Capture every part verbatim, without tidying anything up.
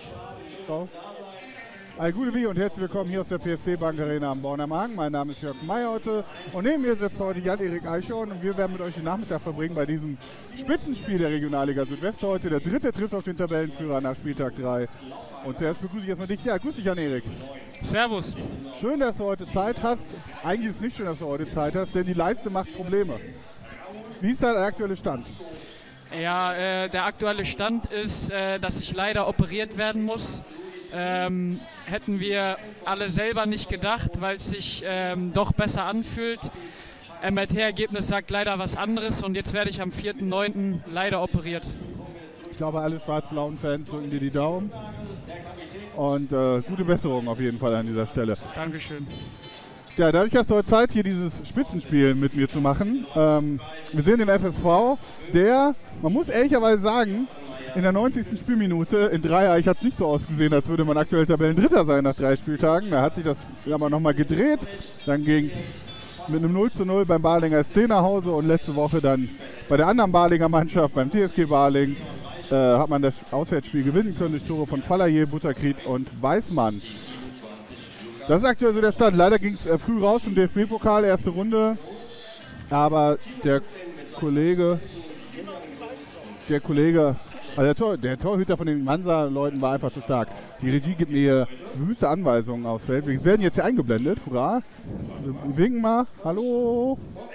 Drauf. Eine gute Wie und herzlich willkommen hier aus der P S C Bank Arena am Bornheimer Hagen. Mein Name ist Jörg Mayholte und neben mir sitzt heute Jan-Erik Eichhorn und wir werden mit euch den Nachmittag verbringen bei diesem Spitzenspiel der Regionalliga Südwest heute. Der dritte trifft auf den Tabellenführer nach Spieltag drei. Und zuerst begrüße ich erstmal dich. Ja, grüß dich Jan-Erik. Servus. Schön, dass du heute Zeit hast. Eigentlich ist es nicht schön, dass du heute Zeit hast, denn die Leiste macht Probleme. Wie ist da der aktuelle Stand? Ja, äh, der aktuelle Stand ist, äh, dass ich leider operiert werden muss. Ähm, hätten wir alle selber nicht gedacht, weil es sich ähm, doch besser anfühlt. M R T-Ergebnis sagt leider was anderes und jetzt werde ich am vierten neunten leider operiert. Ich glaube, alle schwarz-blauen Fans drücken dir die Daumen. Und äh, gute Besserung auf jeden Fall an dieser Stelle. Dankeschön. Ja, dadurch hast du heute Zeit, hier dieses Spitzenspiel mit mir zu machen. Ähm, wir sehen den F S V, der, man muss ehrlicherweise sagen, in der neunzigsten Spielminute in Dreieich hat es nicht so ausgesehen, als würde man aktuell Tabellendritter sein nach drei Spieltagen. Da hat sich das aber nochmal gedreht. Dann ging es mit einem null zu null beim Balinger S C nach Hause und letzte Woche dann bei der anderen Balinger Mannschaft, beim T S G Baling, äh, hat man das Auswärtsspiel gewinnen können durch Tore von Fallaye, Butterkried und Weißmann. Das ist aktuell so der Stand. Leider ging es äh, früh raus im D F B-Pokal, erste Runde. Aber der Kollege, der Kollege, also der, Tor, der Torhüter von den Mansa-Leuten war einfach zu stark. Die Regie gibt mir wüste Anweisungen aufs Feld. Wir werden jetzt hier eingeblendet. Hurra. Wir winken mal. Hallo.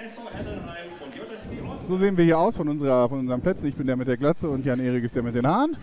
So sehen wir hier aus von, unserer, von unseren Plätzen. Ich bin der mit der Glatze und Jan-Erik ist der mit den Haaren.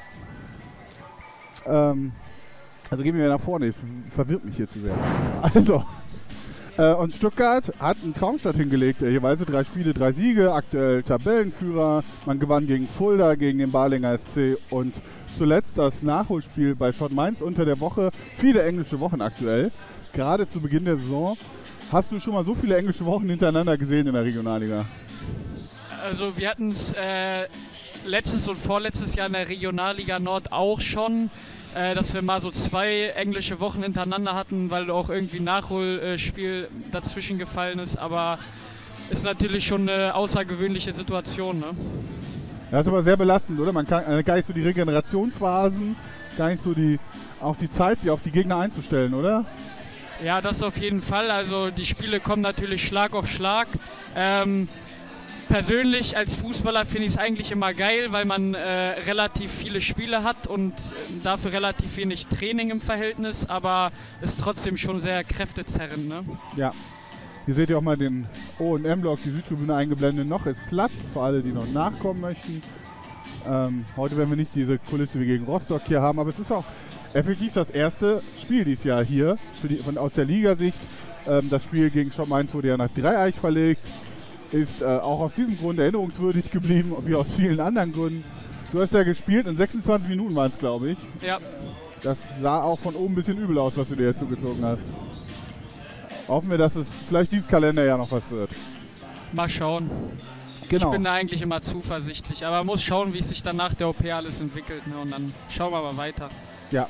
Ähm, also gehen wir nach vorne. Es verwirrt mich hier zu sehr. Also. Äh, und Stuttgart hat einen Traumstart hingelegt. Jeweils drei Spiele, drei Siege, aktuell Tabellenführer. Man gewann gegen Fulda, gegen den Balinger S C und zuletzt das Nachholspiel bei Schott Mainz unter der Woche. Viele englische Wochen aktuell, gerade zu Beginn der Saison. Hast du schon mal so viele englische Wochen hintereinander gesehen in der Regionalliga? Also wir hatten es äh, letztes und vorletztes Jahr in der Regionalliga Nord auch schon, dass wir mal so zwei englische Wochen hintereinander hatten, weil auch irgendwie ein Nachholspiel dazwischen gefallen ist, aber ist natürlich schon eine außergewöhnliche Situation. Ne? Das ist aber sehr belastend, oder? Man kann gar nicht so die Regenerationsphasen, gar nicht so die, auch die Zeit, sich auf die Gegner einzustellen, oder? Ja, das auf jeden Fall. Also die Spiele kommen natürlich Schlag auf Schlag. Ähm, Persönlich als Fußballer finde ich es eigentlich immer geil, weil man äh, relativ viele Spiele hat und äh, dafür relativ wenig Training im Verhältnis, aber ist trotzdem schon sehr kräftezerrend. Ne? Ja, hier seht ihr auch mal den O und M-Block, die Südtribüne eingeblendet. Noch ist Platz für alle, die noch nachkommen möchten. Ähm, heute werden wir nicht diese Kulisse wie gegen Rostock hier haben, aber es ist auch effektiv das erste Spiel dieses Jahr hier für die, von, aus der Ligasicht. Ähm, das Spiel gegen Schott Mainz wurde ja nach Dreieich verlegt. Ist äh, auch aus diesem Grund erinnerungswürdig geblieben, wie aus vielen anderen Gründen. Du hast ja gespielt, in sechsundzwanzig Minuten waren es, glaube ich. Ja. Das sah auch von oben ein bisschen übel aus, was du dir jetzt zugezogen hast. Hoffen wir, dass es vielleicht dieses Kalenderjahr noch was wird. Mal schauen. Genau. Ich bin da eigentlich immer zuversichtlich, aber man muss schauen, wie sich dann nach der O P alles entwickelt. Ne? Und dann schauen wir mal weiter. Ja.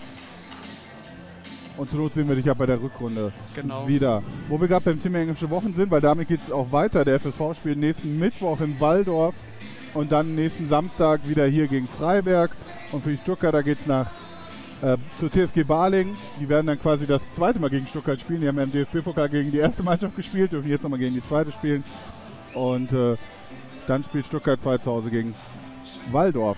Und zur Not sehen wir dich ja bei der Rückrunde genau. wieder. Wo wir gerade beim Thema englische Wochen sind, weil damit geht es auch weiter. Der F S V spielt nächsten Mittwoch in Walldorf und dann nächsten Samstag wieder hier gegen Freiberg. Und für die Stuttgarter geht es nach äh, zur T S G Baling. Die werden dann quasi das zweite Mal gegen Stuttgart spielen. Die haben ja im D F B-Pokal gegen die erste Mannschaft gespielt, dürfen jetzt nochmal gegen die zweite spielen. Und äh, dann spielt Stuttgart zwei zu Hause gegen Walldorf.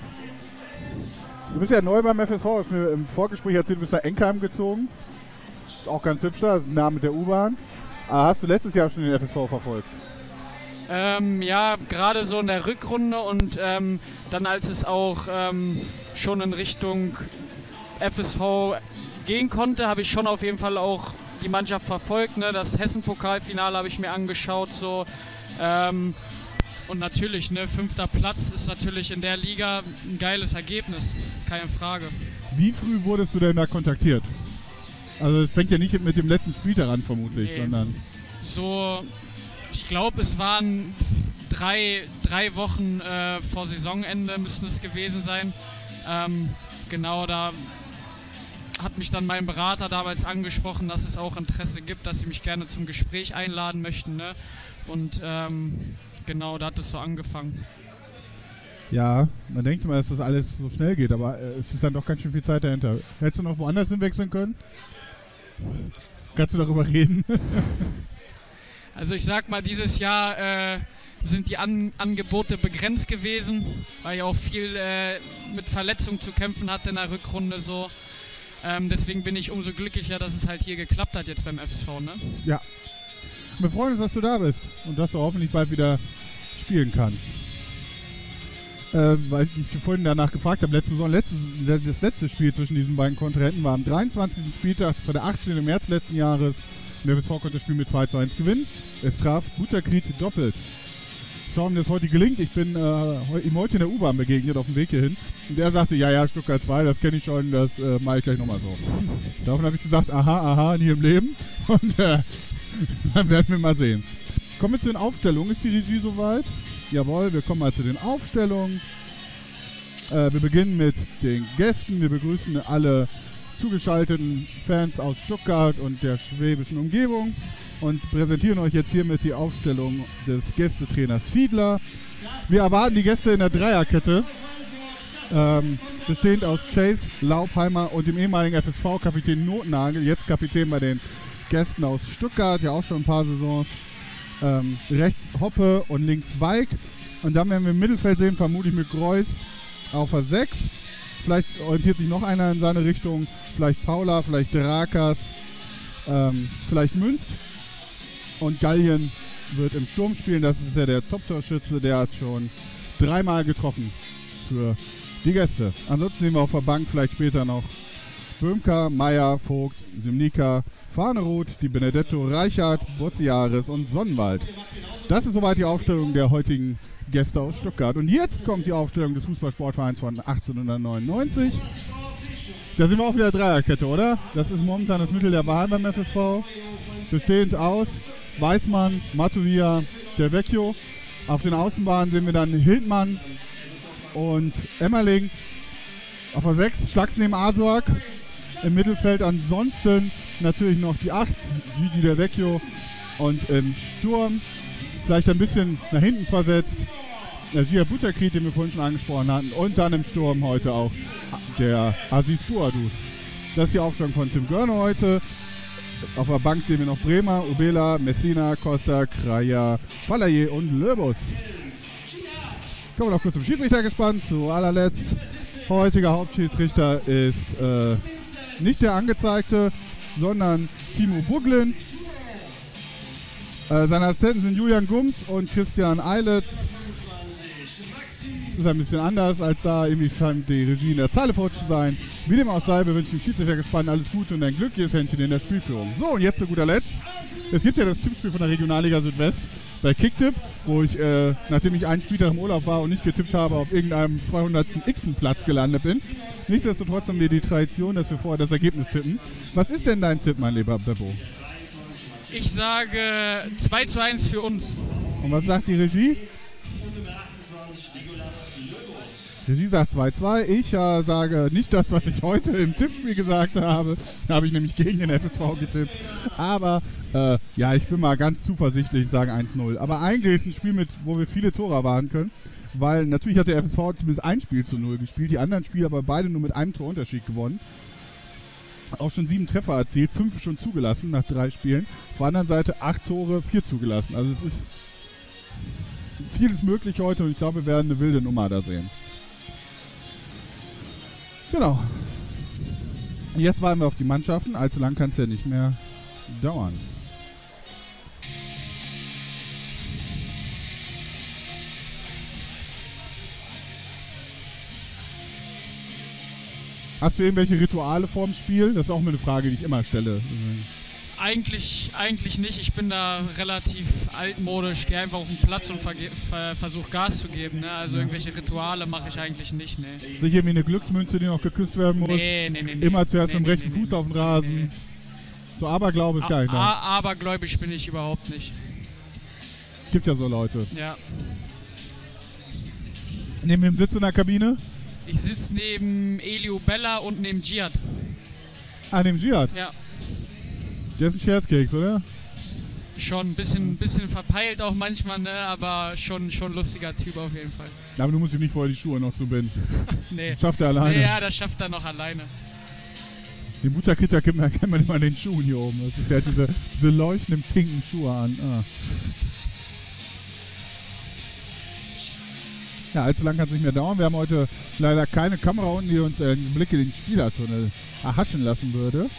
Du bist ja neu beim F S V, hast mir im Vorgespräch erzählt, du bist nach Enkheim gezogen. Ist auch ganz hübsch da, ist nah mit der U-Bahn. Aber hast du letztes Jahr schon den F S V verfolgt? Ähm, ja, gerade so in der Rückrunde und ähm, dann als es auch ähm, schon in Richtung F S V gehen konnte, habe ich schon auf jeden Fall auch die Mannschaft verfolgt. Ne? Das Hessen-Pokalfinale habe ich mir angeschaut. So. Ähm, und natürlich, ne, fünfter Platz ist natürlich in der Liga ein geiles Ergebnis, keine Frage. Wie früh wurdest du denn da kontaktiert? Also es fängt ja nicht mit dem letzten Spieltag an vermutlich, nee. sondern... So, ich glaube es waren drei, drei Wochen äh, vor Saisonende müssten es gewesen sein. Ähm, genau, da hat mich dann mein Berater damals angesprochen, dass es auch Interesse gibt, dass sie mich gerne zum Gespräch einladen möchten. Ne? Und ähm, genau, da hat es so angefangen. Ja, man denkt immer, dass das alles so schnell geht, aber äh, es ist dann doch ganz schön viel Zeit dahinter. Hättest du noch woanders hinwechseln können? Kannst du darüber reden? Also ich sag mal, dieses Jahr äh, sind die An Angebote begrenzt gewesen, weil ich auch viel äh, mit Verletzungen zu kämpfen hatte in der Rückrunde so. Ähm, deswegen bin ich umso glücklicher, dass es halt hier geklappt hat jetzt beim F S V, ne? Ja. Wir freuen uns, dass du da bist und dass du hoffentlich bald wieder spielen kannst. Äh, weil ich vorhin danach gefragt habe, letzte Saison, letztes, das letzte Spiel zwischen diesen beiden Kontrahenten war am dreiundzwanzigsten Spieltag, das war der achtzehnten März letzten Jahres. Und der F S V konnte das Spiel mit zwei zu eins gewinnen. Es traf Butterkrieg doppelt. Schauen, wie das heute gelingt. Ich bin äh, ihm heute in der U-Bahn begegnet, auf dem Weg hierhin. Und er sagte, ja, ja, Stuttgart zwei, das kenne ich schon, das äh, mache ich gleich nochmal so. Davon habe ich gesagt, aha, aha, nie im Leben. Und äh, dann werden wir mal sehen. Kommen wir zu den Aufstellungen. Ist die Regie soweit? Jawohl, wir kommen mal zu den Aufstellungen. Äh, wir beginnen mit den Gästen. Wir begrüßen alle zugeschalteten Fans aus Stuttgart und der schwäbischen Umgebung und präsentieren euch jetzt hiermit die Aufstellung des Gästetrainers Fiedler. Wir erwarten die Gäste in der Dreierkette, ähm, bestehend aus Chase, Laubheimer und dem ehemaligen F S V-Kapitän Notnagel, jetzt Kapitän bei den Gästen aus Stuttgart, ja auch schon ein paar Saisons. Ähm, rechts Hoppe und links Weig. Und dann werden wir im Mittelfeld sehen, vermutlich mit Greuß auf der sechs. Vielleicht orientiert sich noch einer in seine Richtung. Vielleicht Paula, vielleicht Drakas, ähm, vielleicht Münst. Und Gallien wird im Sturm spielen. Das ist ja der Top-Torschütze. Der hat schon dreimal getroffen für die Gäste. Ansonsten sehen wir auf der Bank vielleicht später noch Böhmker, Meier, Vogt, Simnika, Fahneroth, die Benedetto, Reichert, Bozziaris und Sonnenwald. Das ist soweit die Aufstellung der heutigen Gäste aus Stuttgart. Und jetzt kommt die Aufstellung des Fußballsportvereins von achtzehnhundertneunundneunzig. Da sind wir auch wieder Dreierkette, oder? Das ist momentan das Mittel der Wahl beim F S V. Bestehend aus Weißmann, Matuvia, Del Vecchio. Auf den Außenbahnen sehen wir dann Hildmann und Emmerling. Auf der sechs Schlags neben Asuak. Im Mittelfeld ansonsten natürlich noch die acht, Gigi Del Vecchio. Und im Sturm vielleicht ein bisschen nach hinten versetzt der Gia Butterkrieg, den wir vorhin schon angesprochen hatten. Und dann im Sturm heute auch der Aziz Bouadouz. Das ist die Aufstellung von Tim Görner heute. Auf der Bank sehen wir noch Bremer, Ubela, Messina, Costa, Kraja, Falaye und Löbus. Kommen wir noch kurz zum Schiedsrichter gespannt. Zu allerletzt, heutiger Hauptschiedsrichter ist äh, nicht der Angezeigte, sondern Timo Buglin. Äh, seine Assistenten sind Julian Gums und Christian Eilitz. Das ist ein bisschen anders, als da irgendwie scheint die Regie in der Zeile vor zu sein. Wie dem auch sei, wir wünschen dem Schiedsrichter gespannt alles Gute und ein glückliches Händchen in der Spielführung. So, und jetzt zu guter Letzt. Es gibt ja das Tippspiel von der Regionalliga Südwest bei Kicktipp, wo ich, äh, nachdem ich einen Spieltag im Urlaub war und nicht getippt habe, auf irgendeinem zweihundertsten x Platz gelandet bin. Nichtsdestotrotz haben wir die Tradition, dass wir vorher das Ergebnis tippen. Was ist denn dein Tipp, mein lieber Beppo? Ich sage zwei zu eins für uns. Und was sagt die Regie? Die Regie sagt zwei zu zwei. Ich äh, sage nicht das, was ich heute im Tippspiel gesagt habe. Da habe ich nämlich gegen den F S V getippt. Aber äh, ja, ich bin mal ganz zuversichtlich und sage eins zu null. Aber eigentlich ist ein Spiel, mit, wo wir viele Tore erwarten können. Weil natürlich hat der F S V zumindest ein Spiel zu null gespielt. Die anderen Spiele aber beide nur mit einem Torunterschied gewonnen. Auch schon sieben Treffer erzielt, fünf schon zugelassen nach drei Spielen. Auf der anderen Seite acht Tore, vier zugelassen. Also es ist vieles möglich heute und ich glaube, wir werden eine wilde Nummer da sehen. Genau. Und jetzt warten wir auf die Mannschaften. Allzu lang kann es ja nicht mehr dauern. Hast du irgendwelche Rituale vorm Spiel? Das ist auch eine Frage, die ich immer stelle. Eigentlich, eigentlich nicht. Ich bin da relativ altmodisch. Gehe einfach auf den Platz und ver versuche Gas zu geben. Ne? Also ja. Irgendwelche Rituale mache ich eigentlich nicht. Ne. Ist hier irgendwie eine Glücksmünze, die noch geküsst werden muss? Nee, nee, nee. nee. Immer zuerst nee, mit dem nee, rechten nee, Fuß nee, auf den Rasen. Nee. So Aberglaube ist geil. Abergläubisch bin ich überhaupt nicht. Gibt ja so Leute. Ja. Neben wem sitzt du in der Kabine? Ich sitze neben Elio Bella und neben Djihad. Ah, neben Djihad? Ja. Der ist ein Scherzkeks, oder? schon ein bisschen, bisschen verpeilt auch manchmal, ne? Aber schon, schon lustiger Typ auf jeden Fall. Ja, aber du musst ihm nicht vorher die Schuhe noch zubinden. Nee. Das schafft er alleine. Nee, ja, das schafft er noch alleine. Den Butterkitter kennt man, kennt man immer an den Schuhen hier oben. Das ist, der hat diese, diese leuchtenden pinken Schuhe an. Ah. Ja, allzu lang kann es nicht mehr dauern. Wir haben heute leider keine Kamera unten, die uns äh, einen Blick in den Spielertunnel erhaschen lassen würde.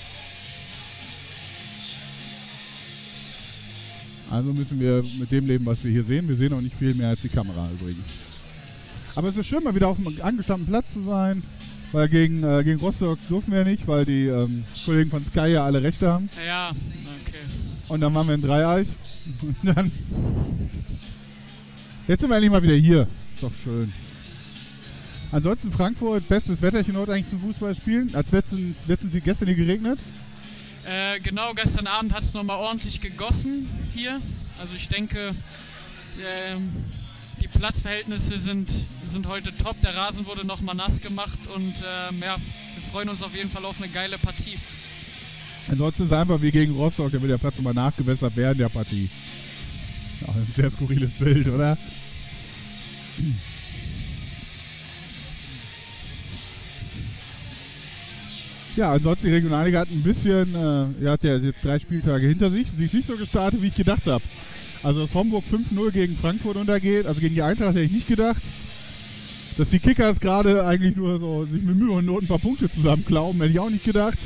Also müssen wir mit dem leben, was wir hier sehen. Wir sehen auch nicht viel mehr als die Kamera übrigens. Aber es ist schön, mal wieder auf einem angestammten Platz zu sein. Weil gegen, äh, gegen Rostock durften wir nicht, weil die ähm, Kollegen von Sky ja alle Rechte haben. Ja, okay. Und dann waren wir in Dreieich. Und dann... Jetzt sind wir endlich mal wieder hier. Ist doch schön. Ansonsten Frankfurt, bestes Wetterchen heute eigentlich zum Fußballspielen. Als letzten, letztens gestern hier geregnet. Äh, genau, gestern Abend hat es nochmal ordentlich gegossen hier. Also ich denke, ähm, die Platzverhältnisse sind, sind heute top. Der Rasen wurde nochmal nass gemacht und ähm, ja, wir freuen uns auf jeden Fall auf eine geile Partie. Ansonsten ist es einfach wie gegen Rostock, da wird der Platz nochmal nachgewässert während der Partie. Ja, ein sehr skurriles Bild, oder? Ja, ansonsten die Regionalliga hat ein bisschen, äh, ihr habt ja jetzt drei Spieltage hinter sich. Sie ist nicht so gestartet, wie ich gedacht habe. Also dass Homburg fünf null gegen Frankfurt untergeht, also gegen die Eintracht hätte ich nicht gedacht. Dass die Kickers gerade eigentlich nur so sich mit Mühe und Not ein paar Punkte zusammenklauben, hätte ich auch nicht gedacht.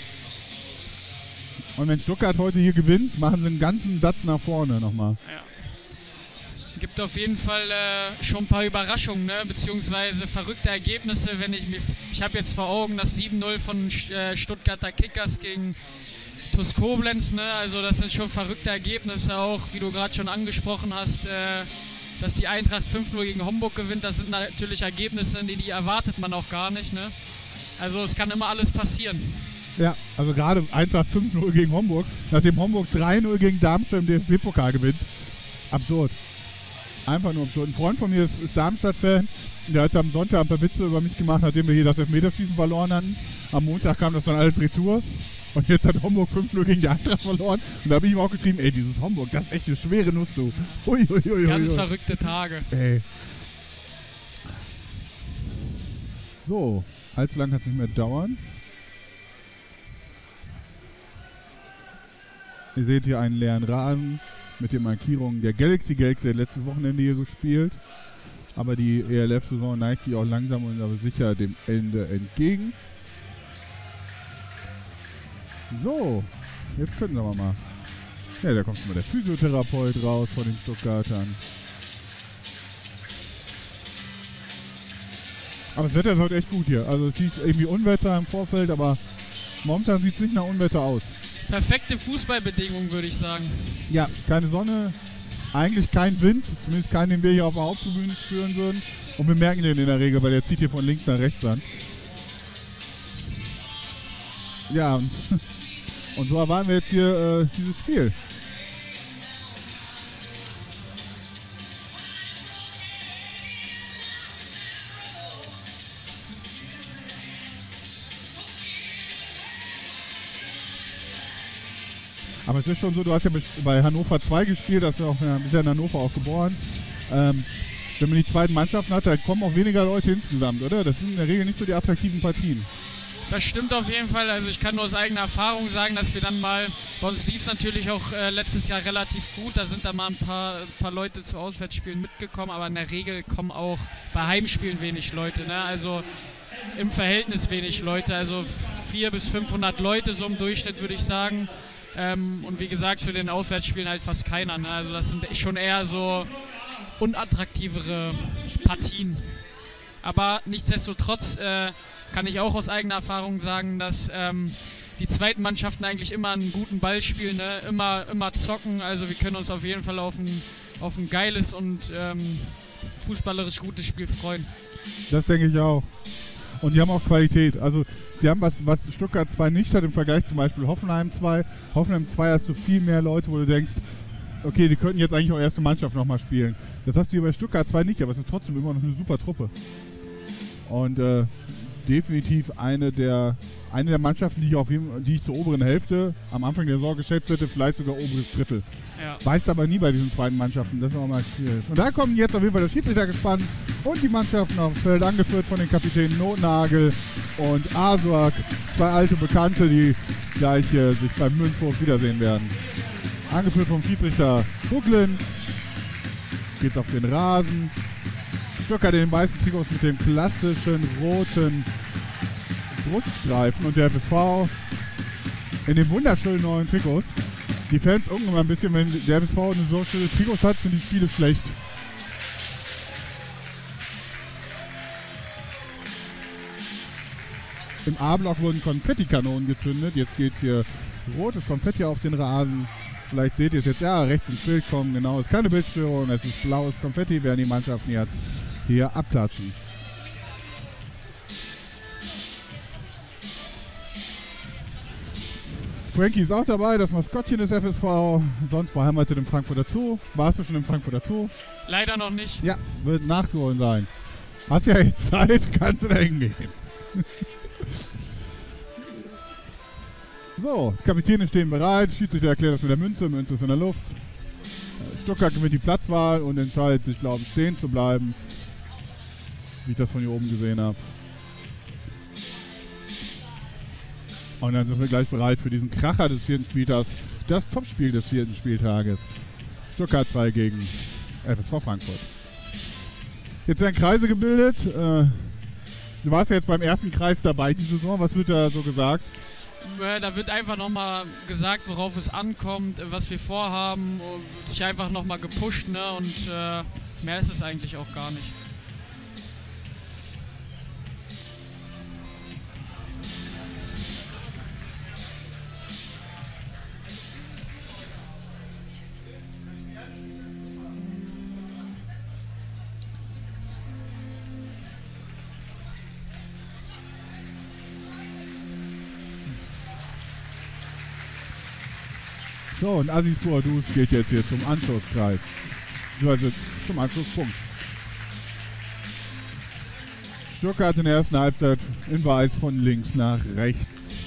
Und wenn Stuttgart heute hier gewinnt, machen sie einen ganzen Satz nach vorne nochmal. Ja. Gibt auf jeden Fall äh, schon ein paar Überraschungen, ne? Beziehungsweise verrückte Ergebnisse. Wenn ich mir, ich habe jetzt vor Augen das sieben null von äh, Stuttgarter Kickers gegen TuS Koblenz, ne? Also das sind schon verrückte Ergebnisse auch, wie du gerade schon angesprochen hast, äh, dass die Eintracht fünf null gegen Homburg gewinnt. Das sind natürlich Ergebnisse, die, die erwartet man auch gar nicht, ne? Also es kann immer alles passieren. Ja, also gerade Eintracht fünf null gegen Homburg, nachdem Homburg drei null gegen Darmstadt im D F B-Pokal gewinnt. Absurd. Einfach nur absurd. Ein Freund von mir ist, ist Darmstadt-Fan. Der hat am Sonntag ein paar Witze über mich gemacht, nachdem wir hier das Elfmeterschießen verloren hatten. Am Montag kam das dann alles retour. Und jetzt hat Homburg fünf null gegen die Eintracht verloren. Und da habe ich ihm auch geschrieben, ey, dieses Homburg, das ist echt eine schwere Nuss, du. Ui, ui, ui, Ganz ui. verrückte Tage. Ey. So, allzu lang kann es nicht mehr dauern. Ihr seht hier einen leeren Rasen mit den Markierungen der Galaxy. Galaxy hat letztes Wochenende hier gespielt. Aber die E L F-Saison neigt sich auch langsam und aber sicher dem Ende entgegen. So, jetzt können wir mal. Ja, da kommt schon mal der Physiotherapeut raus von den Stuttgartern. Aber das Wetter ist heute echt gut hier. Also es hieß irgendwie Unwetter im Vorfeld, aber momentan sieht es nicht nach Unwetter aus. Perfekte Fußballbedingungen, würde ich sagen. Ja, keine Sonne, eigentlich kein Wind, zumindest keinen, den wir hier auf der Haupttribüne spüren würden. Und wir merken den in der Regel, weil der zieht hier von links nach rechts an. Ja, und, und so erwarten wir jetzt hier äh, dieses Spiel. Aber es ist schon so, du hast ja bei Hannover zwei gespielt, hast ja auch ja, bist ja in Hannover auch geboren. Ähm, wenn man die zweiten Mannschaften hat, dann kommen auch weniger Leute insgesamt, oder? Das sind in der Regel nicht so die attraktiven Partien. Das stimmt auf jeden Fall. Also ich kann nur aus eigener Erfahrung sagen, dass wir dann mal, bei uns lief es natürlich auch äh, letztes Jahr relativ gut, da sind da mal ein paar, paar Leute zu Auswärtsspielen mitgekommen, aber in der Regel kommen auch bei Heimspielen wenig Leute, ne? Also im Verhältnis wenig Leute, also vierhundert bis fünfhundert Leute so im Durchschnitt, würde ich sagen. Ähm, und wie gesagt, zu den Auswärtsspielen halt fast keiner, ne? Also das sind schon eher so unattraktivere Partien. Aber nichtsdestotrotz äh, kann ich auch aus eigener Erfahrung sagen, dass ähm, die zweiten Mannschaften eigentlich immer einen guten Ball spielen, ne? immer, immer zocken. Also wir können uns auf jeden Fall auf ein, auf ein geiles und ähm, fußballerisch gutes Spiel freuen. Das denke ich auch. Und die haben auch Qualität. Also die haben was, was Stuttgart zwei nicht hat im Vergleich zum Beispiel Hoffenheim zwei. Hoffenheim zwei hast du viel mehr Leute, wo du denkst, okay, die könnten jetzt eigentlich auch erste Mannschaft nochmal spielen. Das hast du hier bei Stuttgart zwei nicht, aber es ist trotzdem immer noch eine super Truppe. Und äh, definitiv eine der, eine der Mannschaften, die ich, auf jeden, die ich zur oberen Hälfte am Anfang der Saison geschätzt hätte, vielleicht sogar oberes Drittel. Ja. Weiß aber nie bei diesen zweiten Mannschaften, das ist auch mal schwierig. Und da kommen jetzt auf jeden Fall der Schiedsrichter gespannt und die Mannschaften aufs Feld, angeführt von den Kapitänen Notnagel und Asuak, zwei alte Bekannte, die gleich äh, sich beim Münzwurf wiedersehen werden. Angeführt vom Schiedsrichter Bucklin, geht's auf den Rasen. Stuttgart in den weißen Trikots mit dem klassischen roten Bruststreifen und der F S V in den wunderschönen neuen Trikots. Die Fans unken immer ein bisschen, wenn der F S V eine so schöne Trikots hat, sind die Spiele schlecht. Im A-Block wurden Konfettikanonen gezündet. Jetzt geht hier rotes Konfetti auf den Rasen. Vielleicht seht ihr es jetzt, ja, rechts ins Bild kommen. Genau, es ist keine Bildstörung, es ist blaues Konfetti, während die Mannschaften hier, hier abklatschen. Frankie ist auch dabei, das Maskottchen des F S V, sonst beheimatet im Frankfurter Zoo. Warst du schon im Frankfurter Zoo? Leider noch nicht. Ja, wird nachzuholen sein. Hast ja jetzt Zeit, kannst du da hingehen. So, die Kapitäne stehen bereit, Schiedsrichter erklärt das mit der Münze, Münze ist in der Luft. Stuttgart gewinnt die Platzwahl und entscheidet sich, glaube ich, stehen zu bleiben, wie ich das von hier oben gesehen habe. Und dann sind wir gleich bereit für diesen Kracher des vierten Spieltags, das Topspiel des vierten Spieltages. Stuttgart zwei gegen F S V Frankfurt. Jetzt werden Kreise gebildet. Äh, du warst ja jetzt beim ersten Kreis dabei die Saison. Was wird da so gesagt? Da wird einfach nochmal gesagt, worauf es ankommt, was wir vorhaben, sich einfach nochmal gepusht, ne? Und äh, mehr ist es eigentlich auch gar nicht. So, und Aziz Bouadouz geht jetzt hier zum Anschlusskreis. Also zum Anschlusspunkt. Stuttgart in der ersten Halbzeit in Weiß von links nach rechts.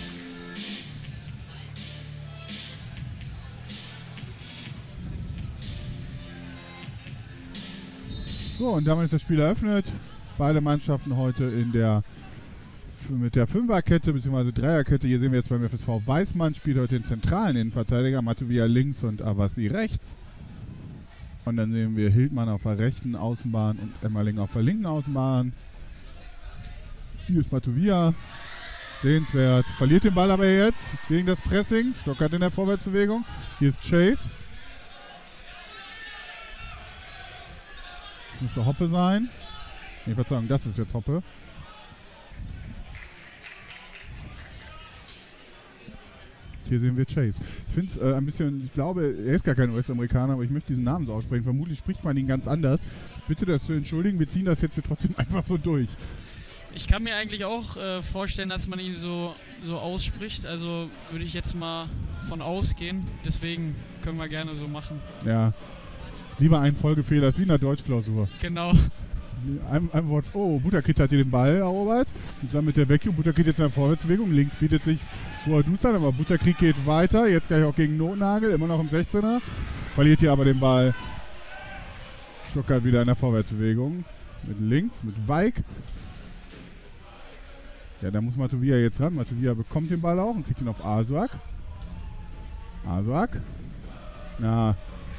So, und damit ist das Spiel eröffnet. Beide Mannschaften heute in der mit der Fünferkette bzw. Dreierkette. Hier sehen wir jetzt beim F S V Weißmann, spielt heute den zentralen Innenverteidiger, Matuvia links und Avassi rechts. Und dann sehen wir Hildmann auf der rechten Außenbahn und Emmerling auf der linken Außenbahn. Hier ist Matuvia. Sehenswert. Verliert den Ball aber jetzt gegen das Pressing. Stuttgart in der Vorwärtsbewegung. Hier ist Chase. Das müsste Hoppe sein. Nee, Verzeihung, das ist jetzt Hoppe. Hier sehen wir Chase. Ich finde es äh, ein bisschen, ich glaube, er ist gar kein U S-Amerikaner, aber ich möchte diesen Namen so aussprechen. Vermutlich spricht man ihn ganz anders. Bitte das zu entschuldigen, wir ziehen das jetzt hier trotzdem einfach so durch. Ich kann mir eigentlich auch äh, vorstellen, dass man ihn so, so ausspricht. Also würde ich jetzt mal von ausgehen. Deswegen können wir gerne so machen. Ja, lieber ein Folgefehler ist wie in der Deutschklausur. Genau. Ein, ein Wort, oh, Butterkit hat hier den Ball erobert. Und dann mit der Vacuum, Butterkit jetzt in der Vorwärtsbewegung. Links bietet sich Bouadouz an, aber Butterkrieg geht weiter. Jetzt gleich auch gegen Notnagel, immer noch im sechzehner. Verliert hier aber den Ball. Stuttgart wieder in der Vorwärtsbewegung. Mit links, mit Weig. Ja, da muss Matuvia jetzt ran. Matuvia bekommt den Ball auch und kriegt ihn auf Asuak. Asuak. Na.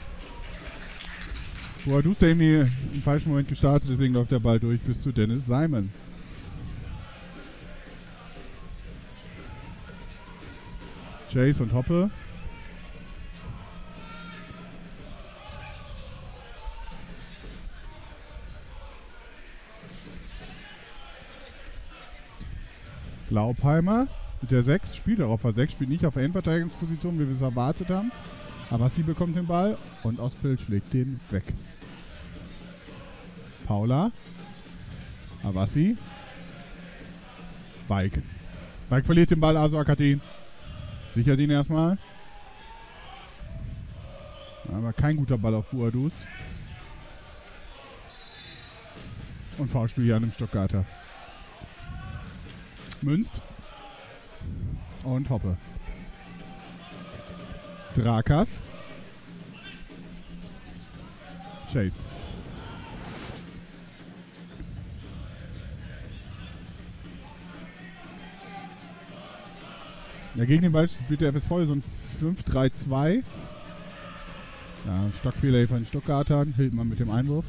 Bouadouz, der irgendwie im falschen Moment gestartet, deswegen läuft der Ball durch bis zu Dennis Simon. Chase und Hoppe. Laubheimer mit der sechs, spielt auch auf der sechs, spielt nicht auf der Endverteidigungsposition, wie wir es erwartet haben. Aber sie bekommt den Ball und Ospel schlägt den weg. Paula. Avassi. Weig. Weig verliert den Ball, Asuak hat ihn. Sichert ihn erstmal. Aber kein guter Ball auf Bouadouz. Und Foulspiel hier an dem Stuttgarter. Münzt. Und Hoppe. Drakas. Chase. Ja, gegen den Ball spielt der F S V so ein fünf drei zwei. Ja, Stockfehler hier von den Stuttgartern. Hildmann mit dem Einwurf.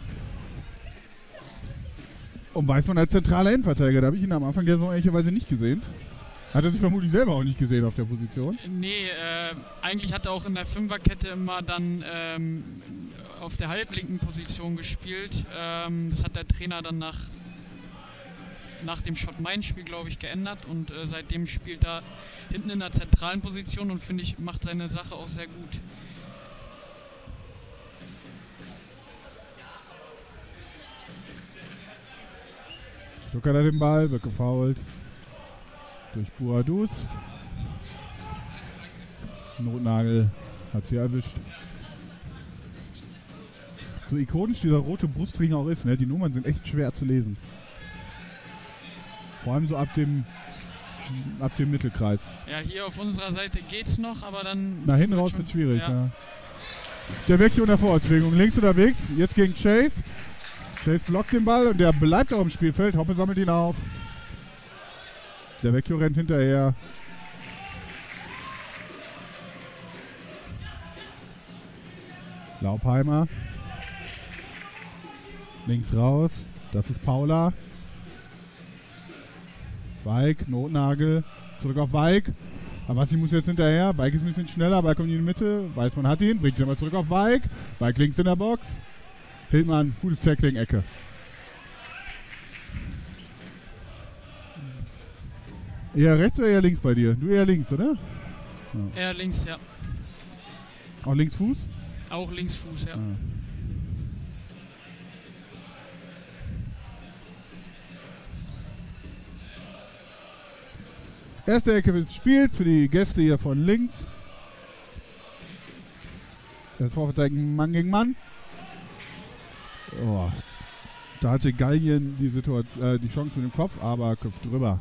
Und Weißmann als zentraler Innenverteidiger. Da habe ich ihn am Anfang der Saison ehrlicherweise nicht gesehen. Hat er sich vermutlich selber auch nicht gesehen auf der Position? Nee, äh, eigentlich hat er auch in der Fünferkette immer dann ähm, auf der halblinken Position gespielt. Ähm, das hat der Trainer dann nach, nach dem Schott-Main-Spiel, glaube ich, geändert. Und äh, seitdem spielt er hinten in der zentralen Position und finde ich, macht seine Sache auch sehr gut. Stuttgart hat den Ball, wird gefoult. Durch Boadus. Notnagel hat sie erwischt. So ikonisch dieser rote Brustring auch ist, ne? Die Nummern sind echt schwer zu lesen. Vor allem so ab dem ab dem Mittelkreis. Ja, hier auf unserer Seite geht's noch, aber dann... Nach hinten raus wird schwierig, ja. ja. Der Vecchio in der Vorwärtsbewegung. Links unterwegs, jetzt gegen Chase. Chase blockt den Ball und der bleibt auch im Spielfeld. Hoppe sammelt ihn auf. Der Vecchio rennt hinterher. Laupheimer. Links raus. Das ist Paula. Weig, Notnagel. Zurück auf Weig. Avassi muss jetzt hinterher. Weig ist ein bisschen schneller. Weig kommt in die Mitte. Weißmann hat ihn. Bringt ihn aber zurück auf Weig. Weig links in der Box. Hildmann, gutes Tackling, Ecke. Eher rechts oder eher links bei dir? Du eher links, oder? Ja. Eher links, ja. Auch Linksfuß? Auch Linksfuß, ja. ja. Erste Ecke des Spiels für die Gäste hier von links. Das Vorverteidigen Mann gegen Mann. Oh. Da hatte Gallien die, Situation, äh, die Chance mit dem Kopf, aber köpft drüber.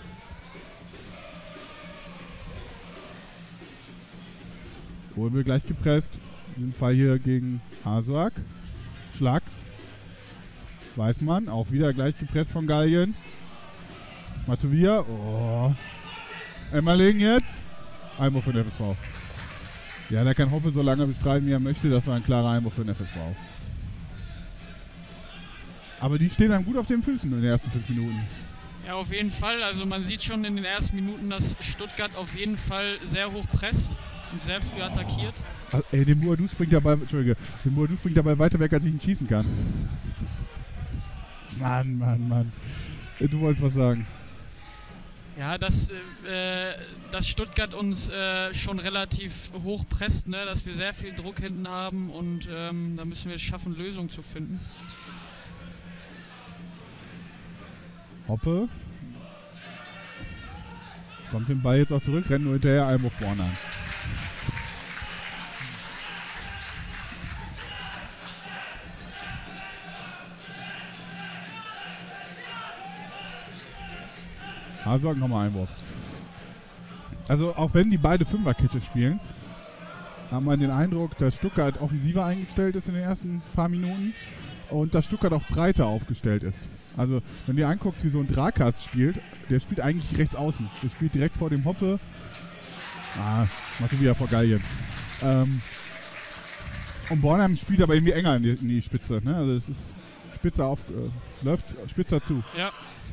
Wurden wir gleich gepresst. In diesem Fall hier gegen Asuak. Schlags. Weißmann, auch wieder gleich gepresst von Gallien. Matovia. Oh. Emmerling jetzt. Einwurf für den F S V. Ja, der kann Hoppe so lange bestreiten, wie er möchte. Das war ein klarer Einwurf für den F S V. Aber die stehen dann gut auf den Füßen in den ersten fünf Minuten. Ja, auf jeden Fall. Also man sieht schon in den ersten Minuten, dass Stuttgart auf jeden Fall sehr hoch presst und sehr früh attackiert. Also, ey, den Boadus springt dabei, Entschuldige, den Boadus springt dabei weiter weg, als ich ihn schießen kann. Mann, Mann, Mann. Du wolltest was sagen. Ja, dass, äh, dass Stuttgart uns äh, schon relativ hoch presst, ne? Dass wir sehr viel Druck hinten haben und ähm, da müssen wir es schaffen, Lösungen zu finden. Hoppe. Kommt den Ball jetzt auch zurück, rennt nur hinterher, Einwurf vorne an. Also nochmal Einwurf. Also auch wenn die beide Fünferkette spielen, haben wir den Eindruck, dass Stuttgart offensiver eingestellt ist in den ersten paar Minuten und dass Stuttgart auch breiter aufgestellt ist. Also wenn du dir anguckst, wie so ein Drakas spielt, der spielt eigentlich rechts außen. Der spielt direkt vor dem Hoppe. Ah, macht er wieder vor Gallien. Ähm, und Bornheim spielt aber irgendwie enger in die, in die Spitze. Ne? Also es ist spitzer auf, äh, läuft spitzer zu. Ja.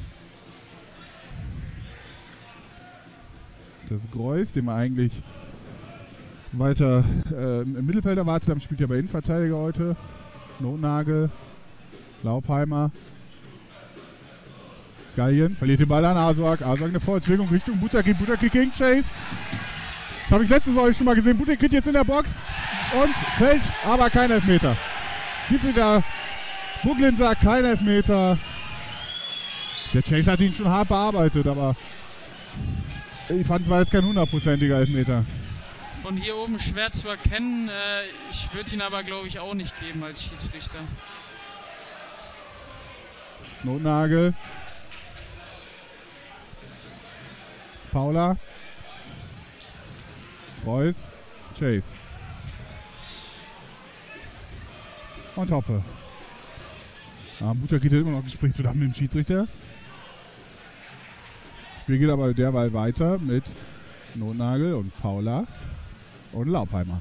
Das ist Greuß, den wir eigentlich weiter äh, im Mittelfeld erwartet haben, spielt ja bei Innenverteidiger heute. Notnagel, Laupheimer, Gallien, verliert den Ball an Asuak. Asuak eine Vorwärtsbewegung Richtung Butterkid, Butterkid gegen Chase. Das habe ich letztes Mal schon mal gesehen. Butterkid jetzt in der Box und fällt, aber kein Elfmeter. Schiedsrichter Buglin sagt kein Elfmeter. Der Chase hat ihn schon hart bearbeitet, aber ich fand es war jetzt kein hundertprozentiger Elfmeter. Von hier oben schwer zu erkennen. Äh, ich würde ihn aber, glaube ich, auch nicht geben als Schiedsrichter. Notnagel. Paula. Reus. Chase. Und Hoppe. Ah, Buta geht immer noch Gesprächsbedarf mit dem Schiedsrichter. Das Spiel geht aber derweil weiter mit Notnagel und Paula und Laupheimer.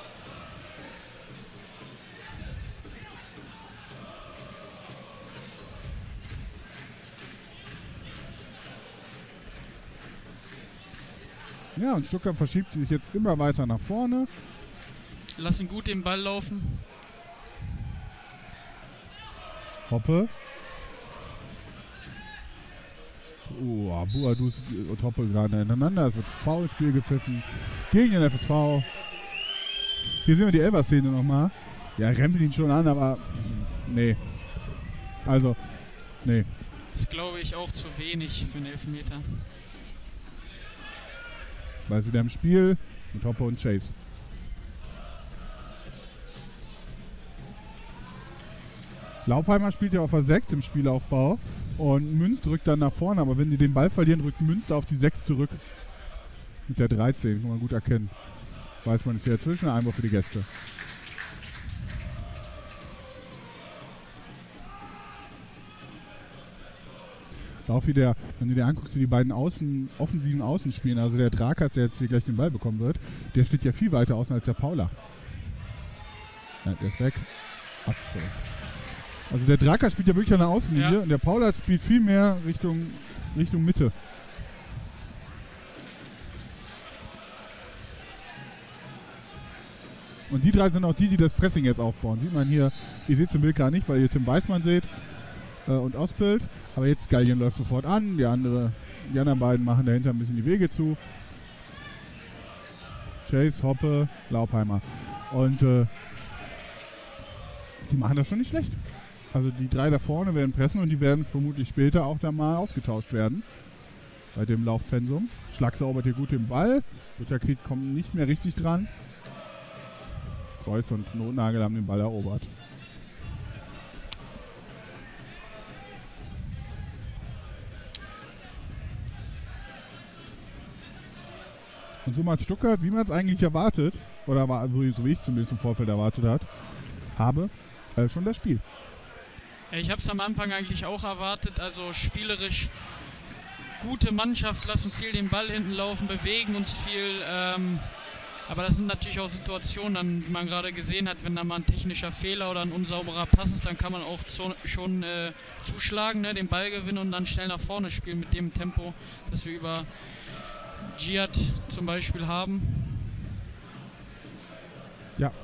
Ja, und Stuttgart verschiebt sich jetzt immer weiter nach vorne. Lassen gut den Ball laufen. Hoppe. Oh, Buadus und Hoppe gerade ineinander. Es wird Foulspiel gepfiffen gegen den F S V. Hier sehen wir die Elfer-Szene nochmal. Ja, rempelt ihn schon an, aber nee. Also, nee. Das glaube ich auch zu wenig für einen Elfmeter. Weil sie da im Spiel mit Hoppe und Chase. Laupheimer spielt ja auf der sechs im Spielaufbau und Münz rückt dann nach vorne, aber wenn sie den Ball verlieren, rückt Münz auf die sechs zurück. Mit der dreizehn, kann man gut erkennen. Weiß man, ist hier dazwischen, einmal für die Gäste. Auch wieder, wenn du dir anguckst, wie die beiden Außen, offensiven Außen spielen, also der Drakas, der jetzt hier gleich den Ball bekommen wird, der steht ja viel weiter außen als der Paula. Ja, der ist weg. Abstoß. Also der Draka spielt ja wirklich an der Außenlinie, ja, und der Paula spielt viel mehr Richtung, Richtung Mitte. Und die drei sind auch die, die das Pressing jetzt aufbauen. Sieht man hier, ihr seht es im Bild gar nicht, weil ihr Tim Weißmann seht äh, und Ausbild. Aber jetzt Gallien läuft sofort an, die, andere, die anderen beiden machen dahinter ein bisschen die Wege zu. Chase, Hoppe, Laupheimer. Und äh, die machen das schon nicht schlecht. Also die drei da vorne werden pressen und die werden vermutlich später auch dann mal ausgetauscht werden. Bei dem Laufpensum. Schlag erobert hier gut den Ball. Butterkrieg kommt nicht mehr richtig dran. Kreuz und Notnagel haben den Ball erobert. Und so macht Stuttgart, wie man es eigentlich erwartet, oder war, so wie ich zumindest im Vorfeld erwartet hat, habe, äh, schon das Spiel. Ich habe es am Anfang eigentlich auch erwartet, also spielerisch gute Mannschaft, lassen viel den Ball hinten laufen, bewegen uns viel, ähm, aber das sind natürlich auch Situationen, dann, wie man gerade gesehen hat, wenn da mal ein technischer Fehler oder ein unsauberer Pass ist, dann kann man auch zu, schon äh, zuschlagen, ne, den Ball gewinnen und dann schnell nach vorne spielen mit dem Tempo, das wir über Giat zum Beispiel haben. Ja.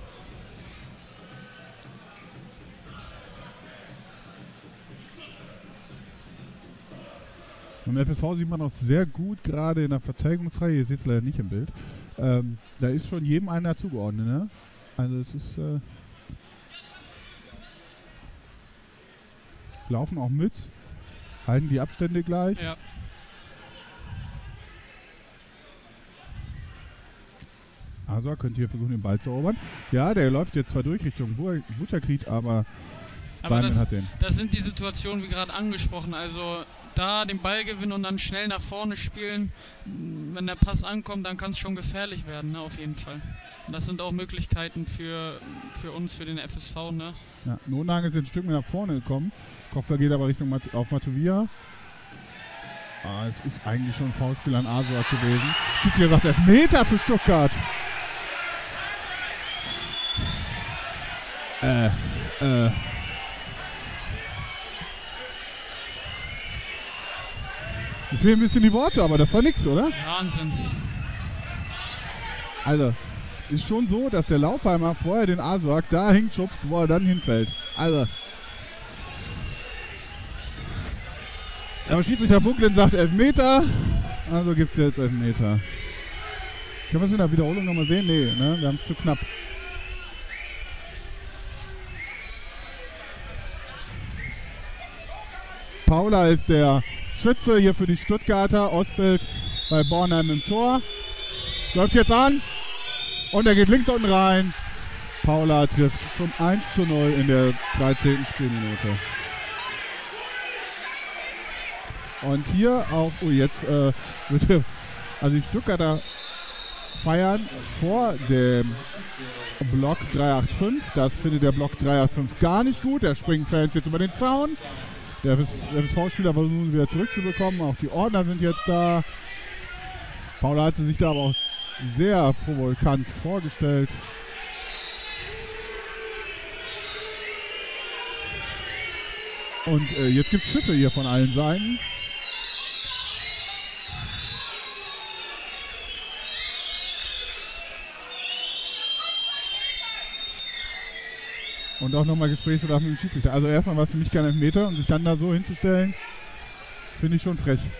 Im F S V sieht man auch sehr gut gerade in der Verteidigungsreihe, ihr seht es leider nicht im Bild, ähm, da ist schon jedem einer zugeordnet, ne? Also es ist, äh, laufen auch mit, halten die Abstände gleich. Ja. Also könnt ihr versuchen, den Ball zu erobern. Ja, der läuft jetzt zwar durch Richtung Butterkrieg, aber, aber Simon das, hat den. Das sind die Situationen, wie gerade angesprochen, also da den Ball gewinnen und dann schnell nach vorne spielen. Wenn der Pass ankommt, dann kann es schon gefährlich werden, ne, auf jeden Fall. Und das sind auch Möglichkeiten für, für uns, für den F S V. Ne? Ja, Notnagel ist jetzt ein Stück mehr nach vorne gekommen. Kopfball geht aber Richtung Mat auf Matovia. Ah, es ist eigentlich schon ein Foulspiel an Asoak gewesen. Schiedsrichter sagt Elfmeter für Stuttgart. Äh, äh. Mir fehlen ein bisschen die Worte, aber das war nix, oder? Wahnsinn. Also, ist schon so, dass der Laupheimer vorher den Asoak da hinschubst, wo er dann hinfällt. Also. Aber Schiedsrichter Bucklin sagt Elfmeter, also gibt es jetzt Elfmeter. Können wir es in der Wiederholung nochmal sehen? Nee, ne? Wir haben es zu knapp. Paula ist der Schütze hier für die Stuttgarter. Ausbild bei Bornheim im Tor. Läuft jetzt an und er geht links unten rein. Paula trifft zum eins zu null in der dreizehnten Spielminute. Und hier auch, oh jetzt äh, wird Also die Stuttgarter feiern vor dem Block drei acht fünf. Das findet der Block drei acht fünf gar nicht gut. Der springen Fans jetzt über den Zaun. Der F S V-Spieler versuchen wieder zurückzubekommen. Auch die Ordner sind jetzt da. Paula hat sich da aber auch sehr provokant vorgestellt. Und äh, jetzt gibt es Pfiffe hier von allen Seiten. Und auch nochmal Gesprächsbedarf mit dem Schiedsrichter. Also erstmal war es für mich kein Elfmeter und sich dann da so hinzustellen, finde ich schon frech.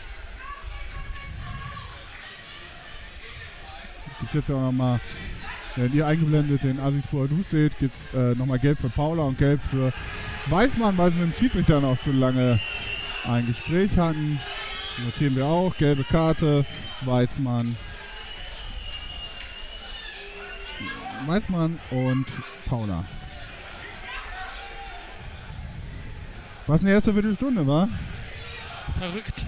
Gibt jetzt auch nochmal, wenn ihr eingeblendet den Aziz Bouadouz seht, gibt es äh, nochmal Gelb für Paula und Gelb für Weißmann, weil sie mit dem Schiedsrichter noch zu lange ein Gespräch hatten. Notieren wir auch, gelbe Karte, Weißmann. Weißmann und Paula. Was eine erste Viertelstunde war? Verrückt.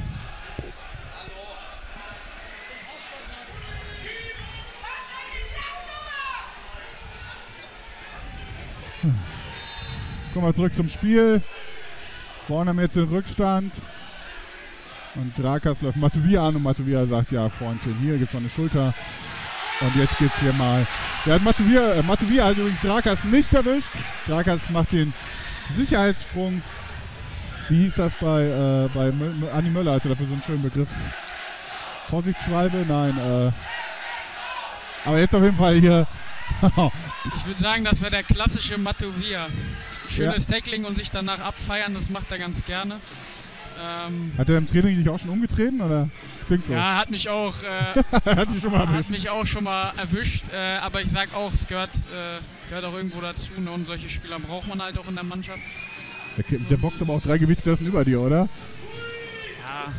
Hm. Kommen wir zurück zum Spiel. Vorne haben wir jetzt den Rückstand. Und Drakas läuft Matuvia an und Matuvia sagt, ja, Freundchen, hier gibt es noch eine Schulter. Und jetzt geht's hier mal. Der hat Matuvia, äh, Matuvia hat übrigens Drakas nicht erwischt. Drakas macht den Sicherheitssprung. Wie hieß das bei, äh, bei Anni Möller, hatte dafür so einen schönen Begriff. Vorsichtsschwalbe? Nein. Äh. Aber jetzt auf jeden Fall hier. Ich würde sagen, das wäre der klassische Matuvia. Schönes ja. Tackling und sich danach abfeiern, das macht er ganz gerne. Ähm, hat er im Training nicht auch schon umgetreten, oder? Das klingt so. Ja, hat mich auch, äh, hat, sich schon mal hat mich auch schon mal erwischt. Äh, aber ich sag auch, es gehört, äh, gehört auch irgendwo dazu. Ne? Und solche Spieler braucht man halt auch in der Mannschaft. Der, der boxt aber auch drei Gewichtsklassen über dir, oder? Ja.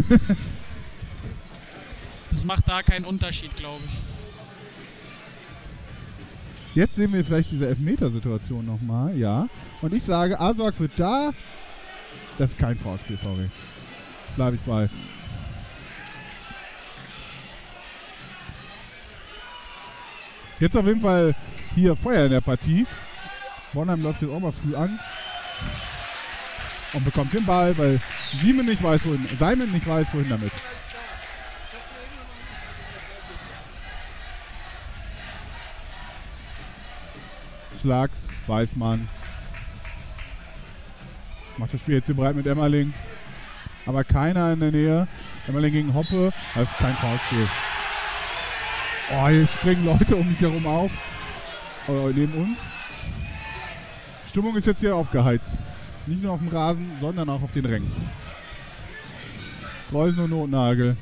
Das macht da keinen Unterschied, glaube ich. Jetzt sehen wir vielleicht diese Elfmetersituation nochmal, ja. Und ich sage, Azuak wird da. Das ist kein Foulspiel, sorry. Bleibe ich bei. Jetzt auf jeden Fall hier Feuer in der Partie. Bornheim läuft jetzt auch mal früh an. Und bekommt den Ball, weil Simon nicht weiß, wohin, Simon nicht weiß, wohin damit. Schlags, Weißmann. Macht das Spiel jetzt hier bereit mit Emmerling. Aber keiner in der Nähe. Emmerling gegen Hoppe. Das ist kein Foulspiel. Oh, hier springen Leute um mich herum auf. Oder neben uns. Stimmung ist jetzt hier aufgeheizt. Nicht nur auf dem Rasen, sondern auch auf den Rängen. Kreuzen und Notnagel.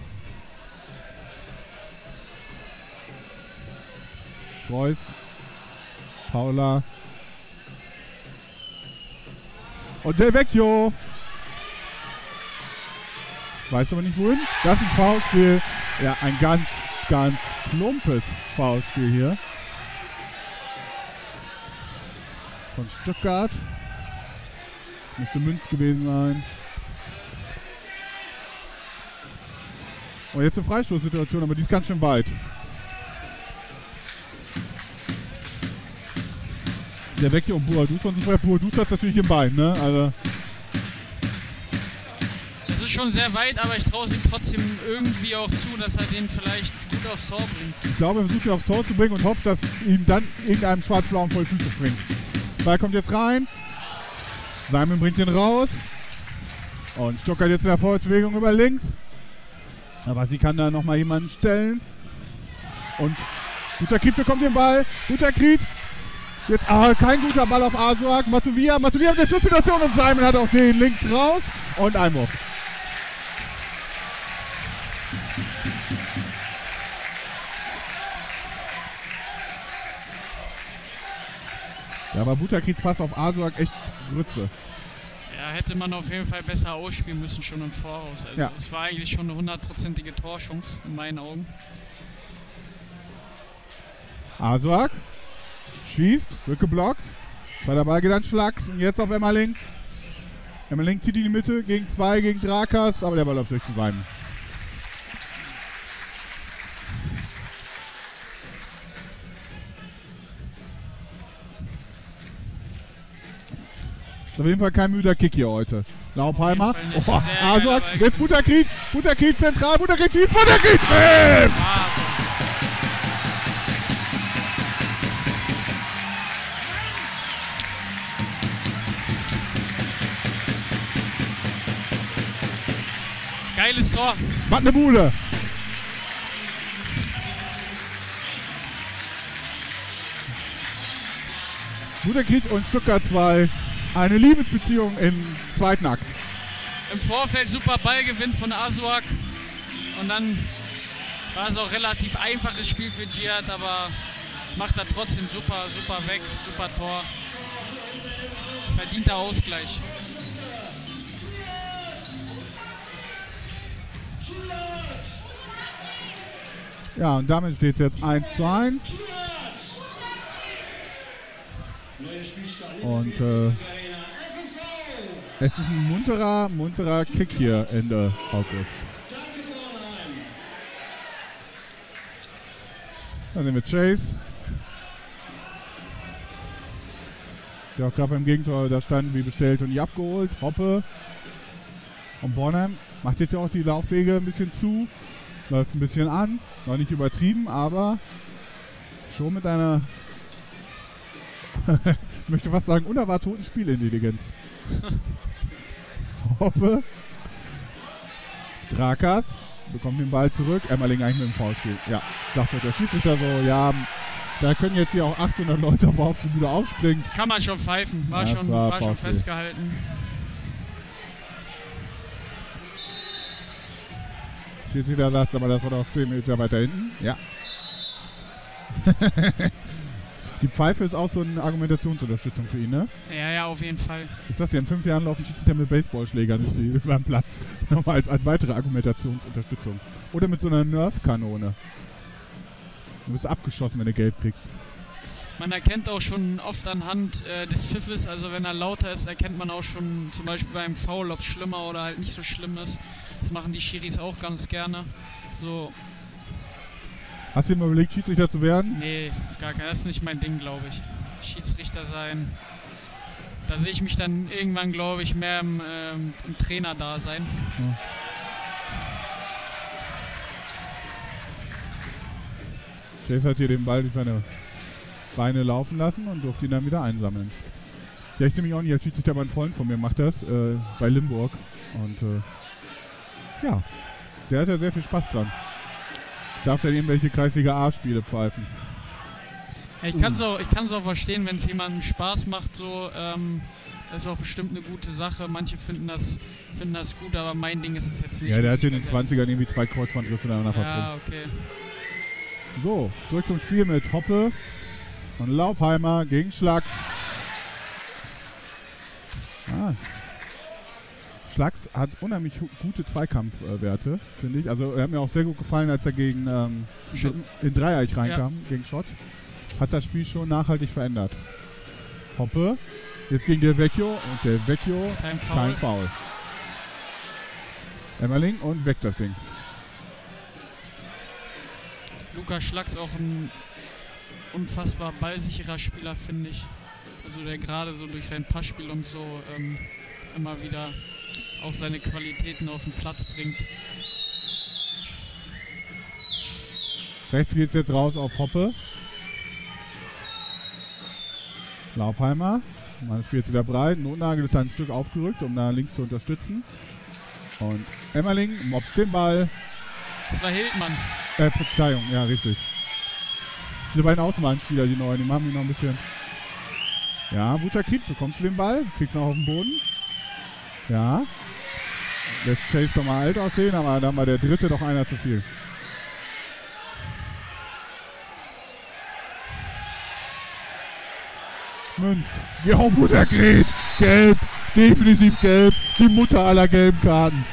Kreuz. Paula. Und Del Vecchio. Weiß aber nicht wohin. Das ist ein Foulspiel. Ja, ein ganz, ganz plumpes Foulspiel hier. Von Stuttgart. Müsste Münz gewesen sein. Und jetzt eine Freistoßsituation, aber die ist ganz schön weit. Der Vecchio und Bouadouz von sich. Bouadouz hat es natürlich im Bein, ne? Also. Das ist schon sehr weit, aber ich traue es ihm trotzdem irgendwie auch zu, dass er den vielleicht gut aufs Tor bringt. Ich glaube, er versucht ihn aufs Tor zu bringen und hofft, dass ihm dann irgendeinem schwarz-blauen voll Füße springt. Ball kommt jetzt rein. Simon bringt den raus. Und Stuttgart jetzt in der Vorwärtsbewegung über links. Aber sie kann da nochmal jemanden stellen. Und Butakrit bekommt den Ball. Butakrit. Jetzt ah, kein guter Ball auf Azuak. Matuvia. Matuvia mit der Schusssituation und Simon hat auch den links raus. Und Einwurf. Ja, aber Butakrits Pass auf Azuak echt Grütze. Ja, hätte man auf jeden Fall besser ausspielen müssen schon im Voraus. Also ja. Es war eigentlich schon eine hundertprozentige Torchance in meinen Augen. Azuak schießt, wird geblockt. Zweiter Ball geht an Schlags und jetzt auf Emmerling. Emmerling zieht in die Mitte gegen zwei, gegen Drakas, aber der Ball läuft durch zu Simon. Ist auf jeden Fall kein müder Kick hier heute. Laupheimer. Auf jeden Fall nicht. Oh, Sehr also geil, jetzt Butterkrieg. Butterkrieg zentral. Butterkrieg schießt. Butterkrieg trifft. Ah, geiles Tor. Was eine Bude. Butterkrieg und Stuttgart zwei. Eine Liebesbeziehung im zweiten Akt. Im Vorfeld super Ballgewinn von Asuak. Und dann war es auch relativ einfaches Spiel für Djihad, aber macht er trotzdem super, super weg, super Tor. Verdienter Ausgleich. Ja, und damit steht es jetzt eins zu eins. Und äh, es ist ein munterer, munterer Kick hier Ende August. Dann sehen wir Chase, der auch gerade beim Gegentor da stand, wie bestellt und nie abgeholt. Hoppe und Bonham macht jetzt ja auch die Laufwege ein bisschen zu, läuft ein bisschen an, noch nicht übertrieben, aber schon mit einer, ich möchte fast sagen, unerwarteten Spielintelligenz. Hoppe, Drakas bekommt den Ball zurück. Emmerling eigentlich mit dem Foulspiel. Ja, sagt der Schiedsrichter so, ja, da können jetzt hier auch achthundert Leute auf der Haupttribüne aufspringen. Kann man schon pfeifen, war, Ja, schon, war war schon Foulspiel. festgehalten. Schiedsrichter sagt, aber das war doch zehn Meter weiter hinten. Ja. Die Pfeife ist auch so eine Argumentationsunterstützung für ihn, ne? Ja, ja, auf jeden Fall. Ich sag's dir, in fünf Jahren laufen Schiedsrichter mit Baseballschlägern durch die- über den Platz. Nochmal als, als weitere Argumentationsunterstützung. Oder mit so einer Nerf-Kanone. Du wirst abgeschossen, wenn du gelb kriegst. Man erkennt auch schon oft anhand äh, des Pfiffes, also wenn er lauter ist, erkennt man auch schon zum Beispiel beim Foul, ob es schlimmer oder halt nicht so schlimm ist. Das machen die Schiris auch ganz gerne. So, Hast du dir mal überlegt, Schiedsrichter zu werden? nee, ist gar kein, das ist nicht mein Ding, glaube ich. Schiedsrichter sein, da sehe ich mich dann irgendwann, glaube ich, mehr im, ähm, im Trainer-Dasein. Chase hat hier den Ball durch seine Beine laufen lassen und durfte ihn dann wieder einsammeln. Ja, ich sehe mich auch nicht als Schiedsrichter, aber ein Freund von mir macht das äh, bei Limburg. Und äh, ja, der hat ja sehr viel Spaß dran. Darf dann irgendwelche Kreisliga A-Spiele pfeifen. Ja, ich kann es auch, ich kann's auch verstehen, wenn es jemandem Spaß macht, so, ähm, das ist auch bestimmt eine gute Sache. Manche finden das, finden das gut, aber mein Ding ist es jetzt nicht. Ja, der muss hat in ich den ganz zwanzigern irgendwie zwei Kreuzbandrisse danach ehrlich- rum. Ja, okay. So, zurück zum Spiel mit Hoppe und Laupheimer gegen Schlags. Ah. Schlags hat unheimlich hu- gute Zweikampfwerte, finde ich. Also er hat mir auch sehr gut gefallen, als er gegen ähm, Schott. in Dreieich reinkam, gegen Schott. Hat das Spiel schon nachhaltig verändert. Hoppe, jetzt gegen Del Vecchio und Del Vecchio Kein Foul. kein Foul. Emmerling und weg das Ding. Lukas Schlags auch ein unfassbar ballsicherer Spieler, finde ich. Also der gerade so durch sein Passspiel und so ähm, immer wieder auch seine Qualitäten auf den Platz bringt. Rechts geht es jetzt raus auf Hoppe. Laupheimer. Man spielt wieder breit. Notnagel ist ein Stück aufgerückt, um da links zu unterstützen. Und Emmerling mobst den Ball. Das war Hildmann. Äh, Verzeihung, ja, richtig. Diese beiden Außenbahnspieler, die neuen, die machen mich noch ein bisschen. Ja, Butterkrieg, bekommst du den Ball? Kriegst du noch auf den Boden? Ja. Lässt Chase doch mal alt aussehen, aber dann war der dritte doch einer zu viel. Münzt. Ja, Butterkrieg. Gelb. Definitiv gelb. Die Mutter aller gelben Karten.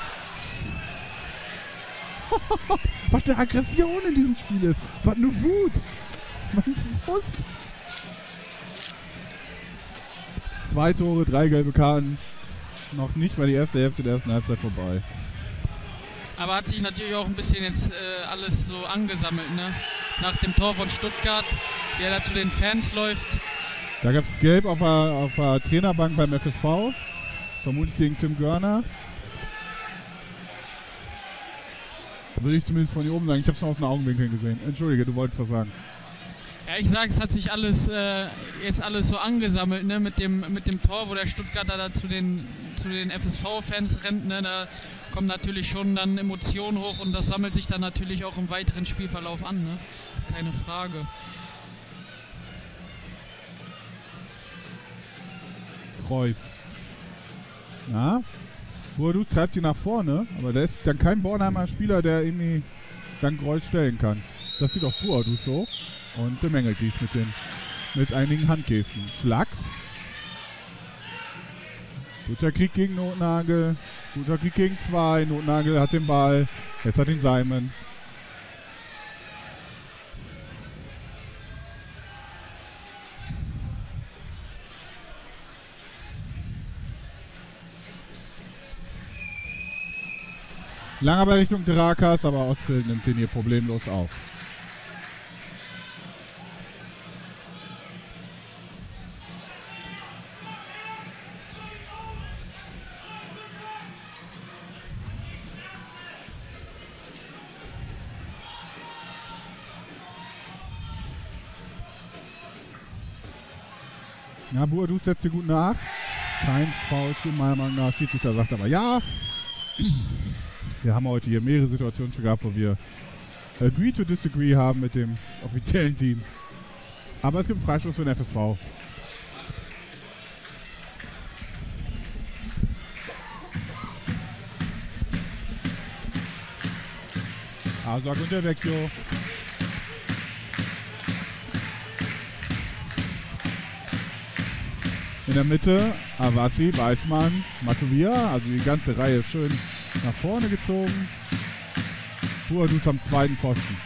Was eine Aggression in diesem Spiel ist. Was eine Wut. Man Frust. Zwei Tore, drei gelbe Karten. Noch nicht mal die erste Hälfte der ersten Halbzeit vorbei. Aber hat sich natürlich auch ein bisschen jetzt äh, alles so angesammelt, ne? Nach dem Tor von Stuttgart, der da zu den Fans läuft. Da gab es Gelb auf der, auf der Trainerbank beim F S V. Vermutlich gegen Tim Görner. Würde ich zumindest von hier oben sagen. Ich habe es nur aus den Augenwinkeln gesehen. Entschuldige, du wolltest was sagen. Ja, ich sage, es hat sich alles äh, jetzt alles so angesammelt, ne, mit dem mit dem Tor, wo der Stuttgarter da zu den zu den F S V-Fans rennt, ne, da kommen natürlich schon dann Emotionen hoch und das sammelt sich dann natürlich auch im weiteren Spielverlauf an, ne? Keine Frage. Kreuz. Ja, Buadus treibt die nach vorne, aber da ist dann kein Bornheimer Spieler, der irgendwie dann Kreuz stellen kann. Das sieht auch Buadus so und bemängelt dies mit, den, mit einigen Handgesten. Schlags. Guter Krieg gegen Notnagel. Guter Krieg gegen zwei. Notnagel hat den Ball. Jetzt hat ihn Simon. Langer bei Richtung Drakas, aber Ostfeld nimmt den hier problemlos auf. Ja, Buadus setzt hier gut nach. Kein Foulspiel, meiner Meinung nach. Schiedsrichter sagt aber ja. Wir haben heute hier mehrere Situationen schon gehabt, wo wir agree to disagree haben mit dem offiziellen Team. Aber es gibt einen Freistoß für den F S V. Azak und der Vecchio. In der Mitte Avasi, Weißmann, Matovia, also die ganze Reihe schön nach vorne gezogen. Buadus am zweiten Pfosten.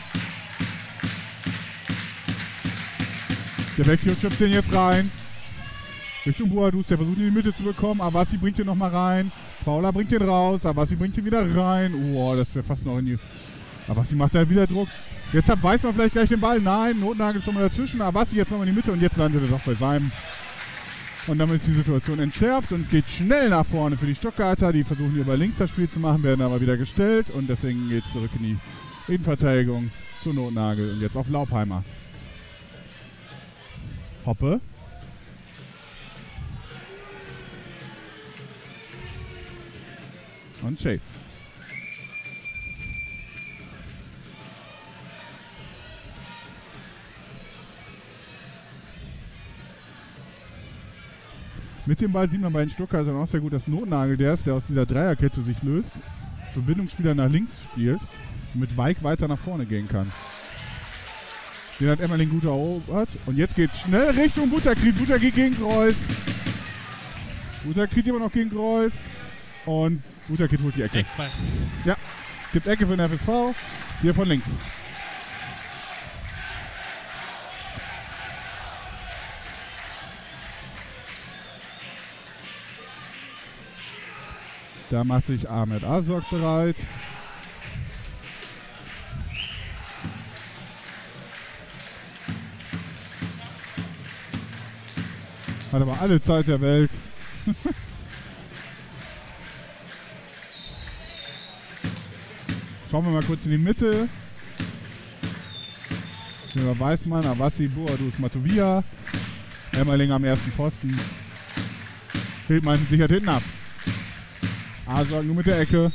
Der Vecchio chippt den jetzt rein. Richtung Buadus, der versucht in die Mitte zu bekommen. Avasi bringt den nochmal rein. Paula bringt den raus. Avasi bringt den wieder rein. Oh, das wäre fast noch in die... Avasi macht da wieder Druck. Jetzt hat Weißmann vielleicht gleich den Ball. Nein, Notnagel ist schon mal dazwischen. Avasi jetzt nochmal in die Mitte und jetzt landet er doch bei seinem. Und damit ist die Situation entschärft und es geht schnell nach vorne für die Stuttgarter. Die versuchen über links das Spiel zu machen, werden aber wieder gestellt und deswegen geht es zurück in die Innenverteidigung zu Notnagel und jetzt auf Laubheimer. Hoppe. Und Chase. Mit dem Ball sieht man bei den Stuttgartern auch sehr gut, dass Notnagel der ist, der aus dieser Dreierkette sich löst, Verbindungsspieler nach links spielt und mit Weig weiter nach vorne gehen kann. Den hat Emmerling gut erobert und jetzt geht es schnell Richtung Butterkrieg. Butterkrieg gegen Kreuz. Butterkrieg immer noch gegen Kreuz und Butterkrieg holt die Ecke. Eckball. Ja, gibt Ecke für den F S V, hier von links. Da macht sich Ahmed Azok bereit. Hat aber alle Zeit der Welt. Schauen wir mal kurz in die Mitte. Hier Weißmann, Avasi, Buadus, Matovia. Emmerling am ersten Pfosten. Hildmann sichert hinten ab. Azok nur mit der Ecke.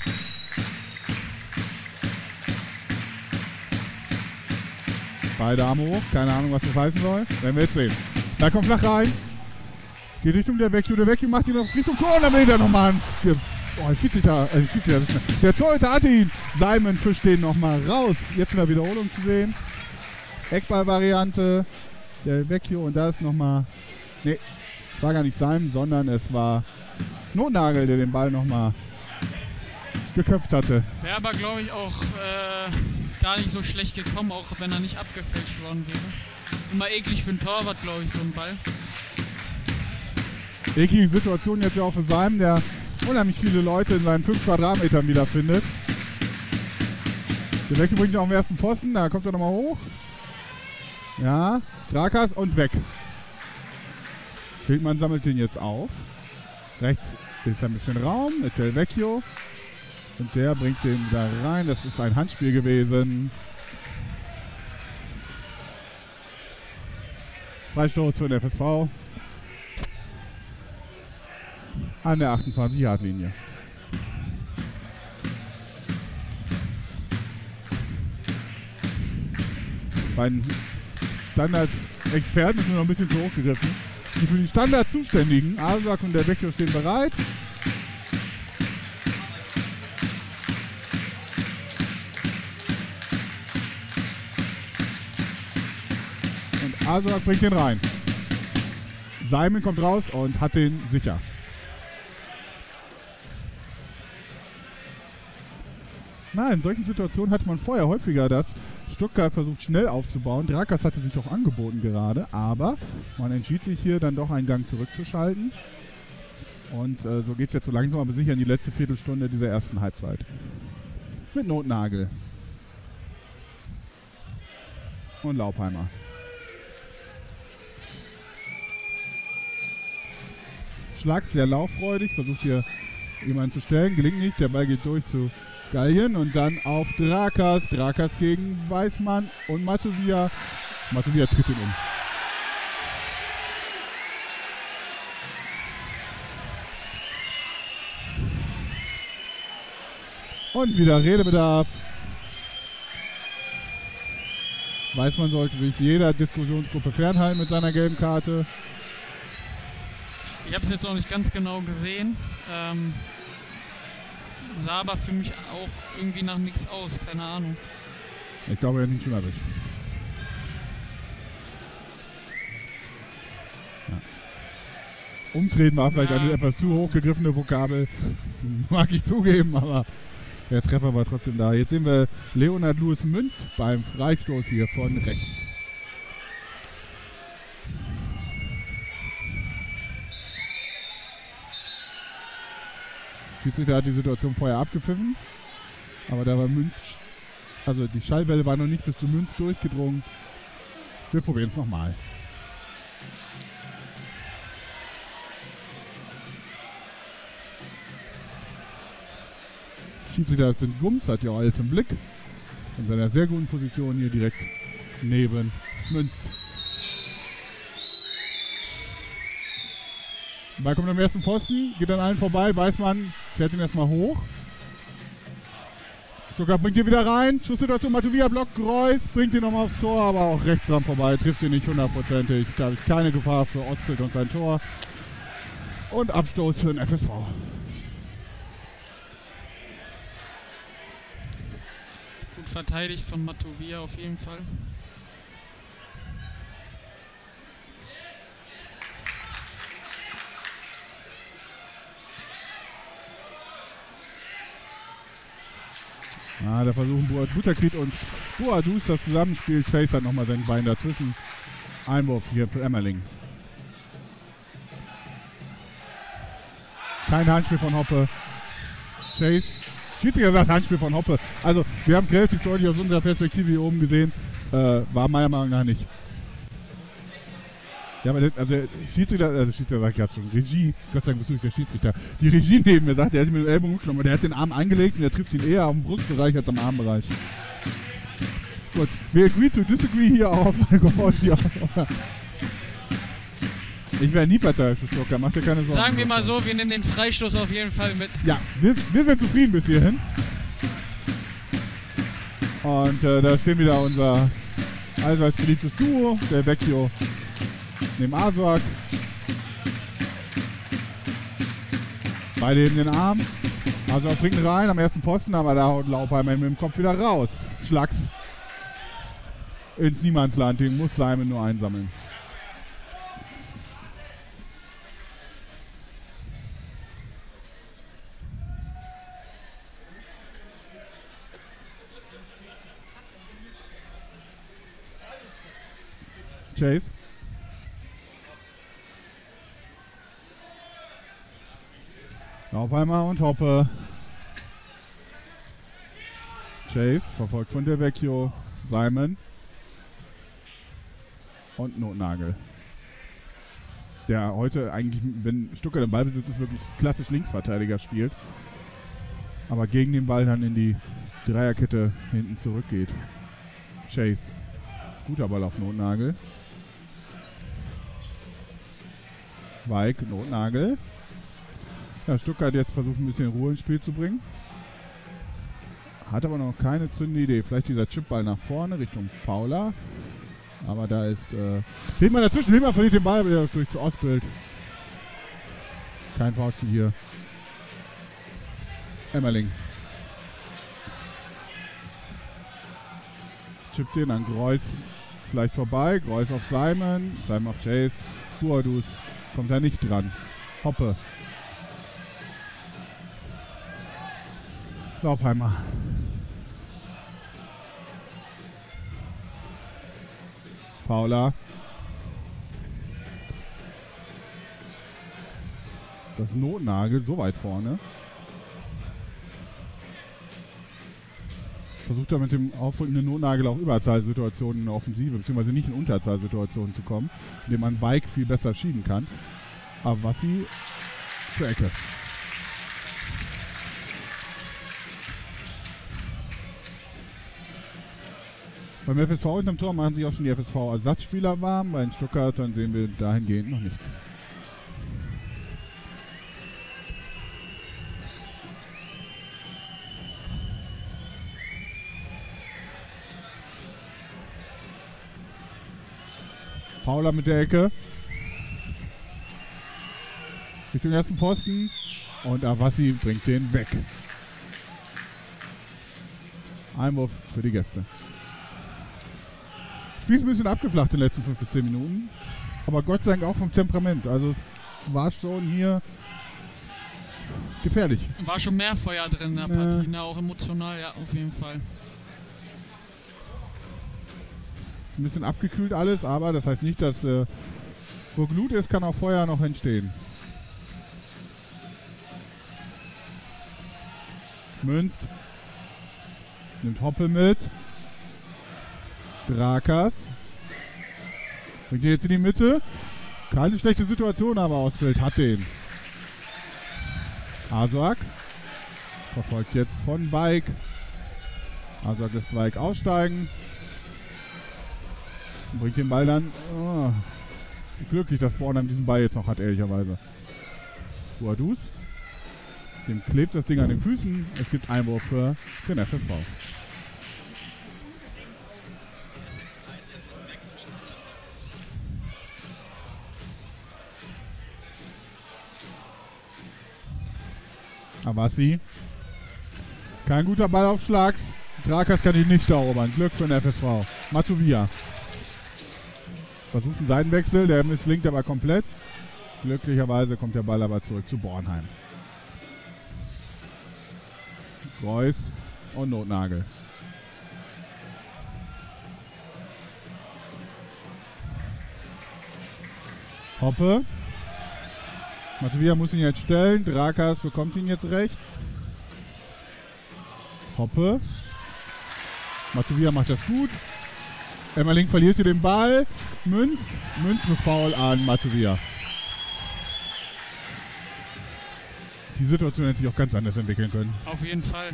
Beide Arme hoch. Keine Ahnung, was das heißen soll. Werden wir jetzt sehen. Da kommt flach rein. Geht Richtung der Vecchio. Der Vecchio macht ihn auf Richtung Tor. Und dann will er nochmal an. Oh, der Schiedsrichter. Äh, Schiedsrichter der Torhüter hat ihn. Simon fischt den nochmal raus. Jetzt in der Wiederholung zu sehen. Eckball-Variante. Der Vecchio. Und da ist nochmal. Nee, es war gar nicht Simon, sondern es war Notnagel, der den Ball nochmal geköpft hatte. Wäre aber, glaube ich, auch äh, gar nicht so schlecht gekommen, auch wenn er nicht abgefälscht worden wäre. Immer eklig für einen Torwart, glaube ich, so ein Ball. Eklige Situation jetzt ja auch für Simon, der unheimlich viele Leute in seinen fünf Quadratmetern wiederfindet. Der Vecchio bringt ihn auf den ersten Pfosten, da kommt er nochmal hoch. Ja, Drakas und weg. Feldmann sammelt den jetzt auf. Rechts ist ein bisschen Raum mit Del Vecchio. Und der bringt den da rein. Das ist ein Handspiel gewesen. Freistoß für den F S V. An der achtundzwanzig-Yard-Linie. Beiden Standard-Experten sind noch ein bisschen zu hoch gegriffen. Die für die Standard zuständigen, Asak und der Vecchio, stehen bereit. Und Asak bringt den rein. Simon kommt raus und hat den sicher. Na, in solchen Situationen hatte man vorher häufiger das. Stuttgart versucht schnell aufzubauen. Drakas hatte sich auch angeboten gerade, aber man entschied sich hier dann doch einen Gang zurückzuschalten. Und äh, so geht es jetzt so langsam aber sicher in die letzte Viertelstunde dieser ersten Halbzeit. Mit Notnagel. Und Laupheimer. Schlags sehr lauffreudig, versucht hier jemanden zu stellen, gelingt nicht, der Ball geht durch zu Gallien und dann auf Drakas. Drakas gegen Weißmann und Matovia. Matovia tritt ihn um. Und wieder Redebedarf. Weißmann sollte sich jeder Diskussionsgruppe fernhalten mit seiner gelben Karte. Ich habe es jetzt noch nicht ganz genau gesehen. Ähm, sah aber für mich auch irgendwie nach nichts aus, keine Ahnung. Ich glaube, er hat ihn schon erwischt. Ja. Umtreten war vielleicht ja. eine etwas zu hoch gegriffene Vokabel. Das mag ich zugeben, aber der Treffer war trotzdem da. Jetzt sehen wir Leonhard Louis Münst beim Freistoß hier von rechts. Schiedsrichter hat die Situation vorher abgepfiffen, aber da war Münz, also die Schallwelle war noch nicht bis zu Münz durchgedrungen. Wir probieren es nochmal. Schiedsrichter den Gumms, hat ja auch alles im Blick. In seiner sehr guten Position hier direkt neben Münz. Der Ball kommt am ersten Pfosten, geht an allen vorbei, Weißmann fährt ihn erstmal hoch. Stuttgart bringt ihn wieder rein, Schusssituation, Matovia blockt Reus, bringt ihn nochmal aufs Tor, aber auch rechts dran vorbei, trifft ihn nicht hundertprozentig. Da ist keine Gefahr für Ostbild und sein Tor. Und Abstoß für den F S V. Gut verteidigt von Matovia auf jeden Fall. Ah, da versuchen Buat Butakrit und Boadus das Zusammenspiel. Chase hat nochmal sein Bein dazwischen. Einwurf hier für Emmerling. Kein Handspiel von Hoppe. Chase. Schiedsrichter sagt Handspiel von Hoppe. Also, wir haben es relativ deutlich aus unserer Perspektive hier oben gesehen. Äh, war meiner Meinung nach nicht. Ja, aber der, also der Schiedsrichter, also Schiedsrichter sagt gerade schon, Regie, Gott sei Dank bist du nicht der Schiedsrichter. Die Regie neben mir sagt, der hat mit dem Ellbogen geklommen, der hat den Arm eingelegt und der trifft ihn eher am Brustbereich als am Armbereich. Gut, wir agree to disagree hier auf Alkohol. Ich wäre nie Partei für Stuttgart, macht dir keine Sorgen. Sagen wir mal so, wir nehmen den Freistoß auf jeden Fall mit. Ja, wir, wir sind zufrieden bis hierhin. Und äh, da stehen wieder unser allseits beliebtes Duo, der Vecchio neben Asak. Beide heben den Arm. Asak bringt ihn rein am ersten Pfosten, aber da haut Laupheimer mit dem Kopf wieder raus. Schlags ins Niemandsland, den muss Simon nur einsammeln. Chase. Laupheimer und Hoppe. Chase, verfolgt von Del Vecchio. Simon. Und Notnagel. der heute eigentlich, wenn Stuttgart im Ballbesitz ist, wirklich klassisch Linksverteidiger spielt. Aber gegen den Ball dann in die Dreierkette hinten zurückgeht. Chase. Guter Ball auf Notnagel. Weig, Notnagel. Ja, Stuttgart jetzt versucht ein bisschen Ruhe ins Spiel zu bringen. Hat aber noch keine zündende Idee. Vielleicht dieser Chipball nach vorne Richtung Paula. Aber da ist äh, Hillmann dazwischen. Hillmann verliert den Ball wieder durch zu Ostbild. Kein Foulspiel hier. Emmerling. Chippt den an Greus vielleicht vorbei. Greus auf Simon. Simon auf Chase. Buadus kommt da nicht dran. Hoppe. Laubheimer. Paula. Das Notnagel so weit vorne. Versucht er mit dem aufrückenden Notnagel auch Überzahlsituationen in der Offensive, beziehungsweise nicht in Unterzahlsituationen zu kommen, indem man Weig viel besser schieben kann. Aber Wassi zur Ecke. Beim F S V unterm Tor machen sich auch schon die F S V-Ersatzspieler warm. Bei den Stuttgartern sehen wir dahingehend noch nichts. Paula mit der Ecke. Richtung ersten Pfosten. Und Avassi bringt den weg. Einwurf für die Gäste. Spiel ist ein bisschen abgeflacht in den letzten fünf bis zehn Minuten. Aber Gott sei Dank auch vom Temperament. Also es war schon hier gefährlich. War schon mehr Feuer drin in der äh. Partie, ne? Auch emotional, ja, auf jeden Fall. Ein bisschen abgekühlt alles, aber das heißt nicht, dass äh, wo Glut ist, kann auch Feuer noch entstehen. Münst nimmt Hoppe mit. Drakas. Bringt ihn jetzt in die Mitte. Keine schlechte Situation, aber Ausbild hat den. Asoak. Verfolgt jetzt von Weig. Asoak lässt Weig aussteigen. Und bringt den Ball dann. Oh, glücklich, dass Bornheim diesen Ball jetzt noch hat, ehrlicherweise. Buadus. Dem klebt das Ding an den Füßen. Es gibt Einwurf für den F S V. Avassi. Kein guter Ballaufschlag. Drakas kann ihn nicht erobern. Glück für den F S V. Matuvia. Versucht einen Seitenwechsel, der misslingt aber komplett. Glücklicherweise kommt der Ball aber zurück zu Bornheim. Reus und Notnagel. Hoppe. Matuvia muss ihn jetzt stellen. Drakas bekommt ihn jetzt rechts. Hoppe. Matuvia macht das gut. Emmerling verliert hier den Ball. Münz. Münz mit Foul an Matuvia. Die Situation hätte sich auch ganz anders entwickeln können. Auf jeden Fall.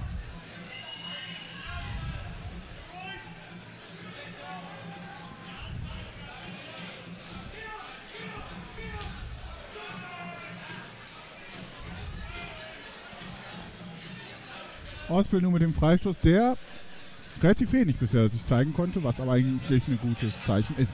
Ausbild nur mit dem Freistoß, der relativ wenig bisher sich zeigen konnte, was aber eigentlich ein gutes Zeichen ist.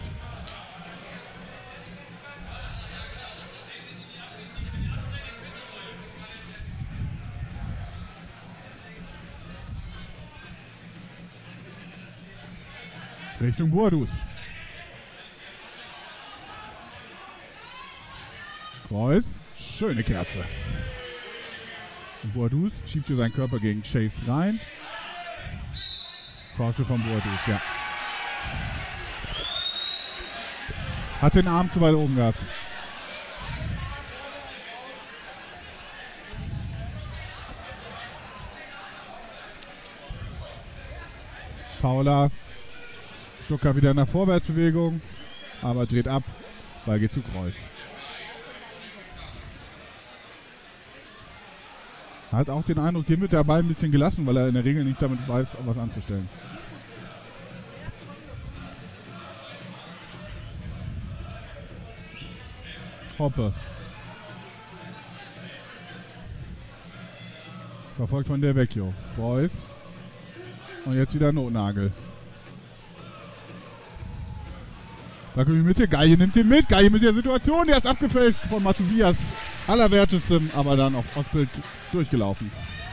Richtung Buadus. Kreuz, schöne Kerze. Und Buadus schiebt hier seinen Körper gegen Chase rein. Foulspiel von Buadus, ja. Hat den Arm zu weit oben gehabt. Paula. Stuttgart wieder in der Vorwärtsbewegung, aber dreht ab Ball geht zu Kreuz. Hat auch den Eindruck, dem wird der Ball ein bisschen gelassen, weil er in der Regel nicht damit weiß, was anzustellen. Hoppe. Verfolgt von der Vecchio. Kreuz. Und jetzt wieder Notnagel. Da kommt die Mitte. Gaie nimmt den mit. Gaie mit der Situation. Der ist abgefälscht von Matusias. Allerwertestem, aber dann auf Ostbild durchgelaufen.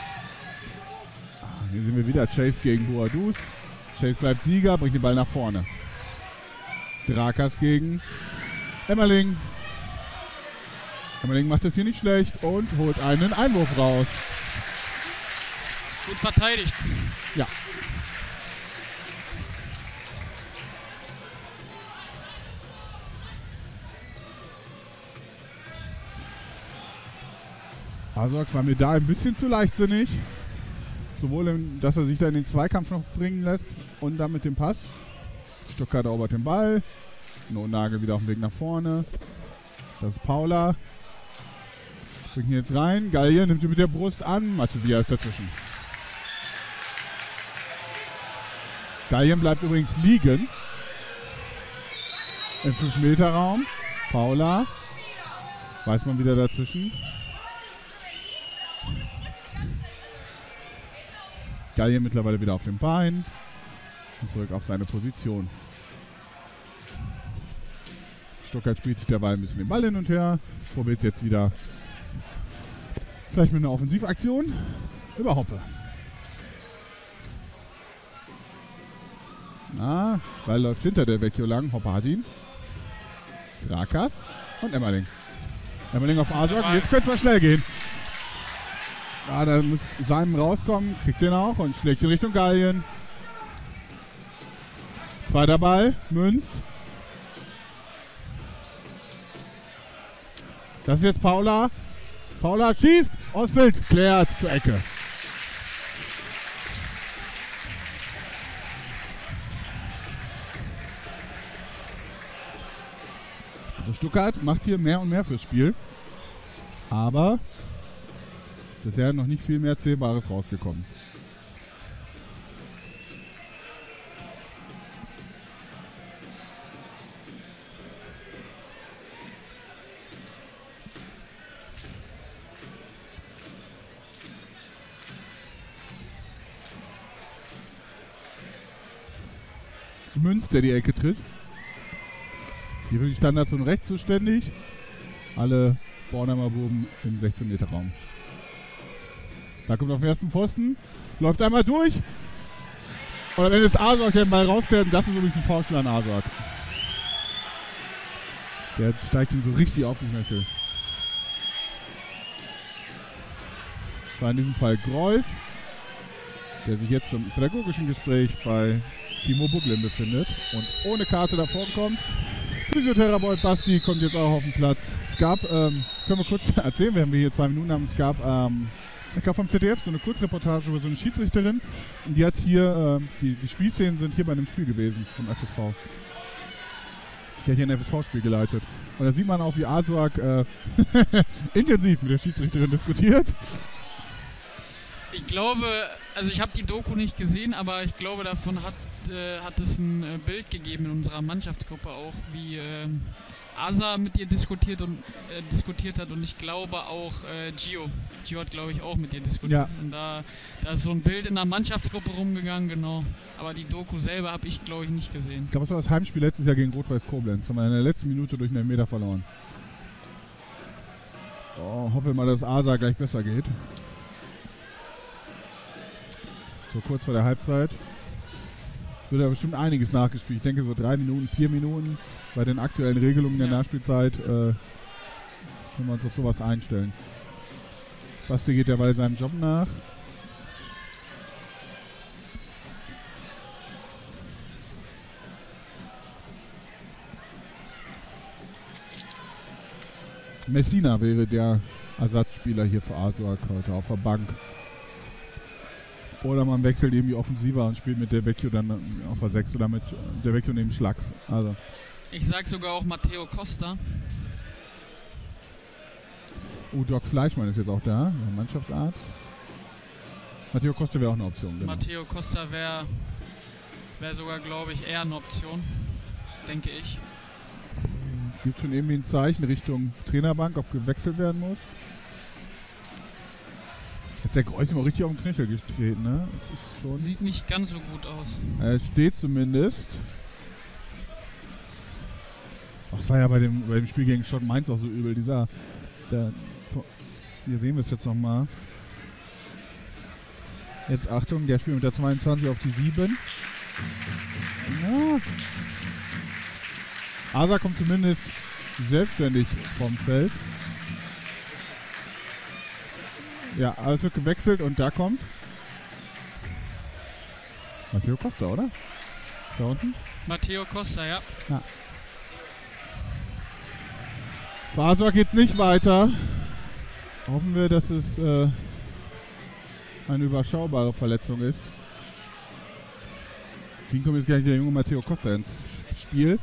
Hier sehen wir wieder Chase gegen Boadus. Chase bleibt Sieger, bringt den Ball nach vorne. Drakas gegen Emmerling. Emmerling macht das hier nicht schlecht und holt einen Einwurf raus. Gut verteidigt. Ja. Also war mir da ein bisschen zu leichtsinnig. Sowohl, im, dass er sich da in den Zweikampf noch bringen lässt und dann mit dem Pass. Stuttgart erobert den Ball. Notnagel wieder auf dem Weg nach vorne. Das ist Paula. Bringt ihn jetzt rein. Gallier nimmt ihn mit der Brust an. Matuvia ist dazwischen. Gallier bleibt übrigens liegen. Im fünf Meter Raum. Paula. Weiß man wieder dazwischen. Gallier mittlerweile wieder auf dem Bein. Und zurück auf seine Position. Stuttgart spielt sich derweil ein bisschen den Ball hin und her. Probiert jetzt wieder vielleicht mit einer Offensivaktion über Hoppe. Ah, Ball läuft hinter der Vecchio lang. Hoppe hat ihn. Drakas und Emmerling. Emmerling auf Azog. Jetzt könnte es mal schnell gehen. Ah, da muss Simon rauskommen. Kriegt den auch und schlägt in Richtung Gallien. Zweiter Ball. Münzt. Das ist jetzt Paula. Paula schießt. Ostbild klärt zur Ecke. Also Stuttgart macht hier mehr und mehr fürs Spiel. Aber bisher noch nicht viel mehr Zählbares rausgekommen. Münz, der die Ecke tritt. Hier für die Standardzone rechts zuständig. Alle Bornheimer Buben im sechzehn Meter Raum. Da kommt auf den ersten Pfosten. Läuft einmal durch. Und am Ende ist Azog, der den Ball rausfährt. Das ist übrigens ein Foulspiel an Azog. Der steigt ihm so richtig auf den Knöchel. Das war in diesem Fall Greuß, der sich jetzt zum pädagogischen Gespräch bei Timo Bublin befindet und ohne Karte davor kommt. Physiotherapeut Basti kommt jetzt auch auf den Platz. Es gab, ähm, können wir kurz erzählen, während wir hier zwei Minuten haben, es gab, ähm, ich glaube vom Z D F, so eine Kurzreportage über so eine Schiedsrichterin. Und die hat hier, ähm, die, die Spielszenen sind hier bei einem Spiel gewesen vom F S V. Die hat hier ein F S V-Spiel geleitet. Und da sieht man auch, wie Azog äh, intensiv mit der Schiedsrichterin diskutiert. Ich glaube, also ich habe die Doku nicht gesehen, aber ich glaube, davon hat, äh, hat es ein äh, Bild gegeben in unserer Mannschaftsgruppe auch, wie äh, Asa mit ihr diskutiert und äh, diskutiert hat und ich glaube auch äh, Gio. Gio hat, glaube ich, auch mit ihr diskutiert. Ja. Und da, da ist so ein Bild in der Mannschaftsgruppe rumgegangen, genau. Aber die Doku selber habe ich, glaube ich, nicht gesehen. Ich glaube, das war das Heimspiel letztes Jahr gegen Rot-Weiß Koblenz. Haben wir in der letzten Minute durch einen Meter verloren. Oh, hoffe mal, dass Asa gleich besser geht. So kurz vor der Halbzeit. Wird ja bestimmt einiges nachgespielt. Ich denke so drei Minuten, vier Minuten. Bei den aktuellen Regelungen der ja. Nachspielzeit äh, können wir uns auf sowas einstellen. Basti geht derweil seinem Job nach. Messina wäre der Ersatzspieler hier für Azog heute auf der Bank. Oder man wechselt eben die Offensive und spielt mit der Vecchio dann auf der sechs oder mit der Vecchio neben Schlags. Also Ich sag sogar auch Matteo Costa. Oh, Doc Fleischmann ist jetzt auch da, der Mannschaftsarzt. Matteo Costa wäre auch eine Option. Genau. Matteo Costa wäre wär sogar, glaube ich, eher eine Option, denke ich. Gibt schon irgendwie ein Zeichen Richtung Trainerbank, ob gewechselt werden muss? Ist der Kreuz immer richtig auf den Knöchel getreten, ne? Das ist schon Sieht nicht ganz so gut aus. Er steht zumindest. Ach, das war ja bei dem, bei dem Spiel gegen Schott Mainz auch so übel. Dieser, der, hier sehen wir es jetzt nochmal. Jetzt Achtung, der spielt mit der zweiundzwanzig auf die sieben. Ja. Asa kommt zumindest selbstständig vom Feld. Ja, alles wird gewechselt und da kommt Matteo Costa, oder? Da unten? Matteo Costa, ja. Ja. Für Asa geht's nicht weiter. Hoffen wir, dass es äh, eine überschaubare Verletzung ist. Wie kommt jetzt gleich der junge Matteo Costa ins Spiel?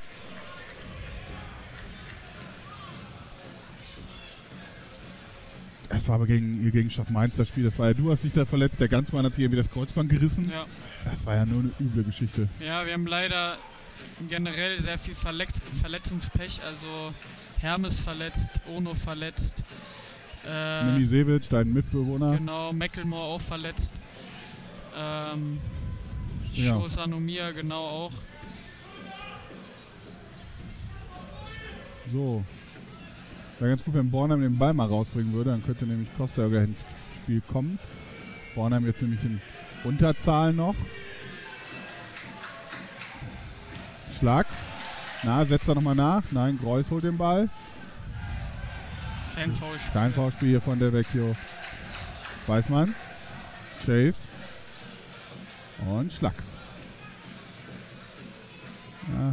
Das war aber gegen, gegen Schott Mainz das Spiel. Das war ja, du hast dich da verletzt, der Ganzmann hat sich irgendwie das Kreuzband gerissen. Ja. Das war ja nur eine üble Geschichte. Ja, wir haben leider generell sehr viel Verletz Verletzungspech. Also Hermes verletzt, Ono verletzt. Äh, Mimicevic, dein Mitbewohner. Genau, Mecklemore auch verletzt. Ähm, Ja. Shosanomia genau auch. So. Wäre ganz gut, wenn Bornheim den Ball mal rausbringen würde, dann könnte nämlich Costa gleich ins Spiel kommen. Bornheim jetzt nämlich in Unterzahl noch. Schlags. Na, setzt er nochmal nach. Nein, Greus holt den Ball. Kein Foulspiel. Kein Foulspiel hier von Del Vecchio. Weißmann. Chase. Und Schlags. Ja.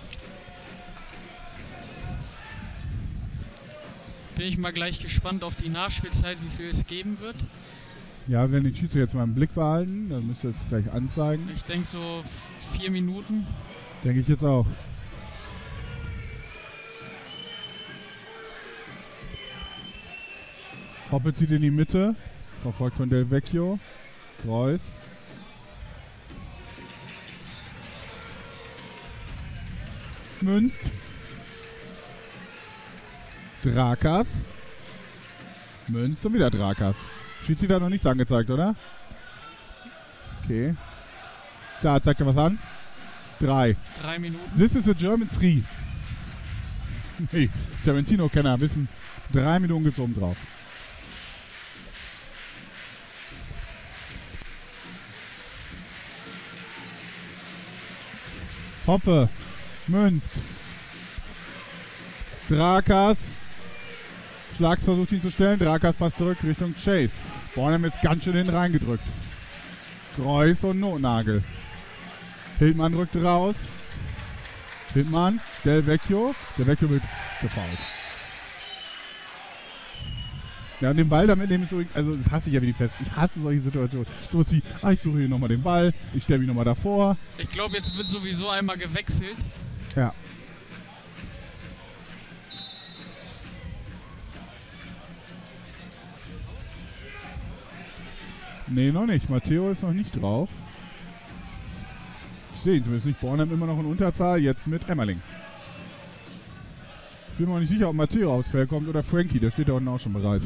Bin ich mal gleich gespannt auf die Nachspielzeit, wie viel es geben wird. Ja, wenn die Schiedsrichter jetzt mal im Blick behalten, dann müsste es gleich anzeigen. Ich denke so vier Minuten. Denke ich jetzt auch. Hoppe zieht in die Mitte, verfolgt von Del Vecchio. Kreuz. Münzt. Drakas. Münzt und wieder Drakas. Schiedsrichter hat noch nichts angezeigt, oder? Okay. Da zeigt er was an. Drei. Drei Minuten. This is a German three. Nee, Tarantino-Kenner wissen, drei Minuten gibt's oben drauf. Hoppe. Münzt. Drakas. Schlags versucht ihn zu stellen. Drakas passt zurück Richtung Chase. Bornheim jetzt ganz schön hinten reingedrückt. Kreuz und Notnagel. Hildmann rückt raus. Hildmann. Del Vecchio. Del Vecchio wird gefoult. Ja, und den Ball damit nehme ich so, also das hasse ich ja wie die Pest. Ich hasse solche Situationen. Sowas wie, ah, ich berühre nochmal den Ball, ich stelle mich nochmal davor. Ich glaube, jetzt wird sowieso einmal gewechselt. Ja. Nee, noch nicht. Matteo ist noch nicht drauf. Ich sehe ihn zumindest nicht. Bornheim immer noch in Unterzahl, jetzt mit Emmerling. Ich bin mir auch nicht sicher, ob Matteo aufs Feld kommt oder Frankie, der steht da unten auch schon bereit.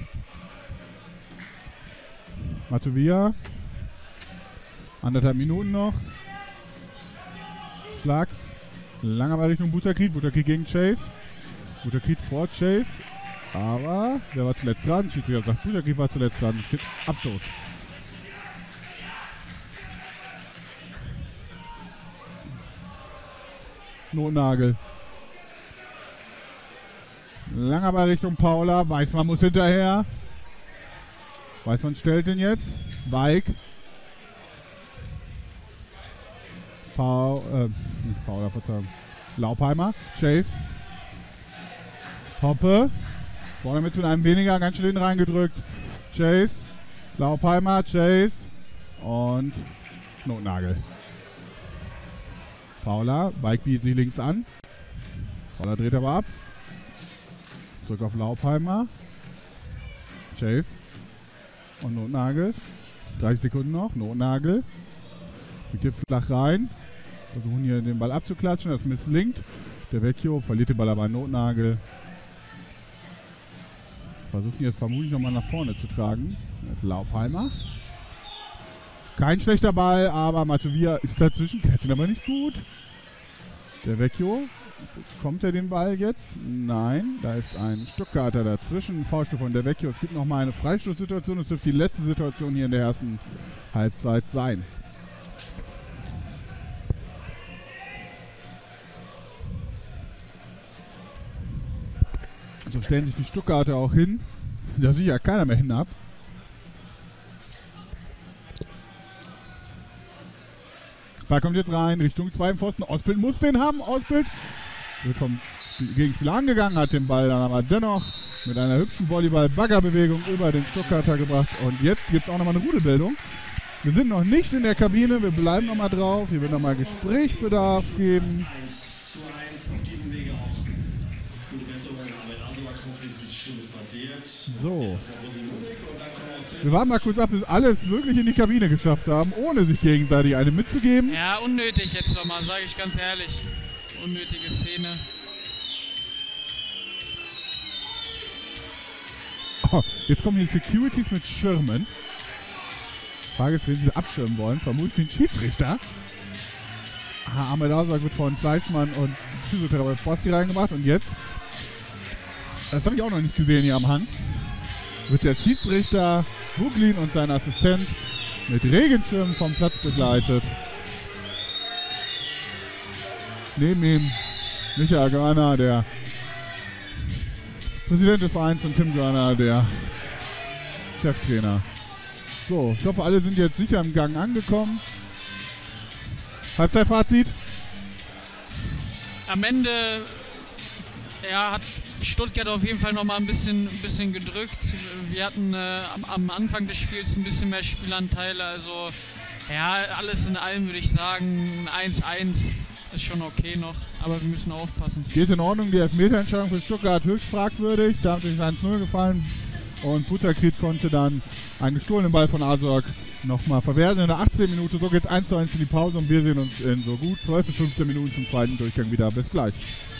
Matovia. Anderthalb Minuten noch. Schlags. Langer Ball Richtung Butakrit. Butakrit gegen Chase. Butakrit vor Chase. Aber wer war zuletzt dran? Schiedsrichter sagt, Butakrit war zuletzt dran. Es gibt Abstoß. Notnagel. Langer Ball Richtung Paula. Weißmann muss hinterher. Weißmann stellt den jetzt. Weig. Paul, äh, nicht Paula, Verzeihung. Laupheimer. Chase. Hoppe. Vorne mit einem weniger, ganz schön hinten reingedrückt. Chase. Laupheimer. Chase. Und Notnagel. Paula. Weig bietet sich links an. Paula dreht aber ab. Zurück auf Laubheimer. Chase. Und Notnagel. dreißig Sekunden noch. Notnagel. Mit dir flach rein. Versuchen hier den Ball abzuklatschen. Das misslingt. Der Vecchio verliert den Ball aber an Notnagel. Versucht ihn jetzt vermutlich nochmal nach vorne zu tragen. Mit Laubheimer. Kein schlechter Ball, aber Matovia ist dazwischen. Catchen aber nicht gut. Der Vecchio. Kommt er den Ball jetzt? Nein, da ist ein Stuttgarter dazwischen. Foulspiel von der Vecchio. Es gibt nochmal eine Freistoßsituation. Es dürfte die letzte Situation hier in der ersten Halbzeit sein. So stellen sich die Stuttgarter auch hin. Da sieht ja keiner mehr hinab. Ball kommt jetzt rein, Richtung zwei im Pfosten. Osbild muss den haben. Osbild wird vom Gegenspieler angegangen, hat den Ball dann aber dennoch mit einer hübschen Volleyball-Baggerbewegung über den Stuttgarter gebracht. Und jetzt gibt es auch nochmal eine Rudelbildung. Wir sind noch nicht in der Kabine, wir bleiben nochmal drauf. Hier wird nochmal Gesprächsbedarf geben. eins zu eins auf diesem Wege auch. Gute Besserung, aber Asobak hoffentlich ist nichts Schlimmes passiert. So. Wir warten mal kurz ab, bis alle es wirklich in die Kabine geschafft haben, ohne sich gegenseitig eine mitzugeben. Ja, unnötig jetzt nochmal, sage ich ganz ehrlich. Unnötige Szene. Oh, jetzt kommen hier Securities mit Schirmen. Frage ist, wen sie abschirmen wollen. Vermutlich den Schiedsrichter. Ah, Ahmed Asobak wird von Fleischmann und Physiotherapeut Forsti reingebracht. Und jetzt, das habe ich auch noch nicht gesehen hier am Hang, wird der Schiedsrichter Buglin und sein Assistent mit Regenschirmen vom Platz begleitet. Neben ihm Michael Görner, der Präsident des Vereins, und Tim Görner, der Cheftrainer. So, ich hoffe, alle sind jetzt sicher im Gang angekommen. Halbzeitfazit? Am Ende ja, hat Stuttgart auf jeden Fall nochmal ein bisschen, ein bisschen gedrückt. Wir hatten äh, am, am Anfang des Spiels ein bisschen mehr Spielanteile. Also ja, alles in allem würde ich sagen, eins eins ist schon okay noch, aber wir müssen aufpassen. Geht in Ordnung, die Elfmeterentscheidung für Stuttgart höchst fragwürdig. Da hat sich eins null gefallen und Butakrit konnte dann einen gestohlenen Ball von Asobak nochmal verwerten in der achtzehnten Minute. So geht es eins zu eins in die Pause und wir sehen uns in so gut zwölf bis fünfzehn Minuten zum zweiten Durchgang wieder. Bis gleich.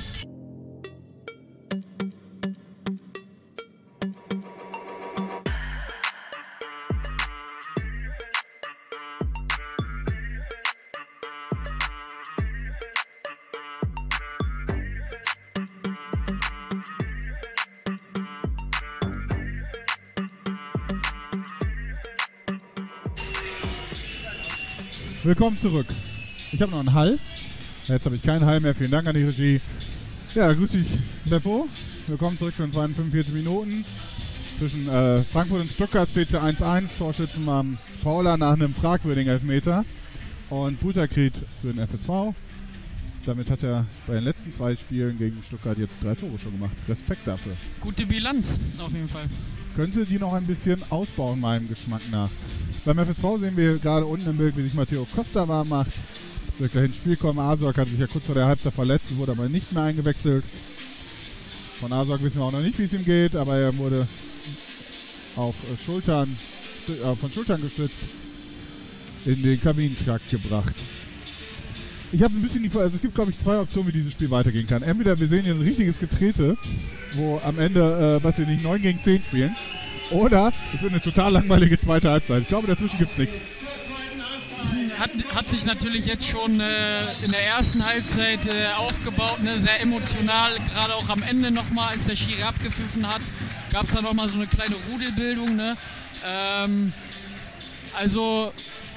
Willkommen zurück. Ich habe noch einen Hall. Jetzt habe ich keinen Hall mehr. Vielen Dank an die Regie. Ja, grüß dich, Beppo. Willkommen zurück zu den zweiundfünfzig Minuten. Zwischen äh, Frankfurt und Stuttgart steht es eins eins. Torschützenmann Paula nach einem fragwürdigen Elfmeter. Und Butakrit für den F S V. Damit hat er bei den letzten zwei Spielen gegen Stuttgart jetzt drei Tore schon gemacht. Respekt dafür. Gute Bilanz, auf jeden Fall. Könnte die noch ein bisschen ausbauen, meinem Geschmack nach. Beim F S V sehen wir gerade unten im Bild, wie sich Matteo Costa warm macht. Wird gleich ins Spiel kommen. Asobak hat sich ja kurz vor der Halbzeit verletzt, wurde aber nicht mehr eingewechselt. Von Asobak wissen wir auch noch nicht, wie es ihm geht, aber er wurde auf Schultern, äh, von Schultern gestützt in den Kabinentrakt gebracht. Ich habe ein bisschen die, also es gibt, glaube ich, zwei Optionen, wie dieses Spiel weitergehen kann. Entweder wir sehen hier ein richtiges Getrete, wo am Ende, äh, was wir nicht neun gegen zehn spielen, oder es wird eine total langweilige zweite Halbzeit. Ich glaube, dazwischen gibt es nichts. Hat, hat sich natürlich jetzt schon äh, in der ersten Halbzeit äh, aufgebaut, ne? Sehr emotional, gerade auch am Ende nochmal, als der Schiri abgepfiffen hat, gab es da nochmal so eine kleine Rudelbildung. Ne? Ähm, also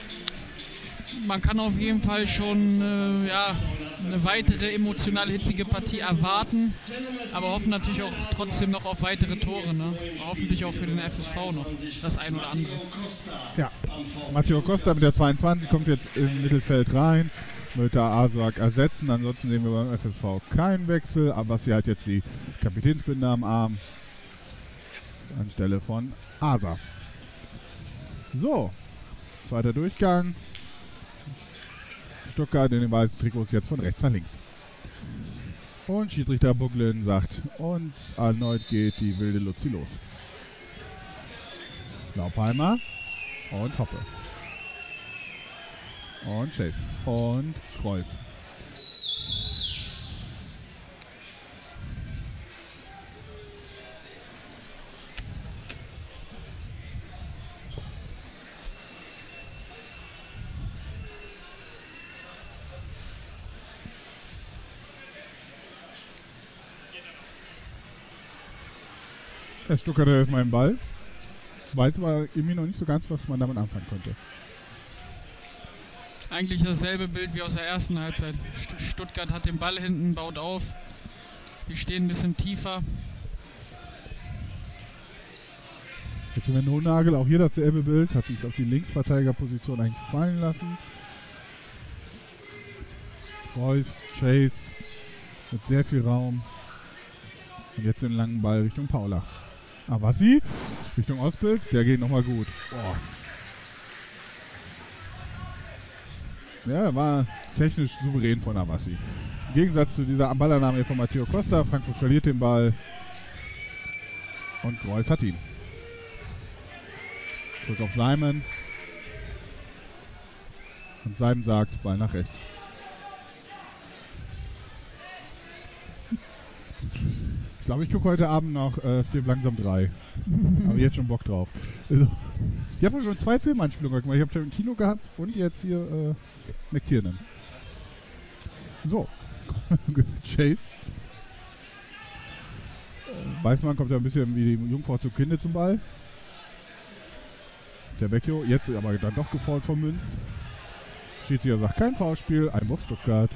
man kann auf jeden Fall schon äh, ja, eine weitere emotional hitzige Partie erwarten, aber hoffen natürlich auch trotzdem noch auf weitere Tore. Ne? Hoffentlich auch für den F S V noch das ein oder andere. Ja, Matteo Costa mit der zweiundzwanzig kommt jetzt im Mittelfeld rein, wird da Asobak ersetzen. Ansonsten sehen wir beim F S V keinen Wechsel, aber sie hat jetzt die Kapitänsbinde am Arm anstelle von Asa. So, zweiter Durchgang. Stuttgart in den weißen Trikots jetzt von rechts nach links. Und Schiedsrichter Buglin sagt, und erneut geht die wilde Luzi los. Laupheimer und Hoppe. Und Chase. Und Kreuz. Der Stuttgarter hilft meinen Ball. Weiß aber irgendwie noch nicht so ganz, was man damit anfangen könnte. Eigentlich dasselbe Bild wie aus der ersten Halbzeit. St- Stuttgart hat den Ball hinten, baut auf. Die stehen ein bisschen tiefer. Jetzt sind wir Nonagel, auch hier dasselbe Bild. Hat sich auf die Linksverteidigerposition eigentlich fallen lassen. Reus, Chase mit sehr viel Raum. Und jetzt den langen Ball Richtung Paula. Avassi, Richtung Ausbild, der geht nochmal gut. Boah. Ja, war technisch souverän von Avassi. Im Gegensatz zu dieser Ballannahme von Matteo Costa. Frankfurt verliert den Ball. Und Kreuz hat ihn. Zurück auf Simon. Und Simon sagt, Ball nach rechts. Ich glaube, ich gucke heute Abend noch äh, Stirb langsam drei. Habe jetzt schon Bock drauf. Also, ich habe schon zwei Filmanspielungen gemacht. Ich habe Tarantino gehabt und jetzt hier äh, McTiernan. So. Chase. Äh, Weißmann kommt ja ein bisschen wie die Jungfrau zu Kinde zum Ball. Der Vecchio, jetzt aber dann doch gefault von Münz. Schiedsrichter sagt kein Foulspiel, Einwurf Stuttgart.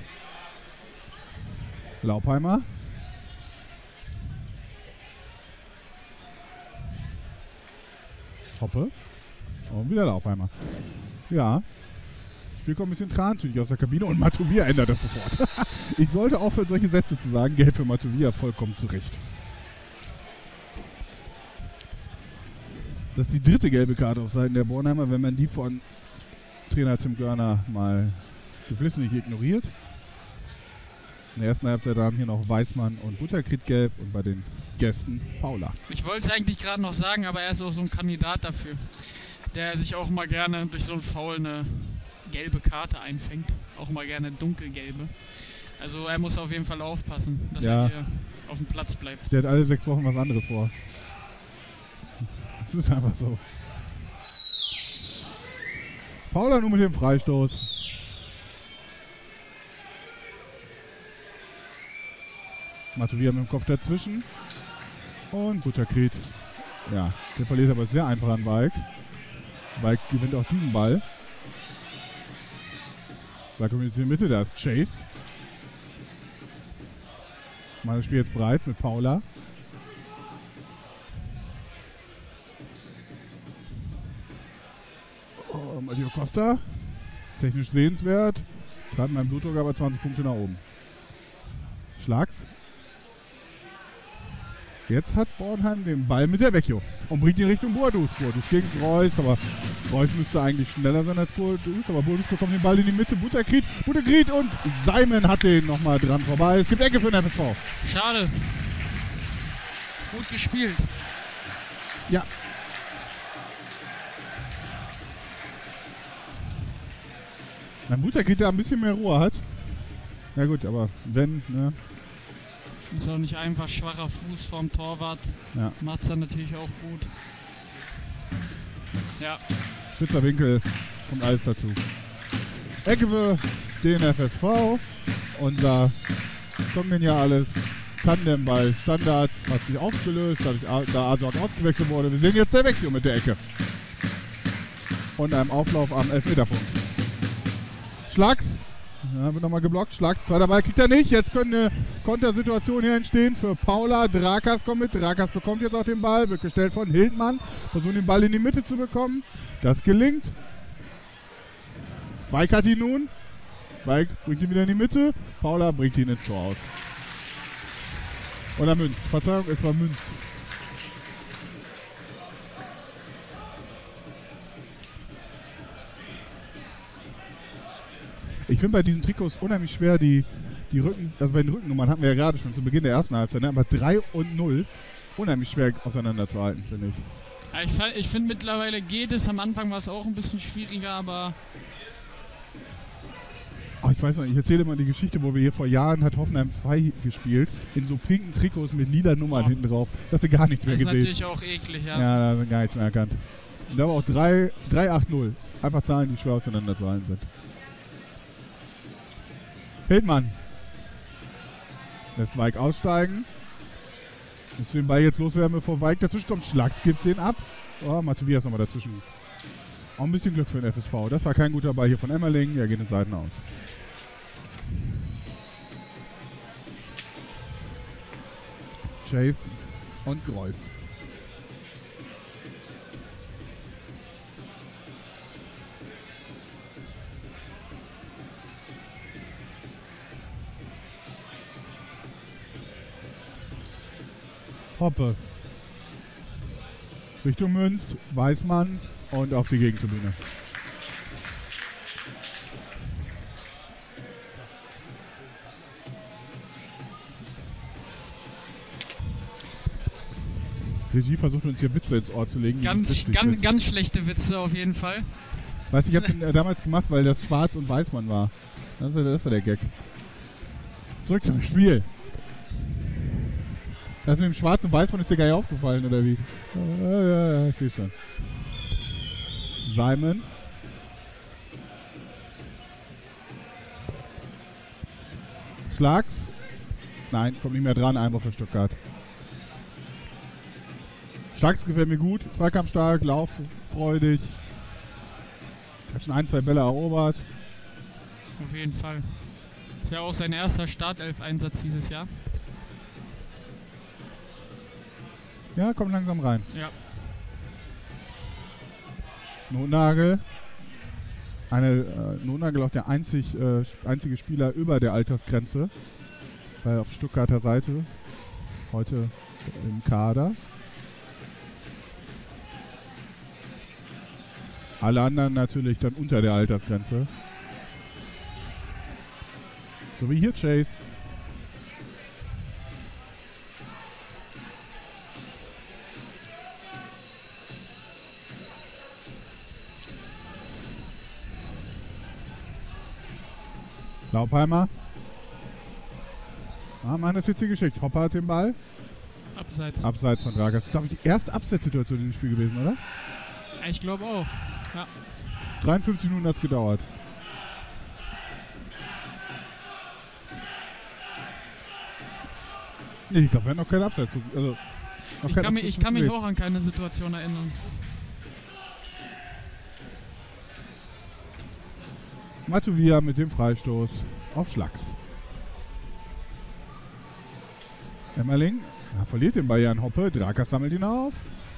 Laupheimer. Hoppe. Und wieder Laupheimer. Ja. Das Spiel kommt ein bisschen trantütig aus der Kabine und Matovia ändert das sofort. Ich sollte aufhören, solche Sätze zu sagen. Gelb für Matovia, vollkommen zurecht. Das ist die dritte gelbe Karte auf Seiten der Bornheimer, wenn man die von Trainer Tim Görner mal geflissentlich ignoriert. In der ersten Halbzeit haben hier noch Weißmann und Butterkrit gelb und bei den Gästen Paula. Ich wollte es eigentlich gerade noch sagen, aber er ist auch so ein Kandidat dafür, der sich auch mal gerne durch so einen Foul eine gelbe Karte einfängt. Auch mal gerne dunkelgelbe. Also er muss auf jeden Fall aufpassen, dass Ja. er hier auf dem Platz bleibt. Der hat alle sechs Wochen was anderes vor. Das ist einfach so. Paula nur mit dem Freistoß. Matovia mit dem Kopf dazwischen. Und Butterkrit. Ja, der verliert aber sehr einfach an Weig. Weig gewinnt auch diesen Ball. Da kommt jetzt in die Mitte, da ist Chase. Mal das Spiel jetzt breit mit Paula. Oh, Matteo Costa. Technisch sehenswert. Treibt mein Blutdruck aber zwanzig Punkte nach oben. Schlags. Jetzt hat Bornheim den Ball mit der Vecchio und bringt ihn Richtung Boadus. Boadus gegen Reus, aber Reus müsste eigentlich schneller sein als Boadus. Aber Boadus bekommt den Ball in die Mitte. Butterkrit, Butterkrit und Simon hat den nochmal dran vorbei. Es gibt Ecke für den F S V. Schade. Gut gespielt. Ja. Wenn Butterkrit da ein bisschen mehr Ruhe hat. Na gut, aber wenn, ne? Ist auch nicht einfach, schwacher Fuß vom Torwart. Ja. Macht es dann natürlich auch gut. Ja. Spitzer Winkel und alles dazu. Ecke für den F S V. Unser Kongeniales Tandemball Standard hat sich aufgelöst, dadurch, da Azog ausgewechselt wurde. Wir sehen jetzt der Vecchio mit der Ecke. Und einem Auflauf am Elfmeterpunkt. Schlags. Ja, wird nochmal geblockt. Schlags, zweiter Ball kriegt er nicht. Jetzt könnte eine Kontersituation hier entstehen für Paula. Drakas kommt mit. Drakas bekommt jetzt auch den Ball. Wird gestellt von Hildmann. Versuchen den Ball in die Mitte zu bekommen. Das gelingt. Weig hat ihn nun. Weig bringt ihn wieder in die Mitte. Paula bringt ihn ins Tor aus. Oder Münz. Verzeihung, es war Münz. Ich finde bei diesen Trikots unheimlich schwer, die die Rücken, also bei den Rückennummern hatten wir ja gerade schon zu Beginn der ersten Halbzeit, ne? Aber drei und null unheimlich schwer auseinanderzuhalten, finde ich. Ja, ich fa- ich finde mittlerweile geht es. Am Anfang war es auch ein bisschen schwieriger, aber Ach, ich weiß noch, ich erzähle immer die Geschichte, wo wir hier vor Jahren hat Hoffenheim zwei gespielt, in so pinken Trikots mit lila Nummern Oh. hinten drauf. Da hast du gar nichts mehr das ist gesehen. natürlich auch eklig, ja. Ja, da haben wir gar nichts mehr erkannt. Und da war auch drei acht null. Einfach Zahlen, die schwer auseinanderzuhalten sind. Hildmann. Lässt Weig aussteigen. Muss den Ball jetzt loswerden, bevor Weig dazwischen kommt. Schlags gibt den ab. Oh, Matovias nochmal dazwischen. Auch ein bisschen Glück für den F S V. Das war kein guter Ball hier von Emmerling. Der geht in Seiten aus. Chase und Greuß. Hoppe. Richtung Münst, Weißmann und auf die Gegentribüne. Regie versucht uns hier Witze ins Ohr zu legen. die nicht Ganz, witzig ganz, sind. ganz schlechte Witze auf jeden Fall. Weißt du, ich habe den äh, damals gemacht, weil das Schwarz und Weißmann war. Das war, das war der Gag. Zurück zum Spiel. Das mit dem Schwarz und Weißmann ist dir gar nicht aufgefallen, oder wie? Ja, ja, ja, ich sehe schon. Simon. Schlags. Nein, kommt nicht mehr dran. Einwurf für Stuttgart. Schlags gefällt mir gut. Zweikampfstark, lauffreudig. Hat schon ein, zwei Bälle erobert. Auf jeden Fall. Ist ja auch sein erster Startelf-Einsatz dieses Jahr. Ja, kommt langsam rein. Ja. Notnagel. Eine äh, Notnagel auch der einzig, äh, einzige Spieler über der Altersgrenze. Weil auf Stuttgarter Seite. Heute im Kader. Alle anderen natürlich dann unter der Altersgrenze. So wie hier Chase. Laupheimer. Ah, Mann, das ist jetzt hier geschickt. Hopper hat den Ball. Abseits. Abseits von Dragas. Das ist, glaube ich, die erste Abseitssituation in dem Spiel gewesen, oder? Ich glaube auch. Ja. dreiundfünfzig Minuten hat es gedauert. Nee, ich glaube, wir haben noch keine Abseits. Also, noch Ich kein kann, mich, Abseits ich kann mich gesehen. auch an keine Situation erinnern. Matuvia mit dem Freistoß auf Schlags. Emmerling ja, verliert den Ball an Hoppe. Drakas sammelt ihn auf.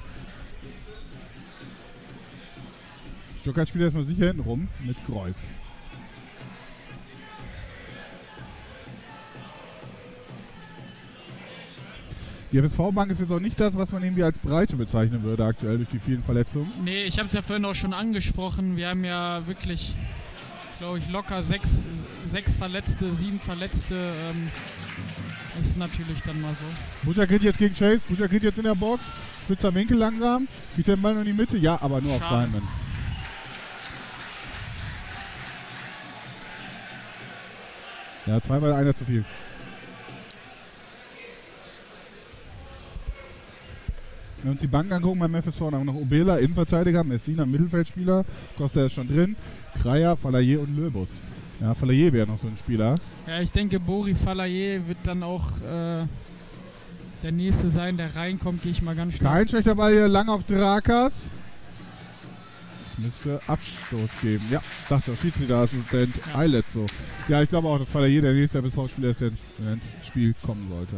Stuttgart spielt erstmal sicher hinten rum mit Greuß. Die F S V-Bank ist jetzt auch nicht das, was man irgendwie als Breite bezeichnen würde aktuell durch die vielen Verletzungen. Nee, ich habe es ja vorhin auch schon angesprochen. Wir haben ja wirklich, glaube ich, locker sechs, sechs Verletzte, sieben Verletzte. Ähm, das ist natürlich dann mal so. Butter geht jetzt gegen Chase. Butter geht jetzt in der Box. Spitzer Winkel langsam. Geht der Ball in die Mitte? Ja, aber nur auf Schade. Simon. Ja, zwei Ball, einer zu viel. Wenn wir uns die Bank angucken beim F S V, dann haben wir noch Obela, Innenverteidiger, Messina, Mittelfeldspieler, Costa ist schon drin, Kreier, Falaye und Löbus. Ja, Falaye wäre noch so ein Spieler. Ja, ich denke, Bori Falaye wird dann auch äh, der Nächste sein, der reinkommt, gehe ich mal ganz stark. Kein schlechter Ball hier, lang auf Drakas. Es müsste Abstoß geben. Ja, dachte der Schiedsrichterassistent Ja. Eilert so. Ja, ich glaube auch, dass Falaye der nächste F S V-Spieler ist, der ins Spiel kommen sollte.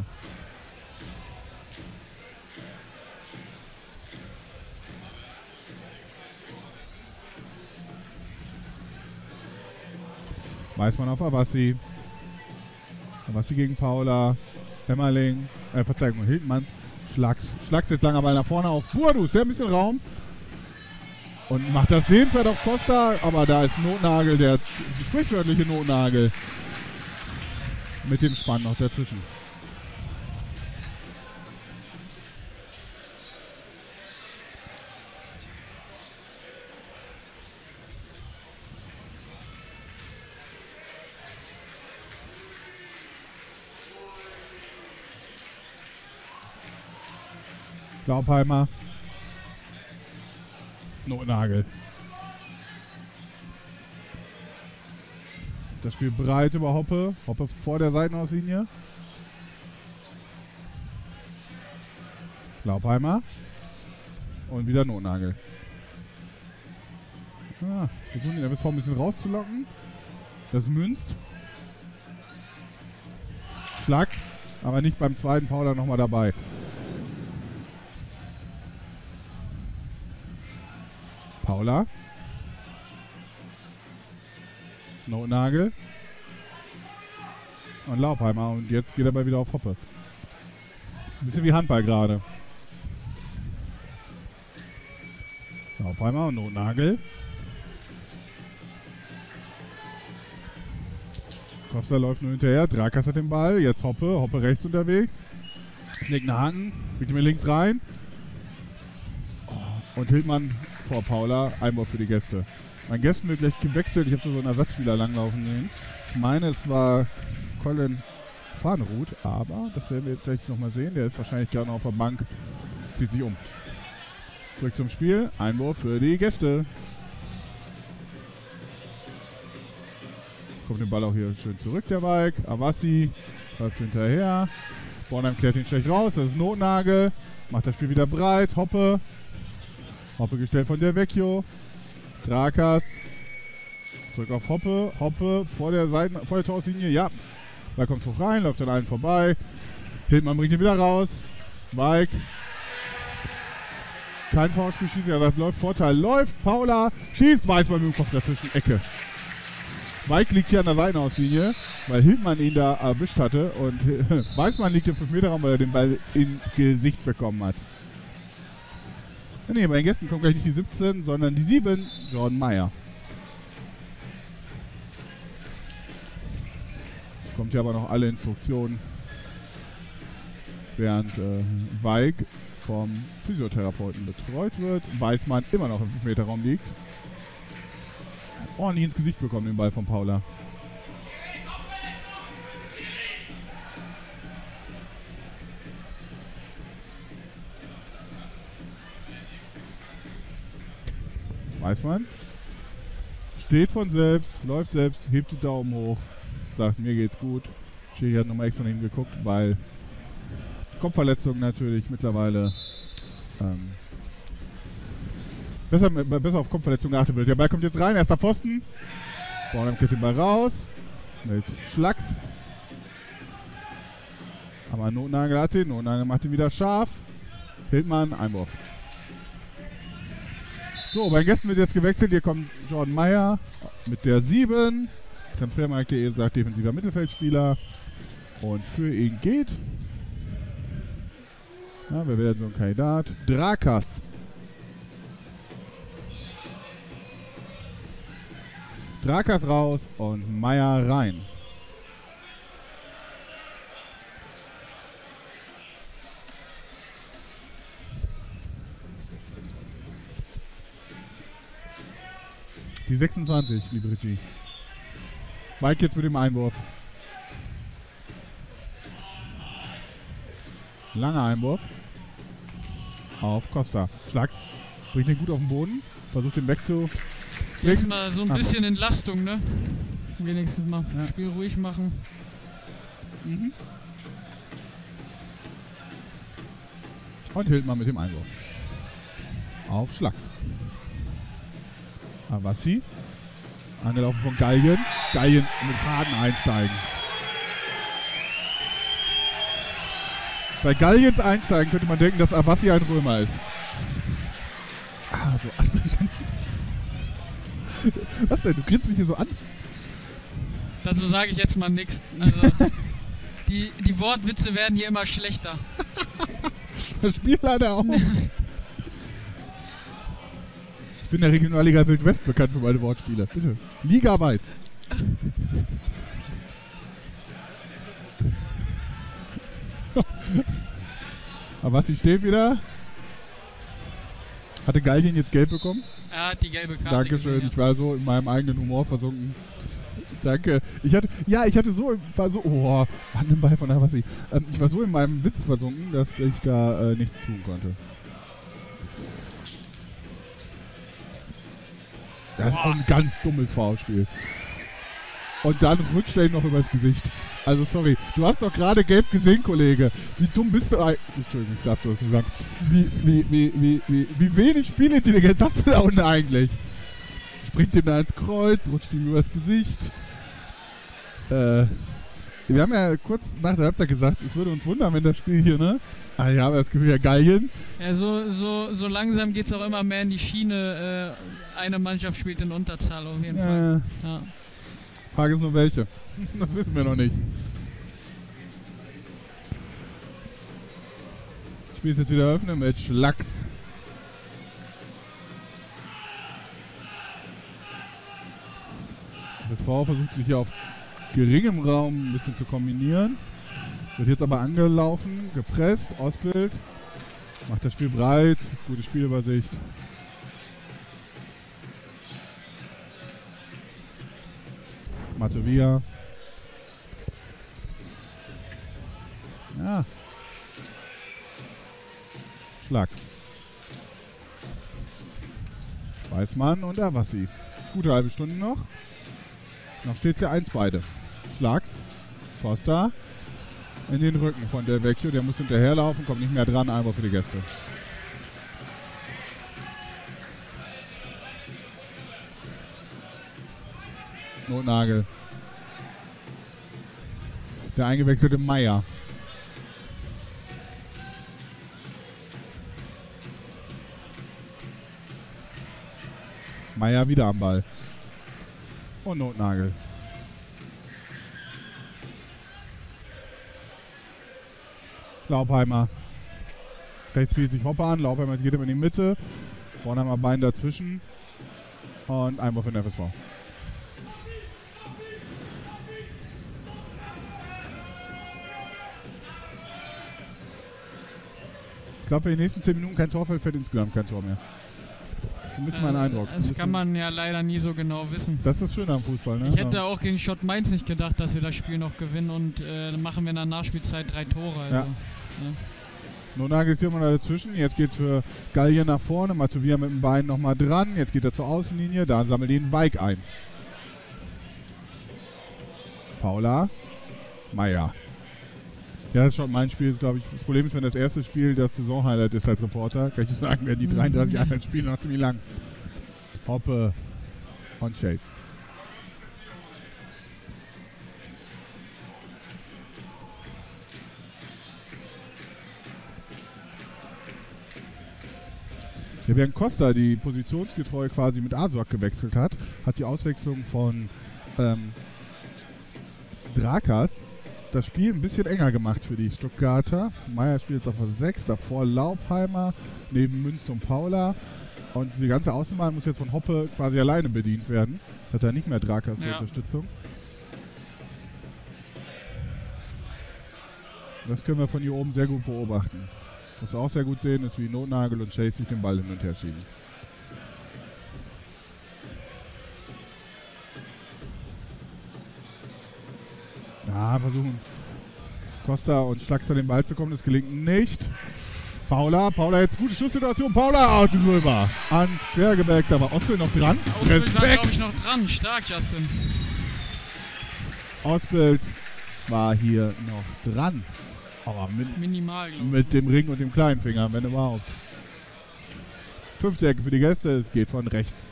Weißmann auf Abassi. Abassi gegen Paula. Emmerling. Äh, Verzeihung, Hildmann. Schlags. Schlags jetzt langer Ball nach vorne auf Burdus. Der hat ein bisschen Raum. Und macht das sehenswert auf Costa. Aber da ist Notnagel, der sprichwörtliche Notnagel. Mit dem Spann noch dazwischen. Laubheimer. Notnagel. Das Spiel breit über Hoppe. Hoppe vor der Seitenauslinie. Laubheimer. Und wieder Notnagel. Ah, versuchen den R S V ein bisschen rauszulocken. Das münzt. Schlags, aber nicht beim zweiten Paula nochmal dabei. Paula. Notnagel. Und Laubheimer. Und jetzt geht er mal wieder auf Hoppe. Ein bisschen wie Handball gerade. Laubheimer und Notnagel. Costa läuft nur hinterher. Drakas hat den Ball. Jetzt Hoppe. Hoppe rechts unterwegs. Schlägt einen Haken. Biegt mir links rein. Und Hildmann vor Paula. Einwurf für die Gäste. Mein Gästen wird gleich gewechselt. Ich habe so einen Ersatzspieler langlaufen sehen. Ich meine, es war Colin Farnerud, aber das werden wir jetzt gleich nochmal sehen. Der ist wahrscheinlich gerade noch auf der Bank. Zieht sich um. Zurück zum Spiel. Einwurf für die Gäste. Kommt den Ball auch hier schön zurück, der Weig. Avassi läuft hinterher. Bornheim klärt ihn schlecht raus. Das ist Notnagel. Macht das Spiel wieder breit. Hoppe. Hoppe gestellt von der Vecchio. Drakas. Zurück auf Hoppe. Hoppe vor der Seiten, vor der Torauslinie. Ja. Ball kommt hoch rein, läuft an allen vorbei. Hildmann bringt ihn wieder raus. Weig. Kein Foulspiel schießt. Er sagt, läuft Vorteil. Läuft. Paula schießt. Weißmann mit dem Kopf dazwischen. Ecke. Weig liegt hier an der Seitenauslinie, weil Hildmann ihn da erwischt hatte. Und Weißmann liegt im fünf Meter Raum, weil er den Ball ins Gesicht bekommen hat. Ne, bei den Gästen kommt gleich nicht die siebzehn, sondern die sieben, Jordan Meyer. Kommt hier aber noch alle Instruktionen, während äh, Weig vom Physiotherapeuten betreut wird. Weißmann immer noch im fünf Meter Raum liegt. Ordentlich ins Gesicht bekommen, den Ball von Paula. Weißmann steht von selbst, läuft selbst, hebt die Daumen hoch, sagt, mir geht's gut. Schiri hat nochmal extra von ihm geguckt, weil Kopfverletzung natürlich mittlerweile ähm, besser, besser auf Kopfverletzung geachtet wird. Der Ball kommt jetzt rein, erster Pfosten. Bornheim kriegt den Ball raus mit Schlags. Aber Notnagel hat ihn, Notnagel macht ihn wieder scharf. Hildmann, Einwurf. So, bei den Gästen wird jetzt gewechselt. Hier kommt Jordan Meyer mit der sieben. Transfermarkt punkt de sagt defensiver Mittelfeldspieler. Und für ihn geht. Ja, wer wäre so ein Kandidat? Drakas. Drakas raus und Meyer rein. Die sechsundzwanzig, liebe Regie. Mike jetzt mit dem Einwurf. Langer Einwurf. Auf Costa. Schlags. Bringt ihn gut auf den Boden. Versucht ihn wegzu. Jetzt mal so ein bisschen Entlastung, ne? Wenigstens mal ja. Spiel ruhig machen. Mhm. Und Hildmann mit dem Einwurf. Auf Schlags. Avassi. Angelaufen von Galgen. Galgen mit Faden einsteigen. Bei Galgens einsteigen könnte man denken, dass Avassi ein Römer ist. Ah, so. Was denn? Du grinst mich hier so an? Dazu sage ich jetzt mal nichts. Also, die, die Wortwitze werden hier immer schlechter. Das Spiel leider auch. Ich bin in der Regionalliga Wild West bekannt für meine Wortspiele. Bitte. Ligaweit. Aber was, sie steht wieder? Hatte Gallien jetzt gelb bekommen? Er hat die gelbe Karte Dankeschön, gesehen, ich war so in meinem eigenen Humor versunken. Danke. Ich hatte, ja, ich hatte so, war so, oh, an dem Ball von der Wassi. Ähm, ich war so in meinem Witz versunken, dass ich da äh, nichts tun konnte. Das ist auch ein ganz dummes Foulspiel. Und dann rutscht er ihm noch übers Gesicht. Also sorry, du hast doch gerade gelb gesehen, Kollege. Wie dumm bist du eigentlich? Entschuldigung, ich darf das nicht sagen. Wie, wie, wie, wie, wie, wie wenig Spielintelligenz hast du da unten eigentlich? Springt ihm da ins Kreuz, rutscht ihm übers Gesicht. Äh, wir haben ja kurz nach der Halbzeit gesagt, es würde uns wundern, wenn das Spiel hier, ne? Ah ja, aber das Gefühl ja Gallien. Ja, so, so, so langsam geht es auch immer mehr in die Schiene. Äh, eine Mannschaft spielt in Unterzahl auf jeden Ja. Fall. Ja. Frage ist nur welche. Das wissen wir noch nicht. Das Spiel ist jetzt wieder eröffnet mit Schlacks. Das V versucht sich hier auf geringem Raum ein bisschen zu kombinieren. Wird jetzt aber angelaufen, gepresst, Ausbild. Macht das Spiel breit, gute Spielübersicht. Matovia. Ja. Schlags. Weißmann und Avassi. Gute halbe Stunde noch. Noch steht es ja eins beide. Schlags. Costa. In den Rücken von Del Vecchio. Der muss hinterherlaufen, kommt nicht mehr dran. Einmal für die Gäste. Notnagel. Der eingewechselte Meier. Meier wieder am Ball. Und Notnagel. Laupheimer. Rechts spielt sich Hopper an. Laupheimer geht immer in die Mitte. Bornheimer Bein dazwischen. Und Einwurf in der F S V. Ich glaube, wenn die nächsten zehn Minuten kein Tor fällt, fällt insgesamt kein Tor mehr. Das ist ein bisschen mein Eindruck. Das, das kann man ja leider nie so genau wissen. Das ist das Schöne am Fußball, ne? Ich hätte ja. auch gegen Schott Mainz nicht gedacht, dass wir das Spiel noch gewinnen und äh, dann machen wir in der Nachspielzeit drei Tore. Also, ja. Ja. Notnagel ist hier mal dazwischen. Jetzt geht es für Gallien nach vorne. Matovia mit dem Bein nochmal dran. Jetzt geht er zur Außenlinie. Da sammelt ihn Weig ein. Paula. Meier. Ja, das ist schon mein Spiel. Glaube ich, das Problem ist, wenn das erste Spiel das Saisonhighlight ist als Reporter, kann ich nicht sagen, werden die dreiunddreißig Einheitsspiele noch ziemlich lang. Hoppe und Chase. Der Bernd Costa, die positionsgetreu quasi mit Asok gewechselt hat, hat die Auswechslung von ähm, Drakas das Spiel ein bisschen enger gemacht für die Stuttgarter. Meier spielt jetzt auf der sechs, davor Laubheimer, neben Münster und Paula. Und die ganze Außenbahn muss jetzt von Hoppe quasi alleine bedient werden. Das hat er nicht mehr Drakas zur Ja. Unterstützung. Das können wir von hier oben sehr gut beobachten. Was wir auch sehr gut sehen, ist, wie Notnagel und Chase sich den Ball hin und her schieben. Ja, versuchen Costa und Schlaxter den Ball zu kommen, das gelingt nicht. Paula, Paula jetzt gute Schusssituation, Paula oh, drüber. An Quergebackt, da war Ausbild noch dran. Ausbild war, glaube ich, noch dran. Stark, Justin. Ausbild war hier noch dran. Aber mit, Minimal, glaube ich. mit dem Ring und dem kleinen Finger, wenn überhaupt. Fünfte Ecke für die Gäste, es geht von rechts.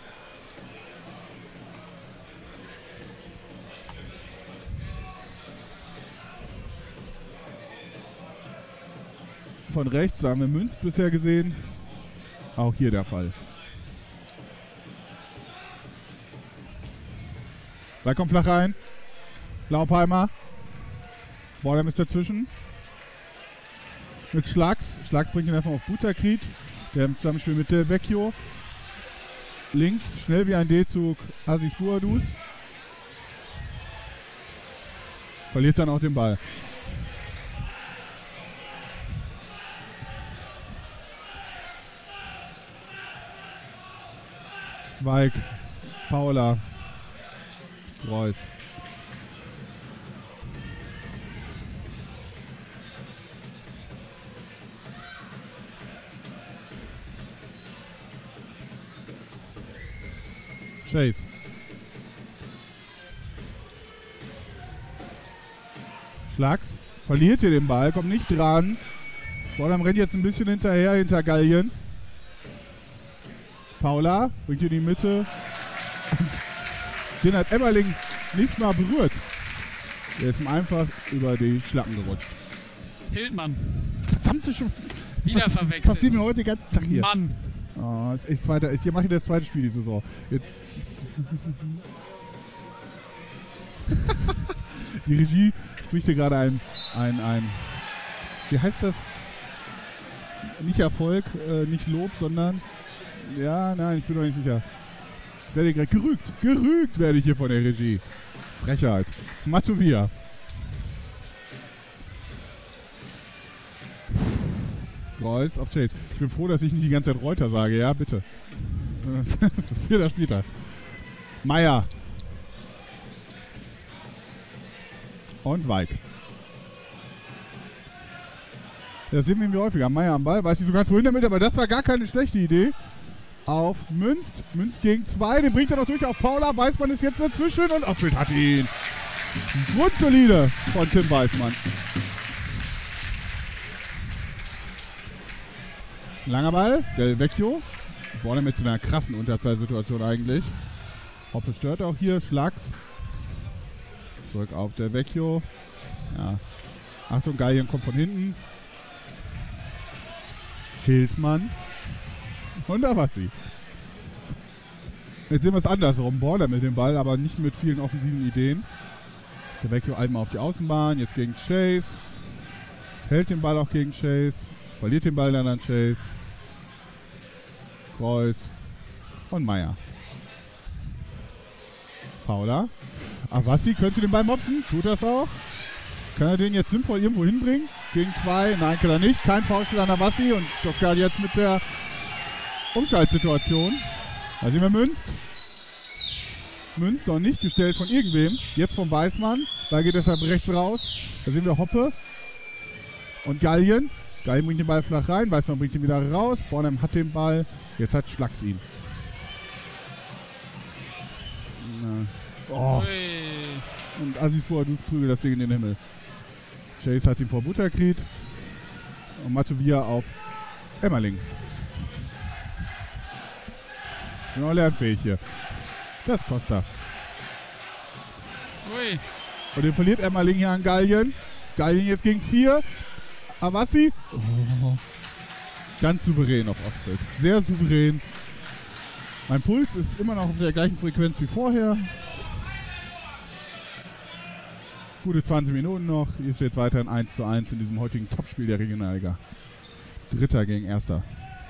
Von rechts, da haben wir Münz bisher gesehen. Auch hier der Fall. Da kommt flach rein. Laubheimer. Bornheim ist dazwischen. Mit Schlags. Schlags bringt ihn erstmal auf Butakrit. Der im Zusammenspiel mit Del Vecchio. Links, schnell wie ein D-Zug, Asis Buadus. Verliert dann auch den Ball. Weig, Paula, Reus. Chase. Schlags. Verliert hier den Ball, kommt nicht dran. Bornheim rennt jetzt ein bisschen hinterher, hinter Gallien. Paula bringt hier die Mitte. Den hat Emmerling nicht mal berührt. Der ist ihm einfach über die Schlappen gerutscht. Hildmann. Verdammte schon. Wieder verwechselt. Passiert mir heute den ganzen Tag hier. Mann. Oh, ist echt zweiter. Hier mache ich das zweite Spiel die Saison. Jetzt. Die Regie spricht hier gerade ein, ein, ein, wie heißt das? Nicht Erfolg, äh, nicht Lob, sondern, ja, nein, ich bin noch nicht sicher. Ich werde gerade gerügt, gerügt werde ich hier von der Regie. Frechheit. Matuvia. Reus auf Chase. Ich bin froh, dass ich nicht die ganze Zeit Reuter sage, ja, bitte. Das ist vierter Spieltag. Meier. Und Weig. Das sehen wir irgendwie häufiger. Meier am Ball, weiß nicht so ganz wohin damit, aber das war gar keine schlechte Idee. Auf Münst. Münst gegen zwei, den bringt er noch durch auf Paula. Weißmann ist jetzt dazwischen und Offeld hat ihn. Grundsolide von Tim Weißmann. Langer Ball, Del Vecchio. Borne mit so einer krassen Unterzahlsituation eigentlich. Hoppe stört auch hier, Schlags. Zurück auf Del Vecchio. Ja. Achtung, Gallien kommt von hinten. Hildmann. Und da war sie. Jetzt sehen wir es andersrum. Borne mit dem Ball, aber nicht mit vielen offensiven Ideen. Del Vecchio einmal auf die Außenbahn, jetzt gegen Chase. Hält den Ball auch gegen Chase. Verliert den Ball dann an Chase. Reus und Meier. Paula. Avassi könnte den Ball mopsen. Tut das auch. Kann er den jetzt sinnvoll irgendwo hinbringen? Gegen zwei. Nein, kann er nicht. Kein Foulspiel an Avassi. Und Stuttgart jetzt mit der Umschaltsituation. Da sehen wir Münst. Münst noch nicht gestellt von irgendwem. Jetzt von Weißmann. Da geht deshalb rechts raus. Da sehen wir Hoppe. Und Gallien. Gallien bringt den Ball flach rein. Weißmann bringt ihn wieder raus. Bornheim hat den Ball. Jetzt hat Schlags ihn. Na. Oh. Und Aziz Boadus prügelt das Ding in den Himmel. Chase hat ihn vor Butterkrieg. Und Matuvia auf Emmerling. Genau lernfähig hier. Das ist Costa. Ui. Und den verliert Emmerling hier an Gallien. Gallien jetzt gegen vier. Avassi. Oh. Ganz souverän auf Ostbild. Sehr souverän. Mein Puls ist immer noch auf der gleichen Frequenz wie vorher. Gute zwanzig Minuten noch. Hier steht es weiterhin eins zu eins in diesem heutigen Topspiel der Regionalliga. Dritter gegen Erster.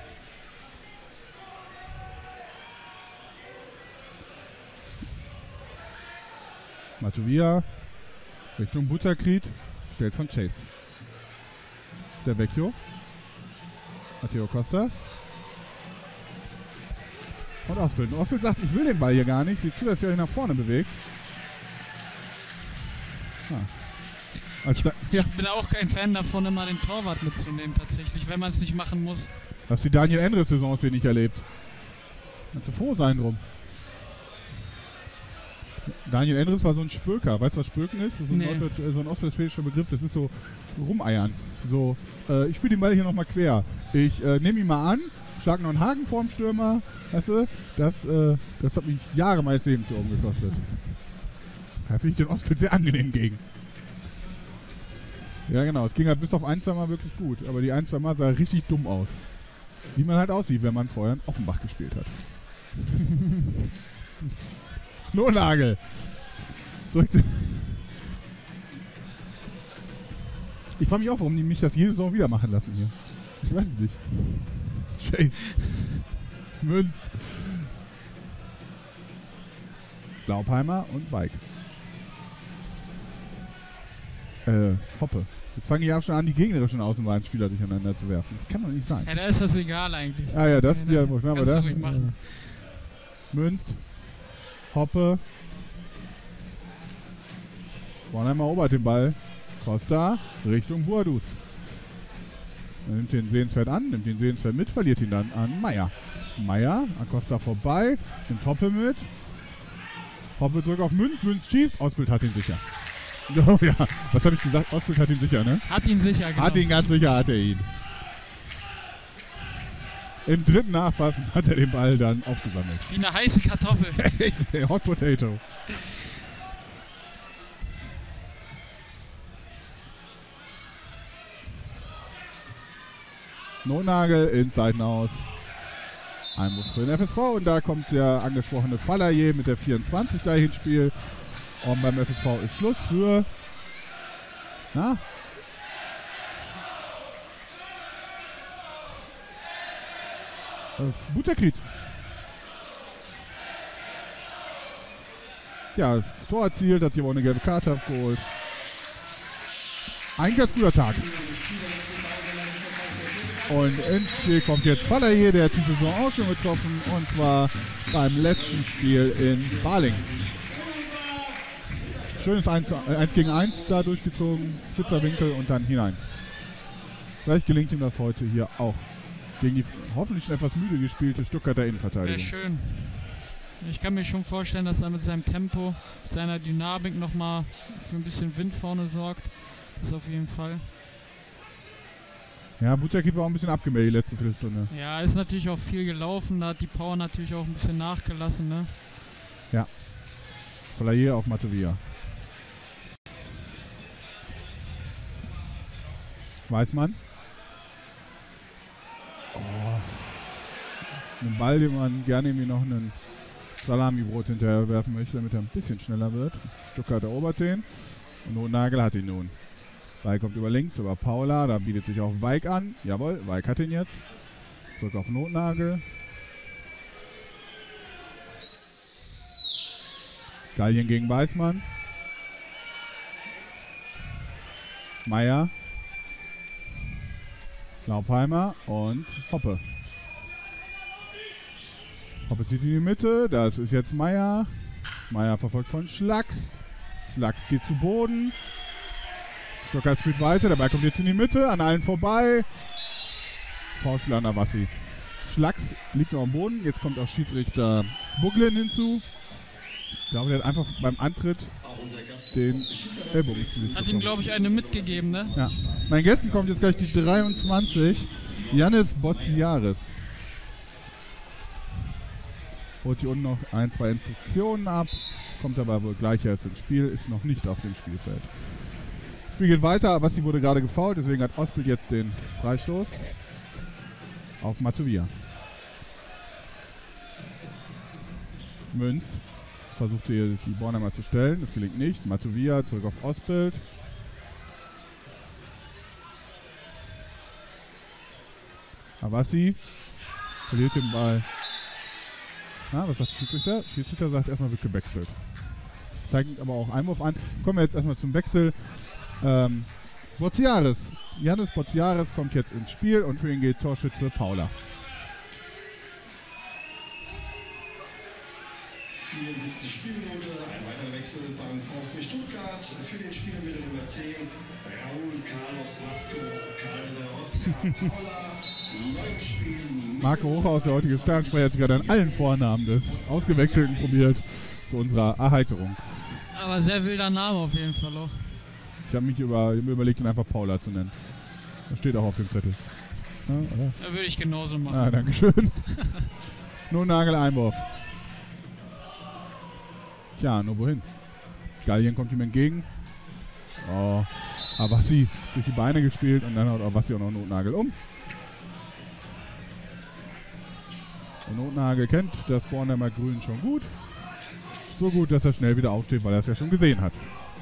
Matuvia Richtung Butterkrieg. Stellt von Chase. Der Vecchio. Matteo Costa. Und Ostbild. Ostbild sagt, ich will den Ball hier gar nicht. Sieht zu, dass er sich nach vorne bewegt. Ah. Als ja. Ich bin auch kein Fan davon, immer den Torwart mitzunehmen tatsächlich, wenn man es nicht machen muss. Hast die Daniel Endres-Saisons hier nicht erlebt. Kannst du froh sein drum. Daniel Endres war so ein Spöker. Weißt du, was Spöken ist? Das ist nee. ein, so ein ostwestfälischer Begriff. Das ist so rumeiern. So, äh, ich spiele den Ball hier nochmal quer. Ich äh, nehme ihn mal an, schlag noch einen Haken vorm Stürmer. Weißt du, das, äh, das hat mich Jahre meines Lebens hier oben gekostet. Da finde ich den Ostbild sehr angenehm gegen. Ja, genau. Es ging halt bis auf ein, zwei Mal wirklich gut. Aber die ein, zwei Mal sah richtig dumm aus. Wie man halt aussieht, wenn man vorher in Offenbach gespielt hat. Lohnnagel. Ich frage mich auch, warum die mich das jede Saison wieder machen lassen hier. Ich weiß es nicht. Chase. Münst. Glaubheimer und Weig. Äh, Hoppe. Jetzt fange ich auch schon an, die gegnerischen Außenbahnspieler durcheinander zu werfen. Das kann doch nicht sein. Ja, da ist das egal eigentlich. Ah ja, das ja, ja, aber da, ruhig machen. Münzt. Hoppe. Bornheim erobert den Ball. Costa Richtung Boadus. Er nimmt den sehenswert an, nimmt den sehenswert mit, verliert ihn dann an Meier. Meier an Costa vorbei, nimmt Hoppe mit. Hoppe zurück auf Münz, Münz schießt, Ausbild hat ihn sicher. Oh ja, was habe ich gesagt? Ausbild hat ihn sicher, ne? Hat ihn sicher, genau. Hat ihn ganz sicher, hat er ihn. Im dritten Nachfassen hat er den Ball dann aufgesammelt. Wie eine heiße Kartoffel. Echt, Hot Potato. Notnagel ins Seitenhaus. Einwurf für den F S V und da kommt der angesprochene Fallaye mit der vierundzwanzig gleich ins Spiel. Und beim F S V ist Schluss für na? Äh, Butterkrieg. Ja, das Tor erzielt, hat sich aber eine gelbe Karte abgeholt. Ein ganz guter Tag. Und ins Spiel kommt jetzt Fallaye, der hat die Saison auch schon getroffen, und zwar beim letzten Spiel in Balingen. Schönes eins gegen eins da durchgezogen, spitzer Winkel und dann hinein. Vielleicht gelingt ihm das heute hier auch. Gegen die hoffentlich schon etwas müde gespielte Stuttgarter Innenverteidigung. Wäre schön. Ich kann mir schon vorstellen, dass er mit seinem Tempo, seiner Dynamik nochmal für ein bisschen Wind vorne sorgt. Das auf jeden Fall. Ja, Butterkrieg war auch ein bisschen abgemeldet die letzte Viertelstunde. Ja, ist natürlich auch viel gelaufen, da hat die Power natürlich auch ein bisschen nachgelassen, ne? Ja. Fallaye auf Matovia. Weißmann. Oh. Einen Ball, den man gerne irgendwie noch einen Salamibrot hinterher werfen möchte, damit er ein bisschen schneller wird. Stuttgart erobert den. Und Notnagel hat ihn nun. Ball kommt über links, über Paula, da bietet sich auch Weik an. Jawohl, Weik hat ihn jetzt. Zurück auf Notnagel. Gallien gegen Weißmann. Meier. Laupheimer und Hoppe. Hoppe zieht in die Mitte, das ist jetzt Meier. Meier verfolgt von Schlacks. Schlacks geht zu Boden. Stuttgart spielt weiter, der Ball kommt jetzt in die Mitte, an allen vorbei. Foulspiel an Avassi. Schlacks liegt noch am Boden, jetzt kommt auch Schiedsrichter Buglin hinzu. Ich glaube, der hat einfach beim Antritt den Ellbogen zu sich Hat ihm, glaube ich, eine mitgegeben, ne? Ja. Meinen Gästen kommt jetzt gleich die dreiundzwanzig. Yannis Botziaris. Holt sich unten noch ein, zwei Instruktionen ab. Kommt aber wohl gleich erst ins Spiel, ist noch nicht auf dem Spielfeld. Das Spiel geht weiter, Avassi wurde gerade gefoult, deswegen hat Ospel jetzt den Freistoß auf Matovia. Münzt versucht hier die Bornheimer zu stellen, das gelingt nicht. Matovia zurück auf Ospel. Avassi verliert den Ball. Na, was sagt der Schiedsrichter? Schiedsrichter sagt erstmal, wird gewechselt. Zeigt aber auch Einwurf an. Kommen wir jetzt erstmal zum Wechsel. Ähm, Botziaris. Yannis Botziaris kommt jetzt ins Spiel und für ihn geht Torschütze Paula. vierundsiebzig Spielminute, ein weiterer Wechsel beim VfB Stuttgart. Für den Spieler mit der Nummer zehn, Raúl Carlos Lasco, Calder Oscar Paula. Marco Hochhaus, der heutige Sternsprecher, hat sich gerade an allen Vornamen des Ausgewechselten probiert zu unserer Erheiterung. Aber sehr wilder Name auf jeden Fall auch. Ich habe mich über, mir überlegt, ihn einfach Paula zu nennen. Das steht auch auf dem Zettel. Ja, oder? Da würde ich genauso machen. Ah, dankeschön. Nur Nagel-Einwurf. Tja, nur wohin? Gallien kommt ihm entgegen. Oh, Avassi durch die Beine gespielt und dann hat Avassi auch noch Notnagel um. Der Notnagel kennt das Bornheimer Grün schon gut. So gut, dass er schnell wieder aufsteht, weil er es ja schon gesehen hat.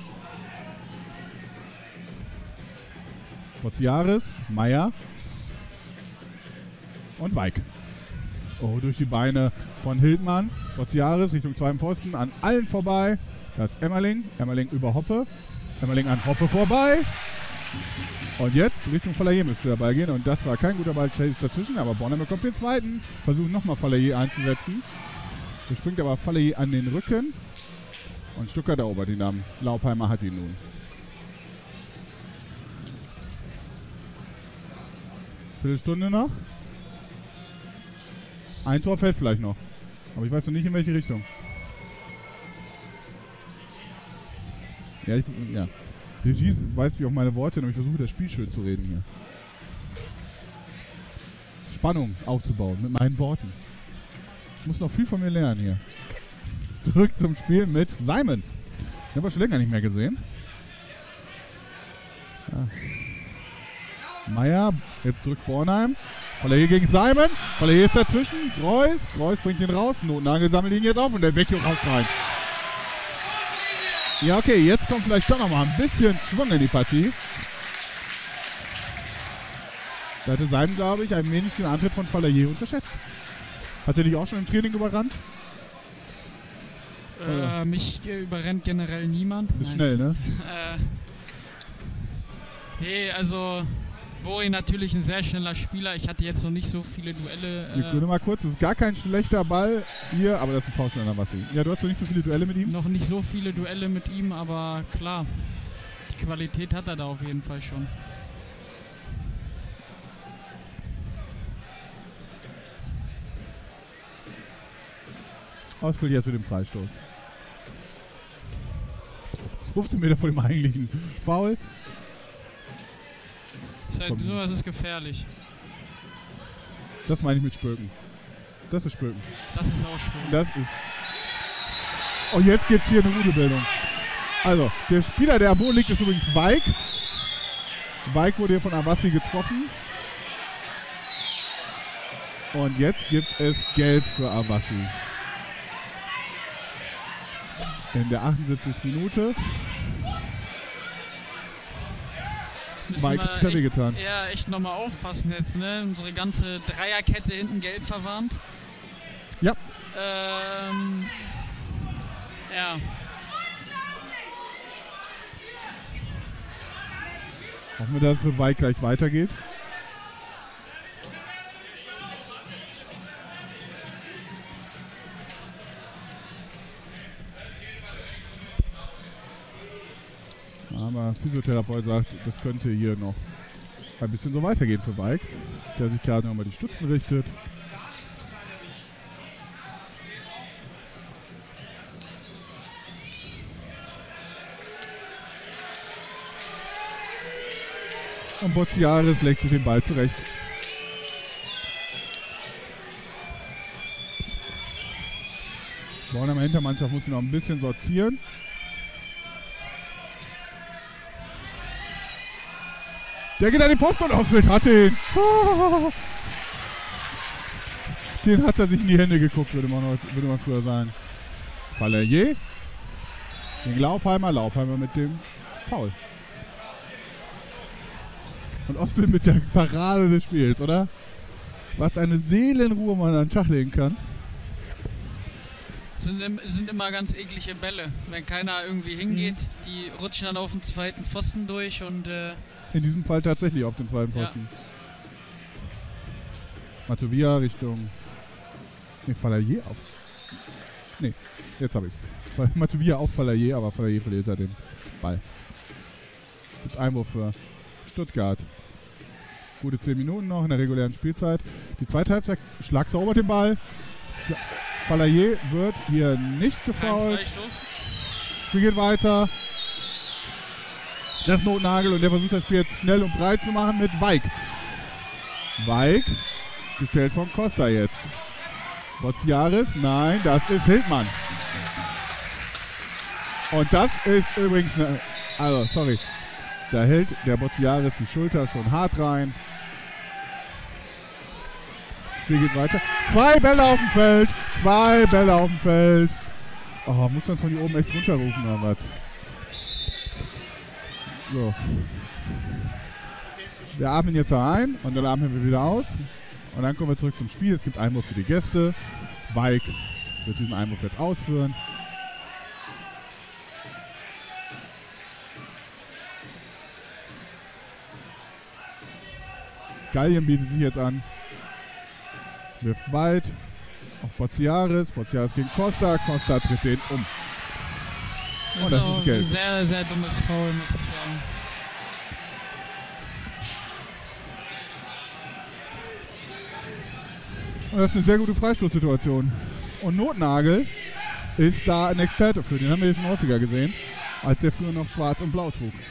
Botziaris, Meier und Weik. Oh, durch die Beine von Hildmann. Botziaris Richtung zweiten Pfosten, an allen vorbei. Das ist Emmerling. Emmerling über Hoppe. Emmerling an Hoppe vorbei. Und jetzt Richtung Fallaye müsste der Ball gehen. Und das war kein guter Ball, Chase dazwischen. Aber Bornheim bekommt den zweiten. Versuchen nochmal Fallaye einzusetzen. Der springt aber Falle an den Rücken. Und Stuttgart erobert ihn dann. Laupheimer hat ihn nun. Viertelstunde noch. Ein Tor fällt vielleicht noch. Aber ich weiß noch nicht, in welche Richtung. Ja, ich, ja. Regie weiß wie auch meine Worte, aber ich versuche das Spiel schön zu reden hier. Spannung aufzubauen mit meinen Worten. Ich muss noch viel von mir lernen hier. Zurück zum Spiel mit Simon. Den haben wir schon länger nicht mehr gesehen. Ja. Meier, jetzt drückt Bornheim. Falle gegen Simon. Falle ist dazwischen. Kreuz. Kreuz bringt ihn raus. Notnagel sammelt ihn jetzt auf und der Vecchio rausschreit. Ja, okay, jetzt kommt vielleicht doch nochmal ein bisschen Schwung in die Partie. Da hatte Simon, glaube ich, ein wenig den Antritt von Falle unterschätzt. Hat er dich auch schon im Training überrannt? Äh, mich äh, überrennt generell niemand. Bist schnell, ne? äh, nee, also Bori natürlich ein sehr schneller Spieler. Ich hatte jetzt noch nicht so viele Duelle. Sekunde Äh, mal kurz, das ist gar kein schlechter Ball hier, aber das ist ein Faustschnell an Wassi. Ja, du hast noch nicht so viele Duelle mit ihm? noch nicht so viele Duelle mit ihm, aber klar, die Qualität hat er da auf jeden Fall schon. Ausspiel jetzt mit dem Freistoß. fünfzehn Meter vor dem eigentlichen Foul. Ist halt, sowas ist gefährlich. Das meine ich mit Spöken. Das ist Spöken. Das ist auch schwierig. Das ist. Und jetzt gibt es hier eine Rudelbildung. Also, der Spieler, der am Boden liegt, ist übrigens Weig. Weig wurde hier von Avassi getroffen. Und jetzt gibt es Gelb für Avassi. In der achtundsiebzigsten Minute. Mike hat sich da wehgetan. Ja, echt nochmal aufpassen jetzt, ne? Unsere ganze Dreierkette hinten gelb verwarnt. Ja. Ähm. Ja. Hoffen wir, dass es für Weig gleich weitergeht. Aber Physiotherapeut sagt, das könnte hier noch ein bisschen so weitergehen für Weig, der sich gerade nochmal die Stützen richtet. Und Bozziaris legt sich den Ball zurecht. Bornheimer Hintermannschaft muss ihn noch ein bisschen sortieren. Der geht an den Posten und Ausbild hat ihn. Den hat er sich in die Hände geguckt, würde man, heute, würde man früher sagen. Falle gegen Laupheimer. Laupheimer mit dem Foul. Und Ostbild mit der Parade des Spiels, oder? Was eine Seelenruhe man an den Tag legen kann. Sind, im, sind immer ganz eklige Bälle. Wenn keiner irgendwie hingeht, mhm. die rutschen dann auf den zweiten Pfosten durch und äh in diesem Fall tatsächlich auf den zweiten Pfosten. Ja. Matovia Richtung. Ne, Fallaye auf. Ne, jetzt habe ich's. Matovia auf Fallaye, aber Fallaye verliert da den Ball. Mit Einwurf für Stuttgart. Gute zehn Minuten noch in der regulären Spielzeit. Die zweite Halbzeit schlagsauber den Ball. Schla Fallaye wird hier nicht gefoult. Spiel geht weiter. Das Notnagel und der versucht das Spiel jetzt schnell und breit zu machen mit Weig. Weig, gestellt von Costa jetzt. Bozziaris, nein, das ist Hildmann. Und das ist übrigens eine, also sorry, da hält der Bozziaris die Schulter schon hart rein. Das Spiel geht weiter. Zwei Bälle auf dem Feld, zwei Bälle auf dem Feld. Oh, muss man es von hier oben echt runterrufen oder was? So. Wir atmen jetzt ein und dann atmen wir wieder aus. Und dann kommen wir zurück zum Spiel. Es gibt Einwurf für die Gäste. Weig wird diesen Einwurf jetzt ausführen. Gallien bietet sich jetzt an. Wirft weit. auf Bozziaris. Bozziaris gegen Costa. Costa tritt den um. Das, oh, das ist auch ist gelb. ein sehr, sehr dummes Foul, muss ich sagen. Und das ist eine sehr gute Freistoßsituation. Und Notnagel ist da ein Experte für. Den haben wir hier schon häufiger gesehen, als der früher noch schwarz und blau trug.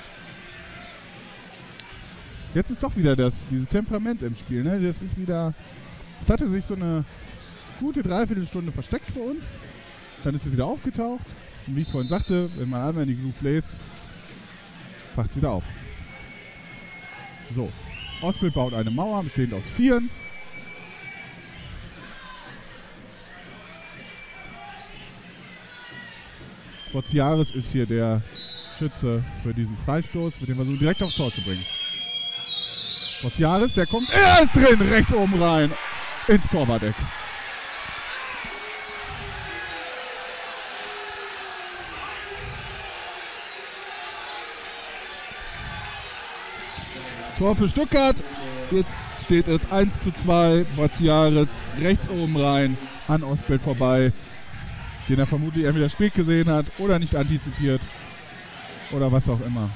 Jetzt ist doch wieder das, dieses Temperament im Spiel. Ne? Das ist wieder. Es hatte sich so eine gute Dreiviertelstunde versteckt vor uns. Dann ist es wieder aufgetaucht. Und wie ich vorhin sagte, wenn man einmal in die Group bläst, facht es wieder auf. So. Ostbild baut eine Mauer, bestehend aus Vieren. Bozziaris ist hier der Schütze für diesen Freistoß, mit dem versuchen direkt aufs Tor zu bringen. Bozziaris, der kommt, er ist drin, rechts oben rein, ins Torwart-Eck. Tor für Stuttgart, jetzt steht es eins zu zwei, Bozziaris rechts oben rein, an Ostbild vorbei, den er vermutlich entweder spät gesehen hat oder nicht antizipiert oder was auch immer.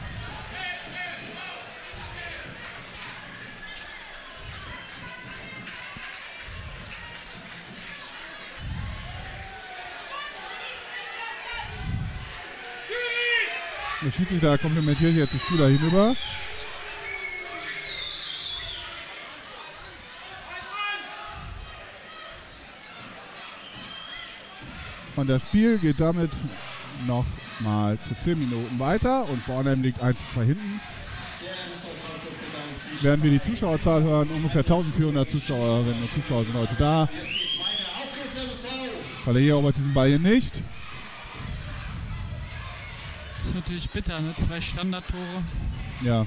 Der Schiedsrichter komplimentiert jetzt die Spieler hinüber. Und das Spiel geht damit noch mal zu zehn Minuten weiter und Bornheim liegt eins zu zwei hinten. Werden wir die Zuschauerzahl hören, ungefähr eintausendvierhundert Zuschauerinnen und Zuschauer sind heute da. Verlier erobert diesen Ball hier nicht. Das ist natürlich bitter, ne? Zwei Standardtore. Ja.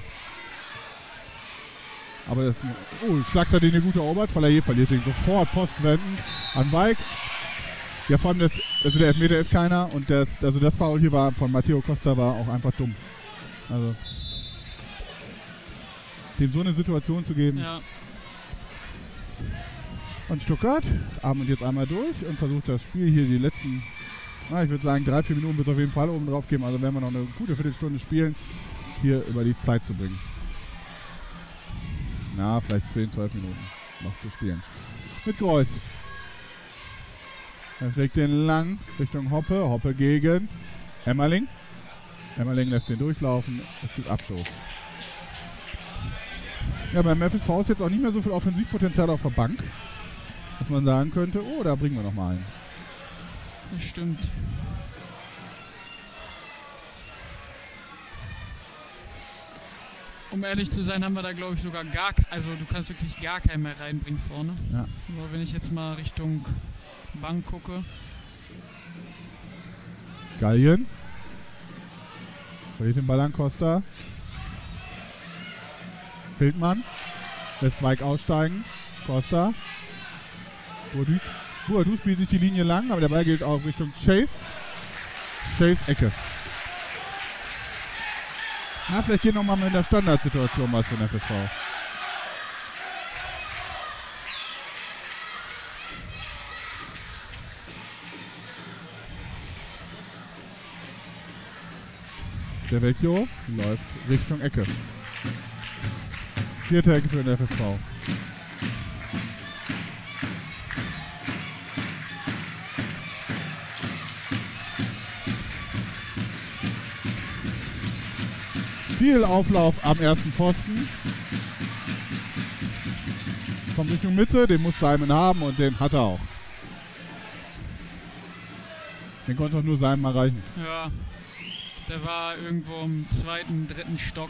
Aber das. Oh, Schlags hat den hier gut erobert. Verlier verliert den sofort postwendend an Weig. Ja, vor allem das, also der Elfmeter ist keiner und das, also das Foul hier war von Matteo Costa war auch einfach dumm. Also dem so eine Situation zu geben. Ja. Und Stuttgart atmet jetzt einmal durch und versucht das Spiel hier die letzten, na, ich würde sagen drei, vier Minuten wird es auf jeden Fall oben drauf geben. Also werden wir noch eine gute Viertelstunde spielen, hier über die Zeit zu bringen. Na, vielleicht zehn, zwölf Minuten noch zu spielen. Mit Kreuz. Er schlägt den lang Richtung Hoppe. Hoppe gegen Emmerling. Emmerling lässt den durchlaufen. Es gibt Abstoß. Ja, beim F S V ist jetzt auch nicht mehr so viel Offensivpotenzial auf der Bank, dass man sagen könnte, oh, da bringen wir noch mal einen. Das stimmt. Um ehrlich zu sein, haben wir da glaube ich sogar gar, also du kannst wirklich gar keinen mehr reinbringen vorne. Ja. Aber wenn ich jetzt mal Richtung Bank gucke. Gallien. Verliert den Ball an Costa. Hildmann. Lässt Mike aussteigen. Costa. Buadus spielt sich die Linie lang, aber der Ball geht auch Richtung Chase. Chase Ecke. Na, vielleicht geht nochmal mit der Standardsituation was für den F S V. Der Vecchio läuft Richtung Ecke. Vierte Ecke für den F S V. Viel Auflauf am ersten Pfosten. Kommt Richtung Mitte, den muss Simon haben und den hat er auch. Den konnte auch nur Simon mal reichen. Ja. Der war irgendwo im zweiten, dritten Stock.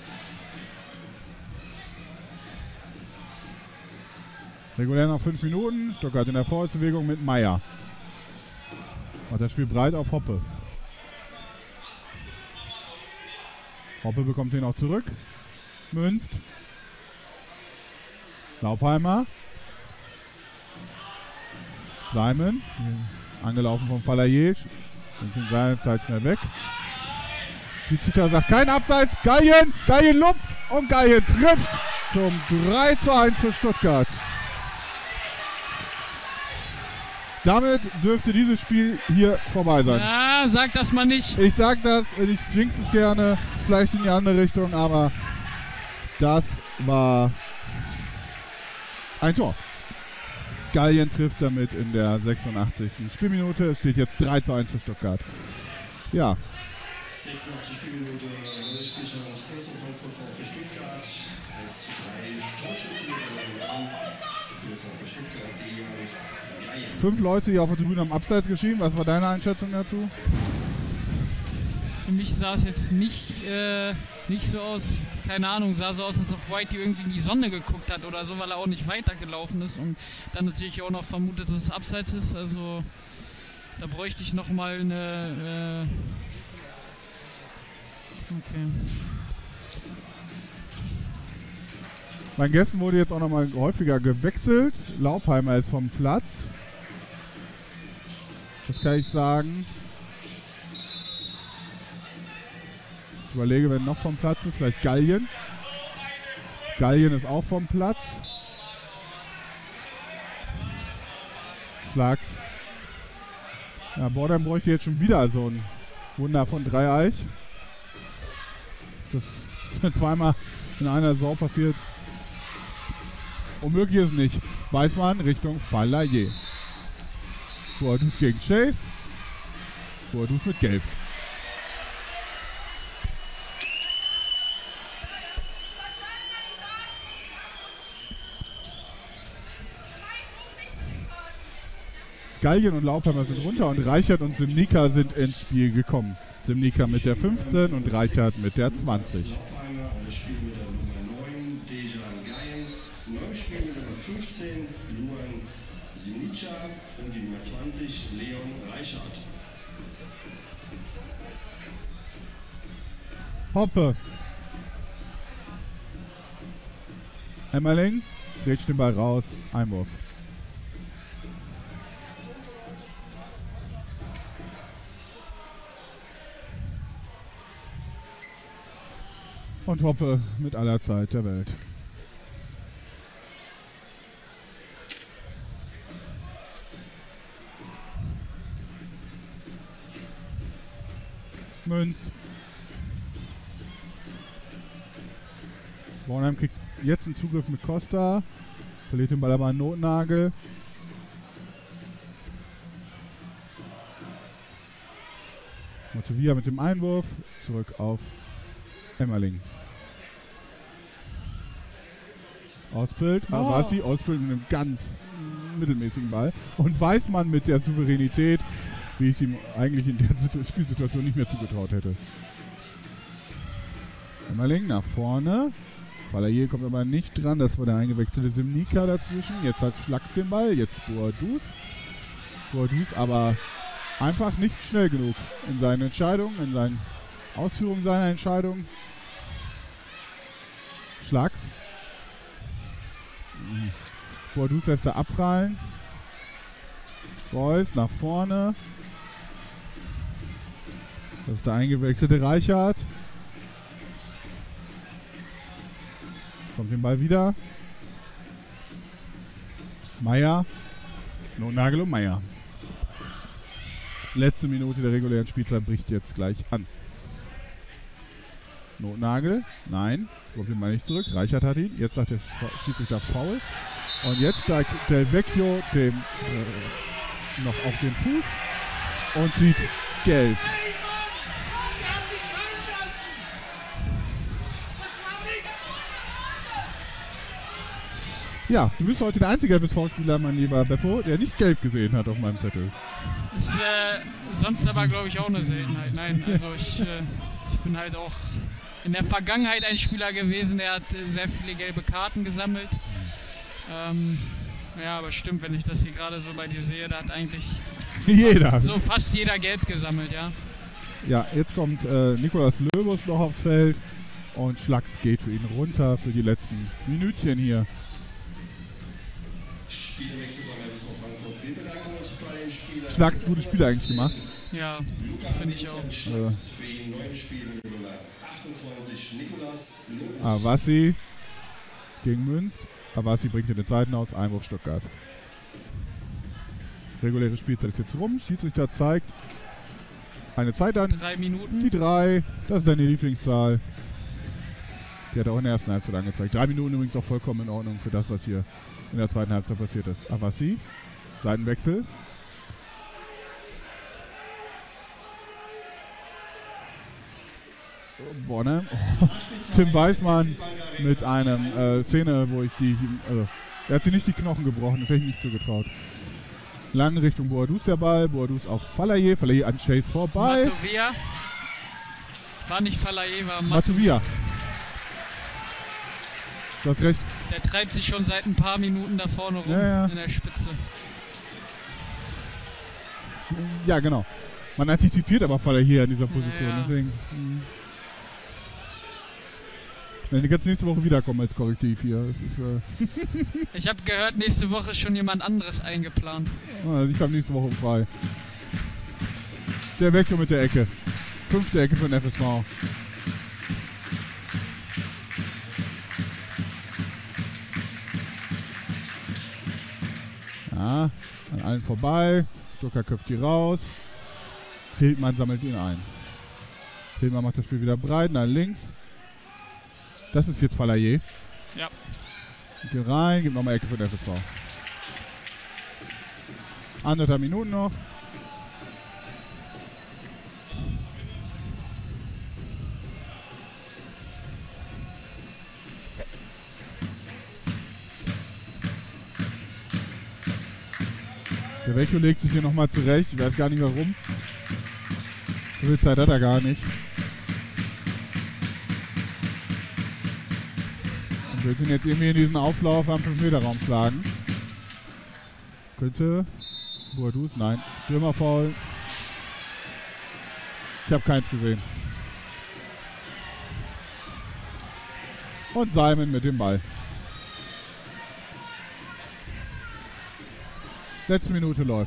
Regulär noch fünf Minuten. Stuttgart in der Vorwärtsbewegung mit Meier. Und das Spiel breit auf Hoppe. Hoppe bekommt den auch zurück. Münzt. Laupheimer. Simon. Angelaufen vom Falayer. Und in seiner Zeit schnell weg. Schiedsrichter sagt kein Abseits. Gallien. Gallien lupft. Und Gallien trifft zum drei zu eins für Stuttgart. Damit dürfte dieses Spiel hier vorbei sein. Ja, sag das mal nicht. Ich sag das, ich jinx es gerne, vielleicht in die andere Richtung, aber das war ein Tor. Gallien trifft damit in der sechsundachtzigsten Spielminute. Es steht jetzt drei zu eins für Stuttgart. Ja. sechsundachtzig Spielminute, neuer Spielstand, erster Frankfurt VfB Stuttgart, eins zu drei, Torschützen für den VfB Stuttgart, Dejan Gallien. Fünf Leute hier auf der Tribüne haben Abseits geschrieben. Was war deine Einschätzung dazu? Für mich sah es jetzt nicht, äh, nicht so aus, keine Ahnung, sah so aus, als ob White irgendwie in die Sonne geguckt hat oder so, weil er auch nicht weitergelaufen ist und dann natürlich auch noch vermutet, dass es Abseits ist. Also da bräuchte ich nochmal eine... Äh okay. Bei Gästen wurde jetzt auch nochmal häufiger gewechselt. Laupheimer ist vom Platz. Das kann ich sagen. Ich überlege, wer noch vom Platz ist. Vielleicht Gallien. Gallien ist auch vom Platz. Schlags. Ja, Bordheim bräuchte jetzt schon wieder so ein Wunder von Dreieich. Das ist mir zweimal in einer Saison passiert. Unmöglich ist es nicht. Weißmann Richtung Falaye. Boadus gegen Chase. Boadus mit Gelb. Gallien und Laupheimer sind runter und Reichert und Simnica sind ins Spiel gekommen. Simnica mit der fünfzehn und Reichert mit der zwanzig. Laupheimer und das Spiel mit der Nummer neun, Dejan Gallien. Neues Spiel mit der Nummer fünfzehn, Luan Simnica und die Nummer zwanzig, Leon Reichert. Hoppe. Emmerling grätscht den Ball raus. Einwurf. Und Hoppe mit aller Zeit der Welt. Münst. Bornheim kriegt jetzt einen Zugriff mit Costa. Verliert den Ball aber einen Notnagel. Motivia mit dem Einwurf. Zurück auf Emmerling. Ausbild. Oh. Avasi ausbildet mit einem ganz mittelmäßigen Ball. Und Weißmann mit der Souveränität, wie ich es ihm eigentlich in der Spielsituation nicht mehr zugetraut hätte. Emmerling nach vorne. Falaye kommt aber nicht dran. Das war der eingewechselte Simnica dazwischen. Jetzt hat Schlags den Ball. Jetzt Boadus. Boadus aber einfach nicht schnell genug in seinen Entscheidungen, in seinen Ausführungen seiner Entscheidung. Schlags. Boadus lässt er abprallen. Reus nach vorne. Das ist der eingewechselte Reichert. Kommt den Ball wieder. Meier. Notnagel und Meier. Letzte Minute der regulären Spielzeit bricht jetzt gleich an. Notnagel. Nein. Kommt den Ball nicht zurück. Reichert hat ihn. Jetzt sagt der Schiedsrichter faul. Und jetzt steigt Del Vecchio dem, äh, noch auf den Fuß und sieht gelb. Ja, du bist heute der einzige F S V-Spieler, mein lieber Beppo, der nicht gelb gesehen hat auf meinem Zettel. Ist äh, sonst aber, glaube ich, auch eine Seltenheit. Nein, also ich, äh, ich bin halt auch in der Vergangenheit ein Spieler gewesen, der hat äh, sehr viele gelbe Karten gesammelt. Ähm, ja, aber stimmt, wenn ich das hier gerade so bei dir sehe, da hat eigentlich jeder. so fast jeder gelb gesammelt, ja. Ja, jetzt kommt äh, Nikolaus Löbus noch aufs Feld und Schlags geht für ihn runter für die letzten Minütchen hier. Spielwechsel beim F S V Frankfurt. Wir bedanken uns bei den Spielern. Schlags gute Spiele eigentlich gemacht. Ja, finde ich auch. Äh. Für ihn neuen Spiel mit Nummer achtundzwanzig, Nikolaus Löbus. Avasi gegen Münst. Avasi bringt hier den zweiten aus. Einwurf Stuttgart. reguläre Spielzeit ist jetzt rum. Schiedsrichter zeigt eine Zeit an. Drei Minuten. Die drei, das ist deine Lieblingszahl. Die hat er auch in der ersten Halbzeit angezeigt. Drei Minuten übrigens auch vollkommen in Ordnung für das, was hier in der zweiten Halbzeit passiert ist. Avassi, Seitenwechsel. Bonne. Oh. Tim Weismann mit einem äh, Szene, wo ich die, also er hat sich nicht die Knochen gebrochen, das hätte ich nicht zugetraut. Lang Richtung Boadus der Ball, Boadus auf Falaye, Falaye an Chase vorbei. Matovia. War nicht Falaye, war Mat Matovia. Du hast recht. Der treibt sich schon seit ein paar Minuten da vorne rum, ja, ja. in der Spitze. Ja, genau. Man antizipiert aber Falaye hier in dieser Position, ja, ja. deswegen... Mh. Die kannst nächste Woche wiederkommen als Korrektiv hier. Das ist, äh ich habe gehört, nächste Woche ist schon jemand anderes eingeplant. Also ich habe nächste Woche frei. Der Wechsel mit der Ecke. Fünfte Ecke für den F S V. Ja, an allen vorbei. Stucker köpft die raus. Hildmann sammelt ihn ein. Hildmann macht das Spiel wieder breit, nach links. Das ist jetzt Falaye. Ja. Geht rein, gibt nochmal Ecke für den F S V. Anderthalb Minuten noch. Der Vecchio legt sich hier nochmal zurecht. Ich weiß gar nicht warum. So viel Zeit hat er gar nicht. Wir sind jetzt irgendwie in diesen Auflauf am fünf Meter Raum schlagen. Könnte Boadus, nein. Stürmerfoul. Ich habe keins gesehen. Und Simon mit dem Ball. Letzte Minute läuft.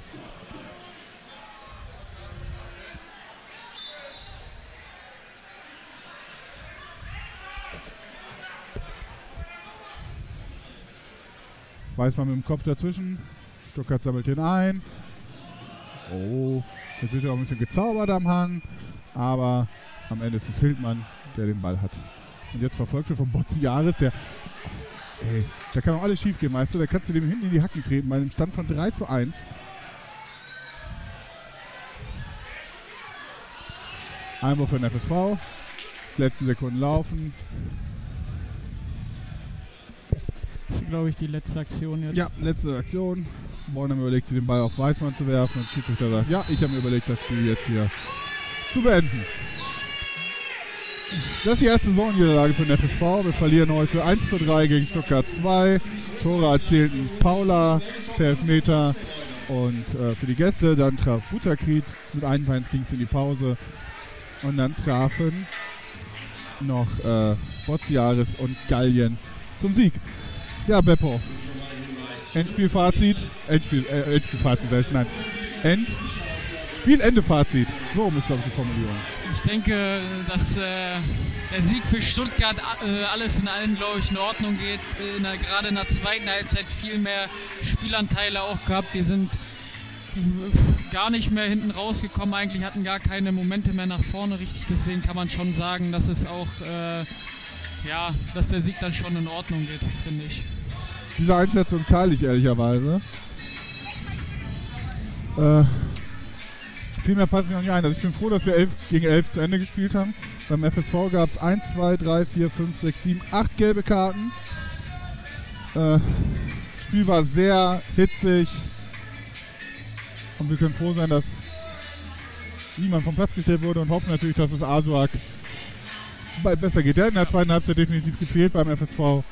Weismann mit dem Kopf dazwischen. Stuckert sammelt den ein. Oh, jetzt wird er auch ein bisschen gezaubert am Hang. Aber am Ende ist es Hildmann, der den Ball hat. Und jetzt verfolgt er von Botziaris, der... Oh, ey, da kann auch alles schief gehen, weißt du. Da kannst du dem hinten in die Hacken treten bei einem Stand von drei zu eins. Einwurf für den F S V. Letzten Sekunden laufen. Das ist, glaube ich, die letzte Aktion jetzt. Ja, letzte Aktion. Bornheim überlegt, sich den Ball auf Weismann zu werfen und Schiedsrichter sagt, ja, ich habe mir überlegt, das Spiel jetzt hier zu beenden. Das ist die erste Saisonniederlage für den F S V. Wir verlieren heute eins zu drei gegen Stuttgart zwei. Tore erzielten Paula per Elfmeter und äh, für die Gäste. Dann traf Butakrit mit eins eins ging es in die Pause. Und dann trafen noch äh, Botziaris und Gallien zum Sieg. Ja, Beppo. Endspielfazit. Endspiel, äh, Endspielfazit, nein. End. Spielende-Fazit. So ist, glaube ich, die Formulierung. Ich denke, dass äh, der Sieg für Stuttgart äh, alles in allem, glaube ich, in Ordnung geht. In der, gerade in der zweiten Halbzeit viel mehr Spielanteile auch gehabt. Wir sind äh, gar nicht mehr hinten rausgekommen. Eigentlich hatten gar keine Momente mehr nach vorne richtig. Deswegen kann man schon sagen, dass es auch, äh, ja, dass der Sieg dann schon in Ordnung geht, finde ich. Diese Einschätzung teile ich ehrlicherweise. Äh, viel mehr passt mir noch nicht ein. Also ich bin froh, dass wir elf gegen elf zu Ende gespielt haben. Beim F S V gab es eins, zwei, drei, vier, fünf, sechs, sieben, acht gelbe Karten. Äh, Spiel war sehr hitzig. Und wir können froh sein, dass niemand vom Platz gestellt wurde und hoffen natürlich, dass es Asuak bald besser geht. Der hat in der zweiten Halbzeit definitiv gefehlt beim F S V.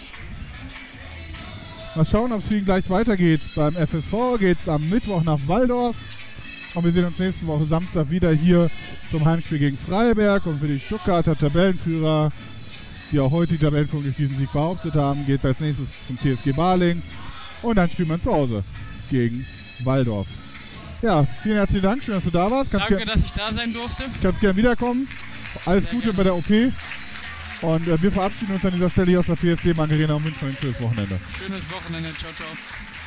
Mal schauen, ob es für ihn gleich weitergeht. Beim F S V geht es am Mittwoch nach Walldorf. Und wir sehen uns nächste Woche Samstag wieder hier zum Heimspiel gegen Freiberg. Und für die Stuttgarter Tabellenführer, die auch heute die Tabellenführung durch diesen Sieg behauptet haben, geht es als nächstes zum T S G Baling. Und dann spielt man zu Hause gegen Walldorf. Ja, vielen herzlichen Dank, schön, dass du da warst. Kannst Danke, dass ich da sein durfte. Kannst gerne wiederkommen. Alles Sehr Gute gerne. Bei der O P. Und äh, wir verabschieden uns an dieser Stelle hier aus der P S D Bank Arena und wünschen euch ein schönes Wochenende. Schönes Wochenende, ciao, ciao.